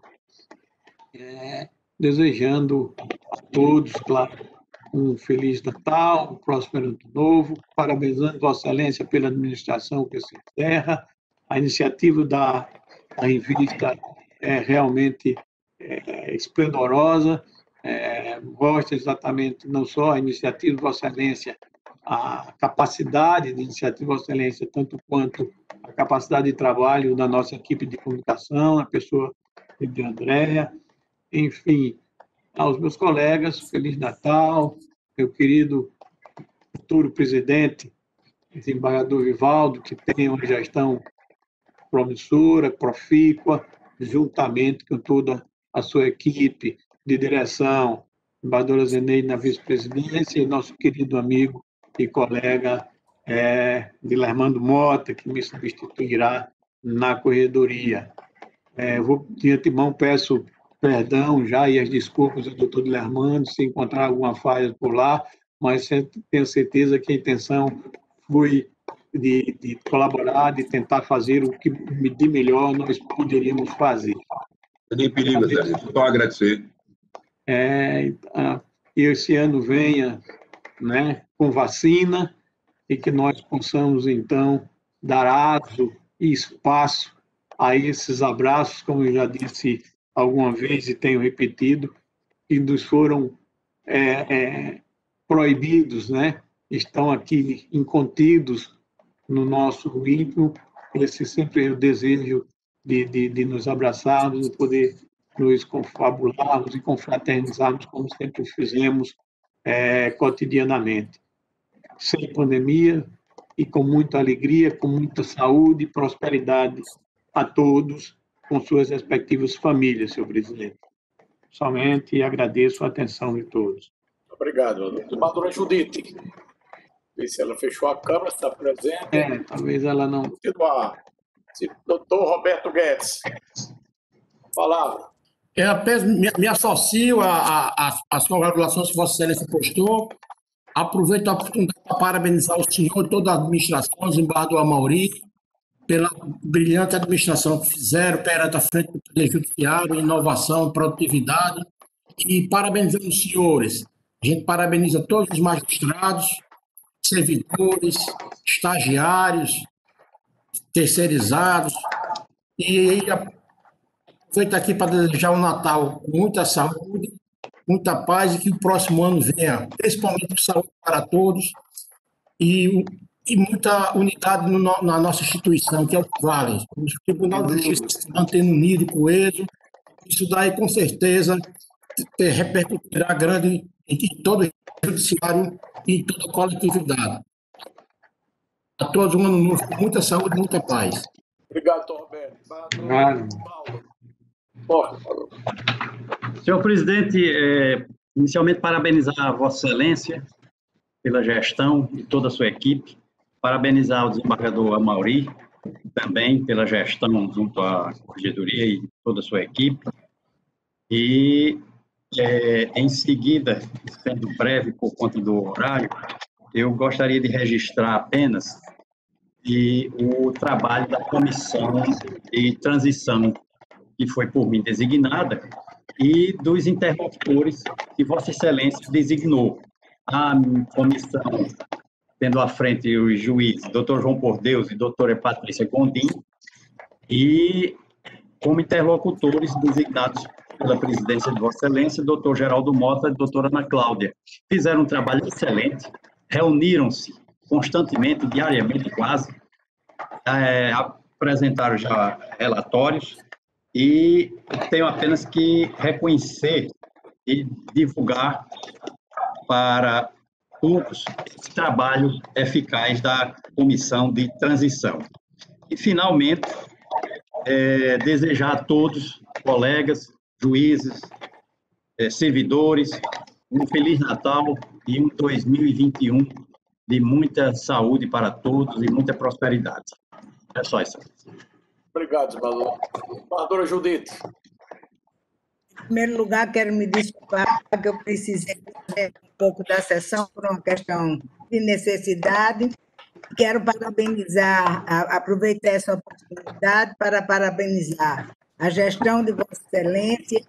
desejando a todos, claro, um Feliz Natal, um próspero Ano Novo, parabenizando Vossa Excelência pela administração que se encerra. A iniciativa da revista é realmente esplendorosa, mostra exatamente não só a iniciativa de Vossa Excelência, a capacidade de iniciativa de Vossa Excelência, tanto quanto a capacidade de trabalho da nossa equipe de comunicação, a pessoa de Andréa, enfim, aos meus colegas, Feliz Natal, meu querido futuro presidente, desembargador Vivaldo, que tem uma gestão promissora, profícua, juntamente com toda a sua equipe de direção, embaixadora Zeneide na vice-presidência, e nosso querido amigo e colega Guilhermando Mota, que me substituirá na corredoria. De antemão, peço perdão já e as desculpas ao doutor Guilhermando se encontrar alguma falha por lá, mas tenho certeza que a intenção foi de colaborar, de tentar fazer o que de melhor nós poderíamos fazer. Nem perigo, Zé. Só agradecer. E esse ano venha, né, com vacina e que nós possamos, então, dar aso e espaço a esses abraços, como eu já disse alguma vez e tenho repetido, que nos foram proibidos, né? Estão aqui incontidos no nosso íntimo, esse sempre é o desejo de nos abraçarmos, de poder nos confabularmos e confraternizarmos como sempre fizemos cotidianamente. Sem pandemia e com muita alegria, com muita saúde e prosperidade a todos, com suas respectivas famílias, senhor presidente. Somente agradeço a atenção de todos. Obrigado. Doutora Judite, se ela fechou a câmera, está presente. Talvez ela não... Continuar. Doutor Roberto Guedes, palavra. Eu apenas me associo às congratulações que Vossa Excelência postou. Aproveito a oportunidade para parabenizar o senhor e toda a administração, o desembargador Amaury, pela brilhante administração que fizeram perante a frente do Poder Judiciário, inovação, produtividade, e parabenizando os senhores. A gente parabeniza todos os magistrados, servidores, estagiários, terceirizados, e aproveito aqui para desejar um Natal com muita saúde, muita paz, e que o próximo ano venha, principalmente saúde para todos, e muita unidade na nossa instituição, que é o Vale. O Tribunal de Justiça se mantendo unido e coeso, isso daí, com certeza, repercutirá grande em todo o judiciário e em toda a coletividade. A todos um ano novo, com muita saúde e muita paz. Obrigado, Dr. Roberto. Senhor presidente, inicialmente parabenizar a Vossa Excelência pela gestão e toda a sua equipe, parabenizar o desembargador Amaury também pela gestão junto à corregedoria e toda a sua equipe, e Em seguida, sendo breve por conta do horário, eu gostaria de registrar apenas o trabalho da comissão de transição, que foi por mim designada, e dos interlocutores que Vossa Excelência designou. A comissão, tendo à frente os juízes, Dr. João Por Deus e doutora Patrícia Gondim, e como interlocutores designados pela presidência de Vossa Excelência, Dr. Geraldo Mota e doutora Ana Cláudia. Fizeram um trabalho excelente, reuniram-se constantemente, diariamente quase, apresentaram já relatórios, e tenho apenas que reconhecer e divulgar para todos esse trabalho eficaz da comissão de transição. E, finalmente, desejar a todos, colegas, juízes, servidores, um Feliz Natal e um 2021 de muita saúde para todos e muita prosperidade. É só isso. Obrigado, desembargador. Desembargadora Judite. Em primeiro lugar, quero me desculpar que eu precisei fazer um pouco da sessão por uma questão de necessidade. Quero parabenizar, aproveitar essa oportunidade para parabenizar a gestão de Vossa Excelência,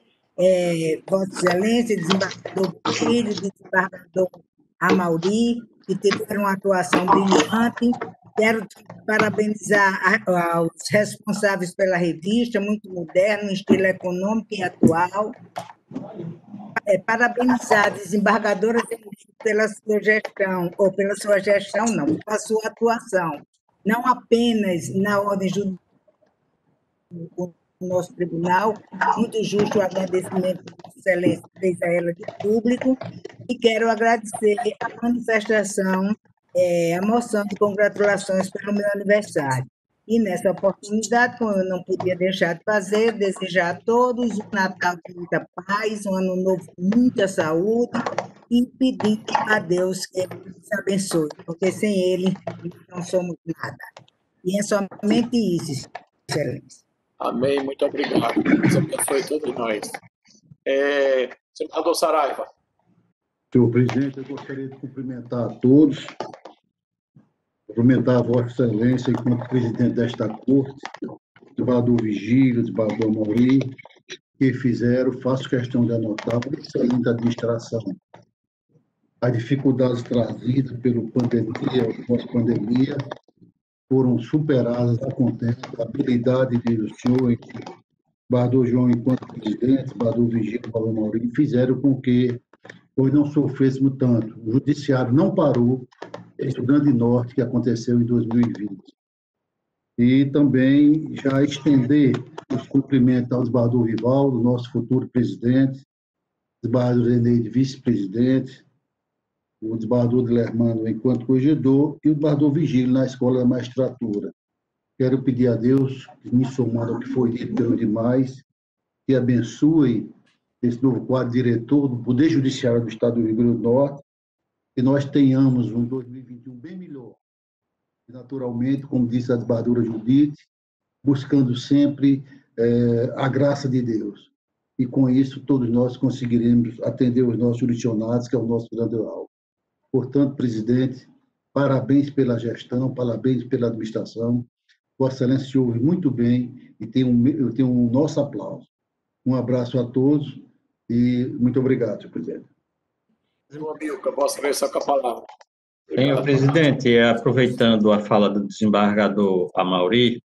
desembargador Filho, desembargador Amauri, que tiveram uma atuação brilhante. Quero parabenizar aos responsáveis pela revista, muito moderno, em estilo econômico e atual. Parabenizar a desembargadora pela sua gestão, ou pela sua gestão, não, pela sua atuação, não apenas na ordem judicial do nosso tribunal, muito justo o agradecimento que a Excelência fez a ela de público, e quero agradecer a manifestação, a moção de congratulações pelo meu aniversário. E, nessa oportunidade, como eu não podia deixar de fazer, desejar a todos um Natal com muita paz, um Ano Novo com muita saúde, e pedir a Deus que Ele nos abençoe, porque sem Ele não somos nada. E é somente isso, Excelência. Amém, muito obrigado. Deus abençoe todos nós. Senador Saraiva. Senhor presidente, eu gostaria de cumprimentar a todos, cumprimentar a Vossa Excelência enquanto presidente desta corte, o desembargador Vigílio, o desembargador Amauri, que faço questão de anotar, uma excelente administração. As dificuldades trazidas pela pandemia, ou pós-pandemia, foram superadas a contento. A habilidade do senhor, desembargador João, enquanto presidente, desembargador Vigílio, desembargador Amauri, fizeram com que nós não sofrêssemos tanto. O judiciário não parou, esse é o grande norte que aconteceu em 2020. E também já estender os cumprimentos ao desembargador Rivaldo, nosso futuro presidente, desembargador Eneide, vice-presidente, o desembargador Dilermano enquanto corregedor e o desembargador Vigílio na Escola da Magistratura. Quero pedir a Deus, me somando ao que foi dito pelos demais, que abençoe esse novo quadro diretor do Poder Judiciário do Estado do Rio Grande do Norte, que nós tenhamos um 2021 bem melhor. E, naturalmente, como disse a desembargadora Judite, buscando sempre a graça de Deus. E, com isso, todos nós conseguiremos atender os nossos jurisdicionados, que é o nosso grande alvo. Portanto, presidente, parabéns pela gestão, parabéns pela administração. Vossa Excelência se ouve muito bem e eu tenho um nosso aplauso. Um abraço a todos e muito obrigado, senhor presidente. Senhor Milka, Vossa Excelência com a palavra. Senhor presidente, aproveitando a fala do desembargador Amauri,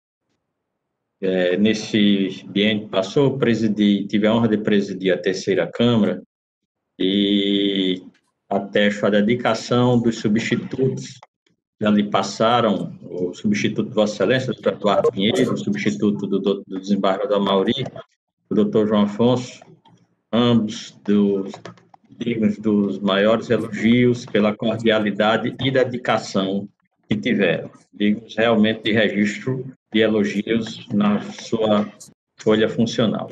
nesse biênio passou, tive a honra de presidir a terceira Câmara e atesto a dedicação dos substitutos que ali passaram, o substituto de Vossa Excelência, o Dr. Eduardo Pinheiro, o substituto do desembargador Amauri, o Dr. João Afonso, ambos dignos dos maiores elogios pela cordialidade e dedicação que tiveram. Dignos realmente de registro de elogios na sua folha funcional.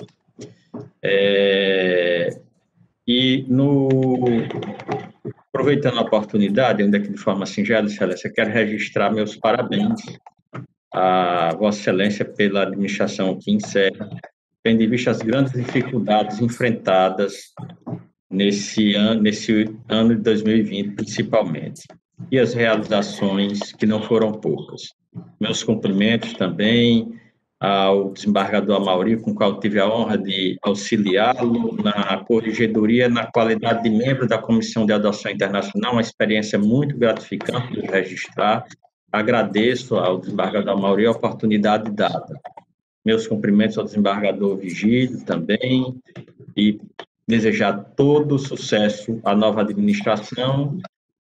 Aproveitando a oportunidade, ainda que de forma singela, Excelência, quero registrar meus parabéns a Vossa Excelência pela administração que encerra tendo em vista as grandes dificuldades enfrentadas nesse ano de 2020, principalmente, e as realizações que não foram poucas. Meus cumprimentos também ao desembargador Amaury, com o qual tive a honra de auxiliá-lo na corregedoria, na qualidade de membro da Comissão de Adoção Internacional, uma experiência muito gratificante de registrar. Agradeço ao desembargador Amaury a oportunidade dada. Meus cumprimentos ao desembargador Vigílio também, e desejar todo sucesso à nova administração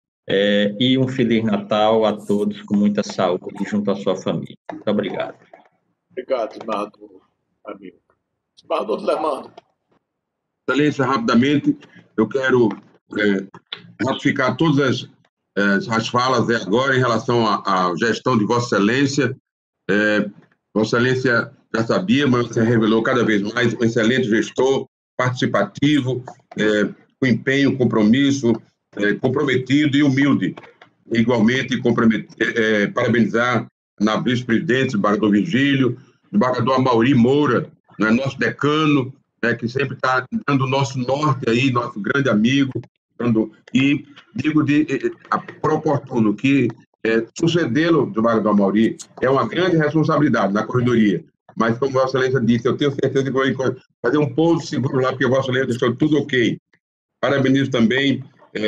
e um Feliz Natal a todos, com muita saúde, junto à sua família. Muito obrigado. Obrigado, desembargador amigo. Desembargador Dilermando. Excelência, rapidamente, eu quero ratificar todas as falas agora em relação à gestão de Vossa Excelência. Vossa Excelência já sabia, mas você revelou cada vez mais um excelente gestor, participativo, com empenho, compromisso, comprometido e humilde. Igualmente, parabenizar na vice-presidente, desembargador Vigílio, desembargador Amaury Moura, né, nosso decano, né, que sempre está dando o nosso norte aí, nosso grande amigo, e digo oportuno que sucedê-lo, desembargador Amaury, é uma grande responsabilidade na corredoria, mas como Vossa Excelência disse, eu tenho certeza que vou fazer um pouso seguro lá, porque Vossa Excelência deixou tudo ok. Parabenizo também,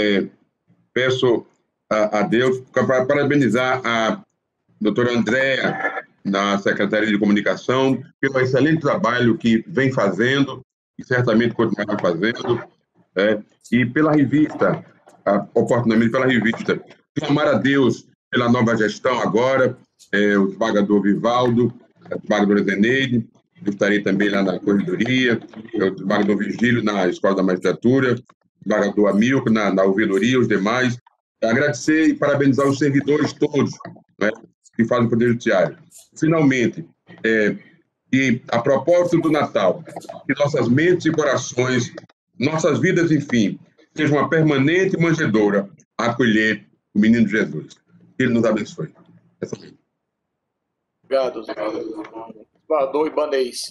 peço a Deus, para parabenizar a doutora Andréa, na Secretaria de Comunicação, pelo excelente trabalho que vem fazendo, e certamente continuará fazendo, e pela revista, oportunamente pela revista. Clamar a Deus pela nova gestão agora, o desembargador Vivaldo, a desembargadora Zeneide, eu estarei também lá na corredoria, o desembargador Vigílio na Escola da Magistratura, o desembargador Amilco na ouvidoria, os demais. Agradecer e parabenizar os servidores todos, né, que fazem o Poder Judiciário. Finalmente, e a propósito do Natal, que nossas mentes e corações, nossas vidas, enfim, sejam uma permanente manjedoura a acolher o Menino Jesus. Que Ele nos abençoe. Obrigado, desembargador Ibanez.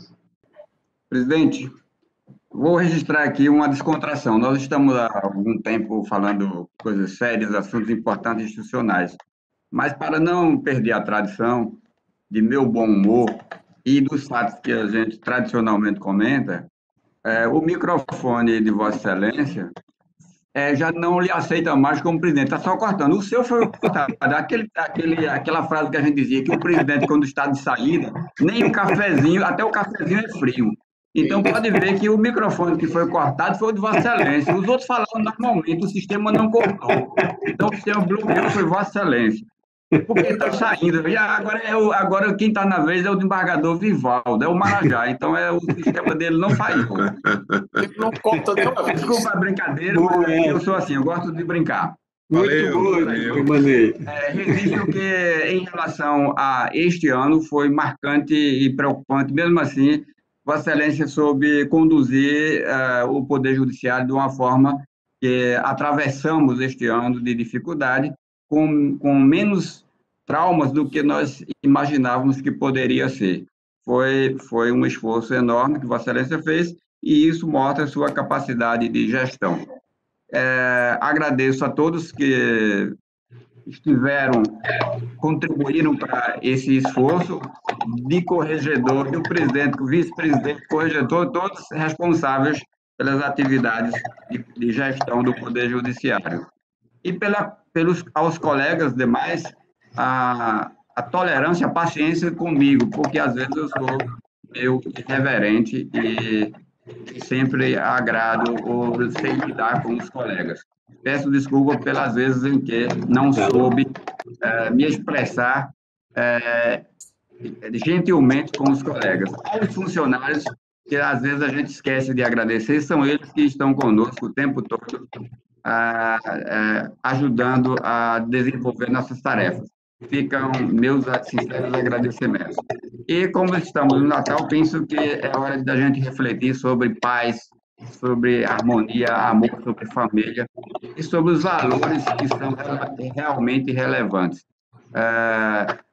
Presidente, vou registrar aqui uma descontração. Nós estamos há algum tempo falando coisas sérias, assuntos importantes institucionais, mas para não perder a tradição de meu bom humor e dos fatos que a gente tradicionalmente comenta, o microfone de Vossa Excelência já não lhe aceita mais como presidente, está só cortando. O seu foi cortado. Aquela frase que a gente dizia, que o presidente, quando está de saída, nem o cafezinho, até o cafezinho é frio. Então, pode ver que o microfone que foi cortado foi o de Vossa Excelência. Os outros falaram normalmente, o sistema não cortou. Então, o sistema bloqueou foi Vossa Excelência. Porque está saindo. E agora quem está na vez é o desembargador Vivaldo, é o Marajá. Então, o sistema dele não falhou. Ele não conta nenhuma vez. Desculpa a brincadeira, mas eu sou assim, eu gosto de brincar. Valeu. Registro que, em relação a este ano, foi marcante e preocupante. Mesmo assim, Vossa Excelência soube conduzir o Poder Judiciário de uma forma que atravessamos este ano de dificuldade com menos traumas do que nós imaginávamos que poderia ser. Foi um esforço enorme que Vossa Excelência fez e isso mostra a sua capacidade de gestão. Agradeço a todos que contribuíram para esse esforço de corregedor, do presidente, do vice-presidente, corregedor, todos responsáveis pelas atividades de gestão do Poder Judiciário. E aos colegas demais, a tolerância, a paciência comigo, porque às vezes eu sou meio irreverente e sempre agrado ou sei lidar com os colegas. Peço desculpa pelas vezes em que não soube me expressar gentilmente com os colegas. Os funcionários, que às vezes a gente esquece de agradecer, são eles que estão conosco o tempo todo, ajudando a desenvolver nossas tarefas. Ficam meus sinceros agradecimentos. E como estamos no Natal, penso que é hora da gente refletir sobre paz, sobre harmonia, amor, sobre família e sobre os valores que são realmente relevantes.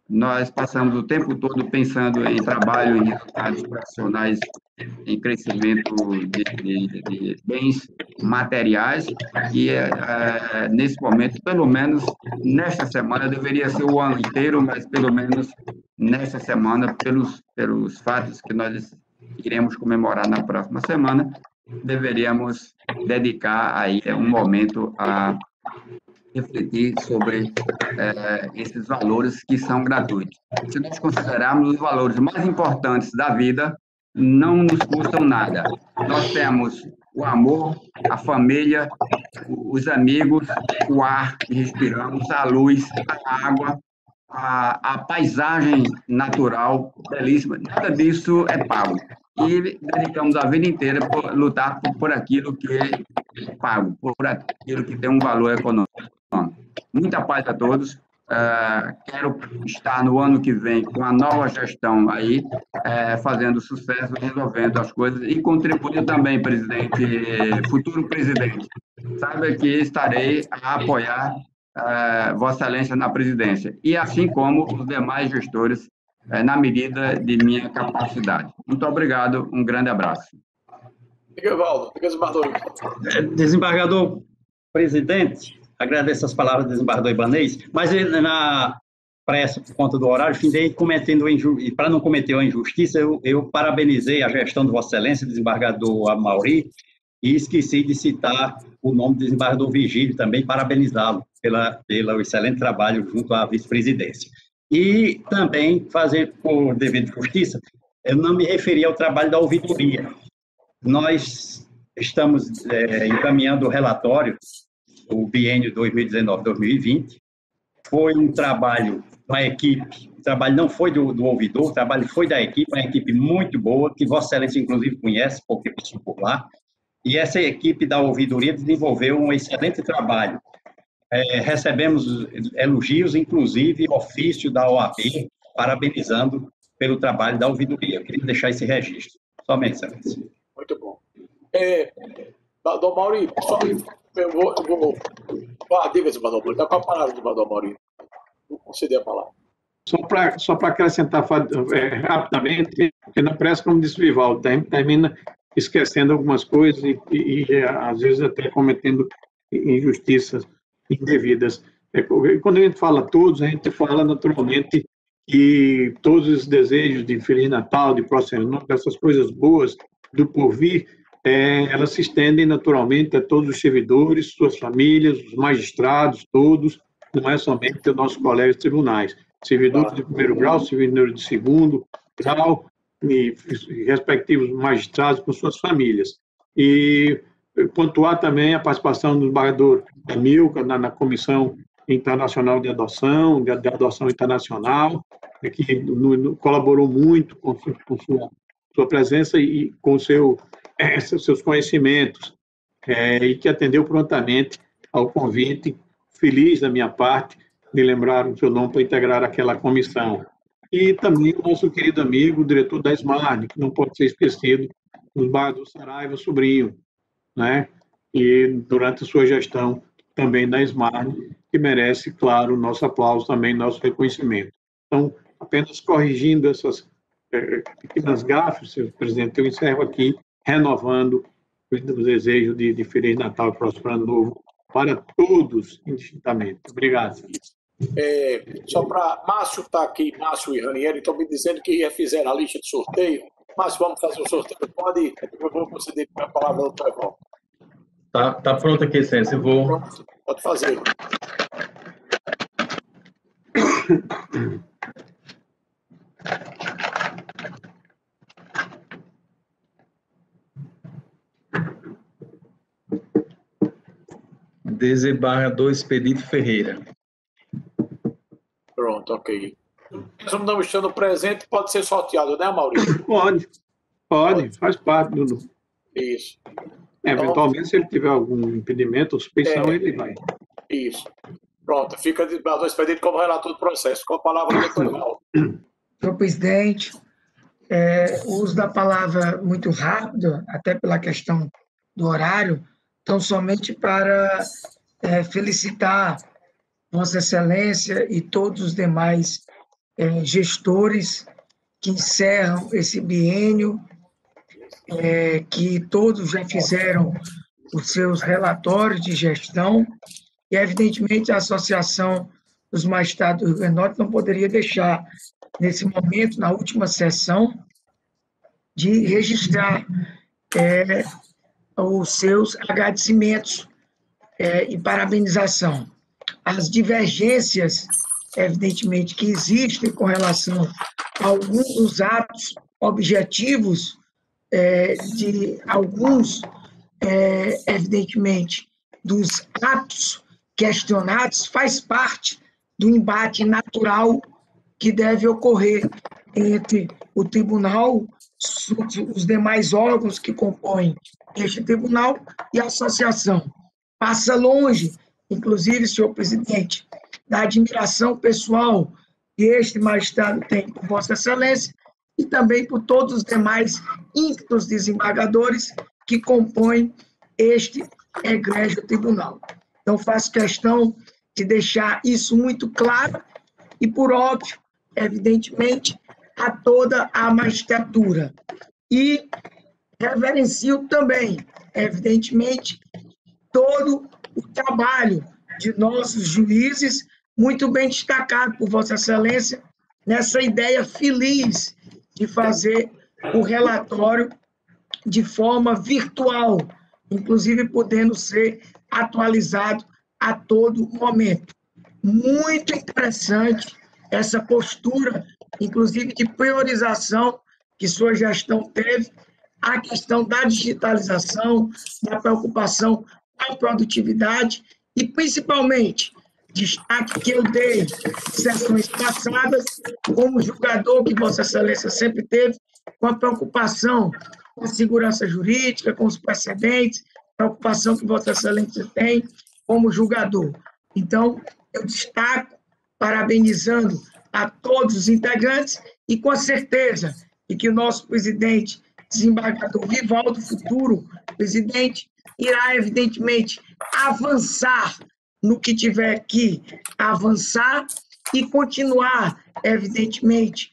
nós passamos o tempo todo pensando em trabalho, em resultados profissionais, em crescimento de bens materiais, e nesse momento, pelo menos nesta semana, deveria ser o ano inteiro, mas pelo menos nesta semana, pelos fatos que nós iremos comemorar na próxima semana, deveríamos dedicar aí um momento a refletir sobre esses valores que são gratuitos. Se nós considerarmos os valores mais importantes da vida, não nos custam nada. Nós temos o amor, a família, os amigos, o ar que respiramos, a luz, a água, a paisagem natural belíssima. Nada disso é pago. E dedicamos a vida inteira por lutar por aquilo que é pago, por aquilo que tem um valor econômico. Muita paz a todos. Quero estar no ano que vem com a nova gestão aí, fazendo sucesso, resolvendo as coisas e contribuindo também, presidente, futuro presidente. Saiba que estarei a apoiar Vossa Excelência na presidência, e assim como os demais gestores, na medida de minha capacidade. Muito obrigado, um grande abraço. Evaldo, desembargador. Desembargador presidente, agradeço as palavras do desembargador Ibanez, mas na pressa, por conta do horário, findei cometendo, e para não cometer uma injustiça, eu parabenizei a gestão de Vossa Excelência, desembargador Amaury, e esqueci de citar o nome do desembargador Vigílio, também parabenizá-lo pelo excelente trabalho junto à vice-presidência. E também fazer, por dever de justiça, eu não me referi ao trabalho da ouvidoria. Nós estamos encaminhando o relatório, o biênio 2019-2020, foi um trabalho da equipe, o trabalho não foi do ouvidor, o trabalho foi da equipe, uma equipe muito boa, que Vossa Excelência, inclusive, conhece, porque passou por lá, e essa equipe da ouvidoria desenvolveu um excelente trabalho. Recebemos elogios, inclusive ofício da OAB, parabenizando pelo trabalho da ouvidoria. Eu queria deixar esse registro. Somente, Excelência. Muito bom. Dom Mauri, eu vou... diga-se, Dom está com a palavra de Dom Mauri. Vou conceder a palavra. Só para acrescentar rapidamente, porque na pressa, como disse o Vivaldo, termina esquecendo algumas coisas e às vezes até cometendo injustiças indevidas. Quando a gente fala todos, a gente fala naturalmente que todos os desejos de Feliz Natal, de Próximo Ano, dessas coisas boas do porvir, elas se estendem naturalmente a todos os servidores, suas famílias, os magistrados, todos, não é somente os nossos colegas de tribunais, servidores de primeiro grau, servidores de segundo grau, e respectivos magistrados com suas famílias. E pontuar também a participação do desembargador Amilcar na Comissão Internacional de Adoção Internacional, que colaborou muito com sua presença e com seus conhecimentos, e que atendeu prontamente ao convite, feliz da minha parte, de lembrar o seu nome para integrar aquela comissão. E também o nosso querido amigo, o diretor da SMARN, que não pode ser esquecido, o desembargador Saraiva Sobrinho, né? E durante a sua gestão também da SMARN, que merece, claro, o nosso aplauso também, nosso reconhecimento. Então, apenas corrigindo essas pequenas gafes, senhor presidente, eu encerro aqui, renovando o desejo de Feliz Natal e Próspero Ano Novo para todos, indistintamente. Obrigado. Só para... Márcio está aqui, Márcio e Ranieri, estão me dizendo que fizeram a lista de sorteio. Márcio, vamos fazer o sorteio. Pode, eu vou conceder a palavra ao Trevor. Tá pronto aqui, Excelência. Eu vou... Pronto, pode fazer. Desembargador Expedito Ferreira. Pronto, ok. Se não estando presente, pode ser sorteado, né, Maurício? Pode, faz parte do... Isso. Eventualmente, se ele tiver algum impedimento ou suspeição, ele vai. Isso. Pronto, fica desembargador Expedito como relator do processo. Com a palavra do doutor Val. Senhor presidente, o uso da palavra muito rápido, até pela questão do horário, então somente para felicitar Vossa Excelência e todos os demais gestores que encerram esse biênio, que todos já fizeram os seus relatórios de gestão, e, evidentemente, a Associação dos Magistrados do Rio Grande do Norte não poderia deixar, nesse momento, na última sessão, de registrar os seus agradecimentos e parabenização. As divergências, evidentemente, que existem com relação a alguns dos atos objetivos de alguns, evidentemente, dos atos questionados, faz parte do embate natural que deve ocorrer entre o tribunal, os demais órgãos que compõem este tribunal e a associação. Passa longe, inclusive, senhor presidente, da admiração pessoal que este magistrado tem por Vossa Excelência e também por todos os demais ímpetos desembargadores que compõem este egrégio tribunal. Então, faço questão de deixar isso muito claro e, por óbvio, evidentemente, a toda a magistratura. E reverencio também, evidentemente, todo o trabalho de nossos juízes, muito bem destacado por Vossa Excelência, nessa ideia feliz de fazer o relatório de forma virtual, inclusive podendo ser atualizado a todo momento. Muito interessante essa postura, inclusive de priorização que sua gestão teve, a questão da digitalização, da preocupação com a produtividade e, principalmente, destaque que eu dei em sessões passadas, como julgador que Vossa Excelência sempre teve, com a preocupação com a segurança jurídica, com os precedentes, preocupação que Vossa Excelência tem como julgador. Então, eu destaco, parabenizando a todos os integrantes e com a certeza de que o nosso presidente, desembargador Vivaldo, futuro presidente, irá, evidentemente, avançar no que tiver que avançar e continuar, evidentemente,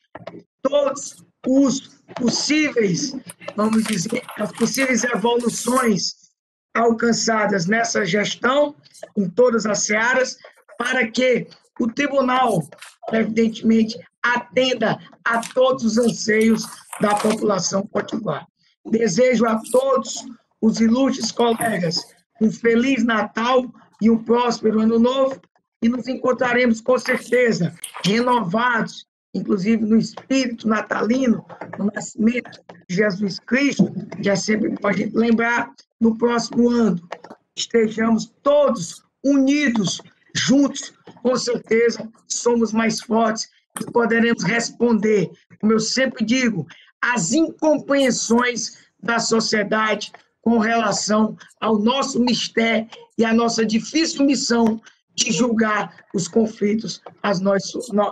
todos os possíveis, vamos dizer, as possíveis evoluções alcançadas nessa gestão, em todas as searas, para que o tribunal, evidentemente, atenda a todos os anseios da população potiguar. Desejo a todos os ilustres colegas um Feliz Natal e um próspero Ano Novo, e nos encontraremos, com certeza, renovados, inclusive no espírito natalino, no nascimento de Jesus Cristo, que é sempre bom a gente lembrar, no próximo ano. Estejamos todos unidos, juntos, com certeza somos mais fortes e poderemos responder, como eu sempre digo, às incompreensões da sociedade com relação ao nosso mistério e à nossa difícil missão de julgar os conflitos a nós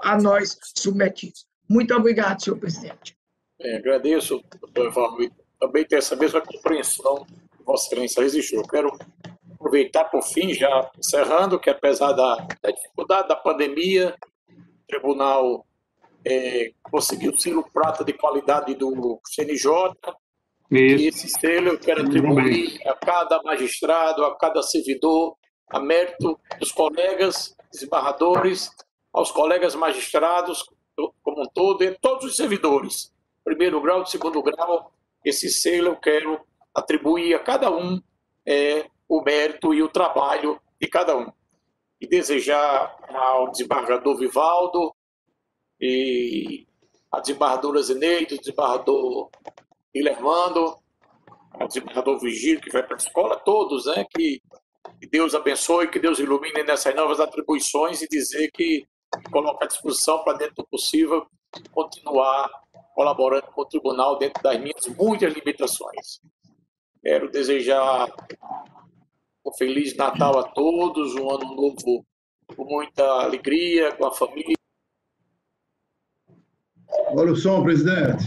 submetidos. Muito obrigado, senhor presidente. Agradeço, doutor Evaldo, e também ter essa mesma compreensão que Vossa Excelência resistiu. Eu quero aproveitar, por fim, já encerrando, que apesar da dificuldade da pandemia, o tribunal conseguiu o selo prata de qualidade do CNJ, e esse selo eu quero atribuir a cada magistrado, a cada servidor, a mérito dos colegas desembargadores, aos colegas magistrados como um todo, e todos os servidores, primeiro grau, de segundo grau. Esse selo eu quero atribuir a cada um o mérito e o trabalho de cada um. E desejar ao desembargador Vivaldo, e a desembargadora Zeneide, o desembargador Guilhermando, o desembargador Vigílio, que vai para a escola, todos, né, que Deus abençoe, que Deus ilumine nessas novas atribuições, e dizer que coloca à disposição, para dentro do possível, continuar colaborando com o tribunal dentro das minhas muitas limitações. Quero desejar um Feliz Natal a todos, um Ano Novo com muita alegria, com a família. Olha o som, presidente.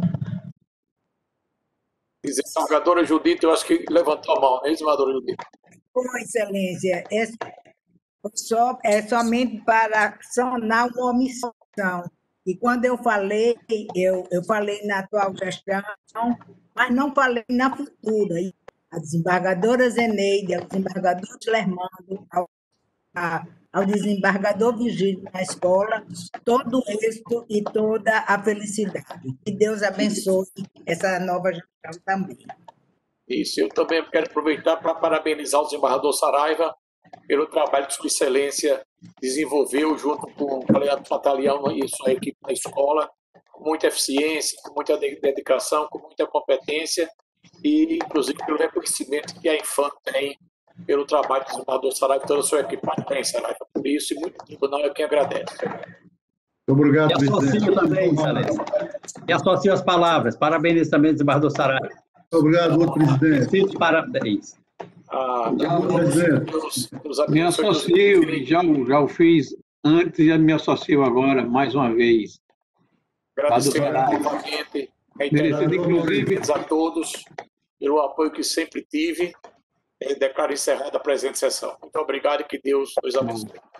Desembargadora Judita, eu acho que levantou a mão, né, desembargadora Judita? Com Excelência, é somente para sanar uma omissão. E quando eu falei na atual gestão, mas não falei na futura. A desembargadora Zeneide, ao desembargador Lermando, ao desembargador Vigílio na escola, todo o êxito e toda a felicidade. Que Deus abençoe essa nova gestão também. Isso, eu também quero aproveitar para parabenizar o desembargador Saraiva pelo trabalho que Sua Excelência desenvolveu junto com o Leandro Fatalião e sua equipe na escola, com muita eficiência, com muita dedicação, com muita competência e, inclusive, pelo reconhecimento que a Infam tem pelo trabalho do desembargador Saraiva e toda a sua equipe. Parabéns, Saraiva, por isso, e muito tribunal é quem agradece. Obrigado, presidente. E associo também, Excelência. E associo as palavras. Parabéns também, desembargador Saraiva. Obrigado, outro presidente. Parabéns. Me associo, já o fiz antes e me associo agora, mais uma vez. Agradecer novamente, inclusive a todos pelo apoio que sempre tive. Declaro encerrada a presente sessão. Muito obrigado e que Deus nos abençoe.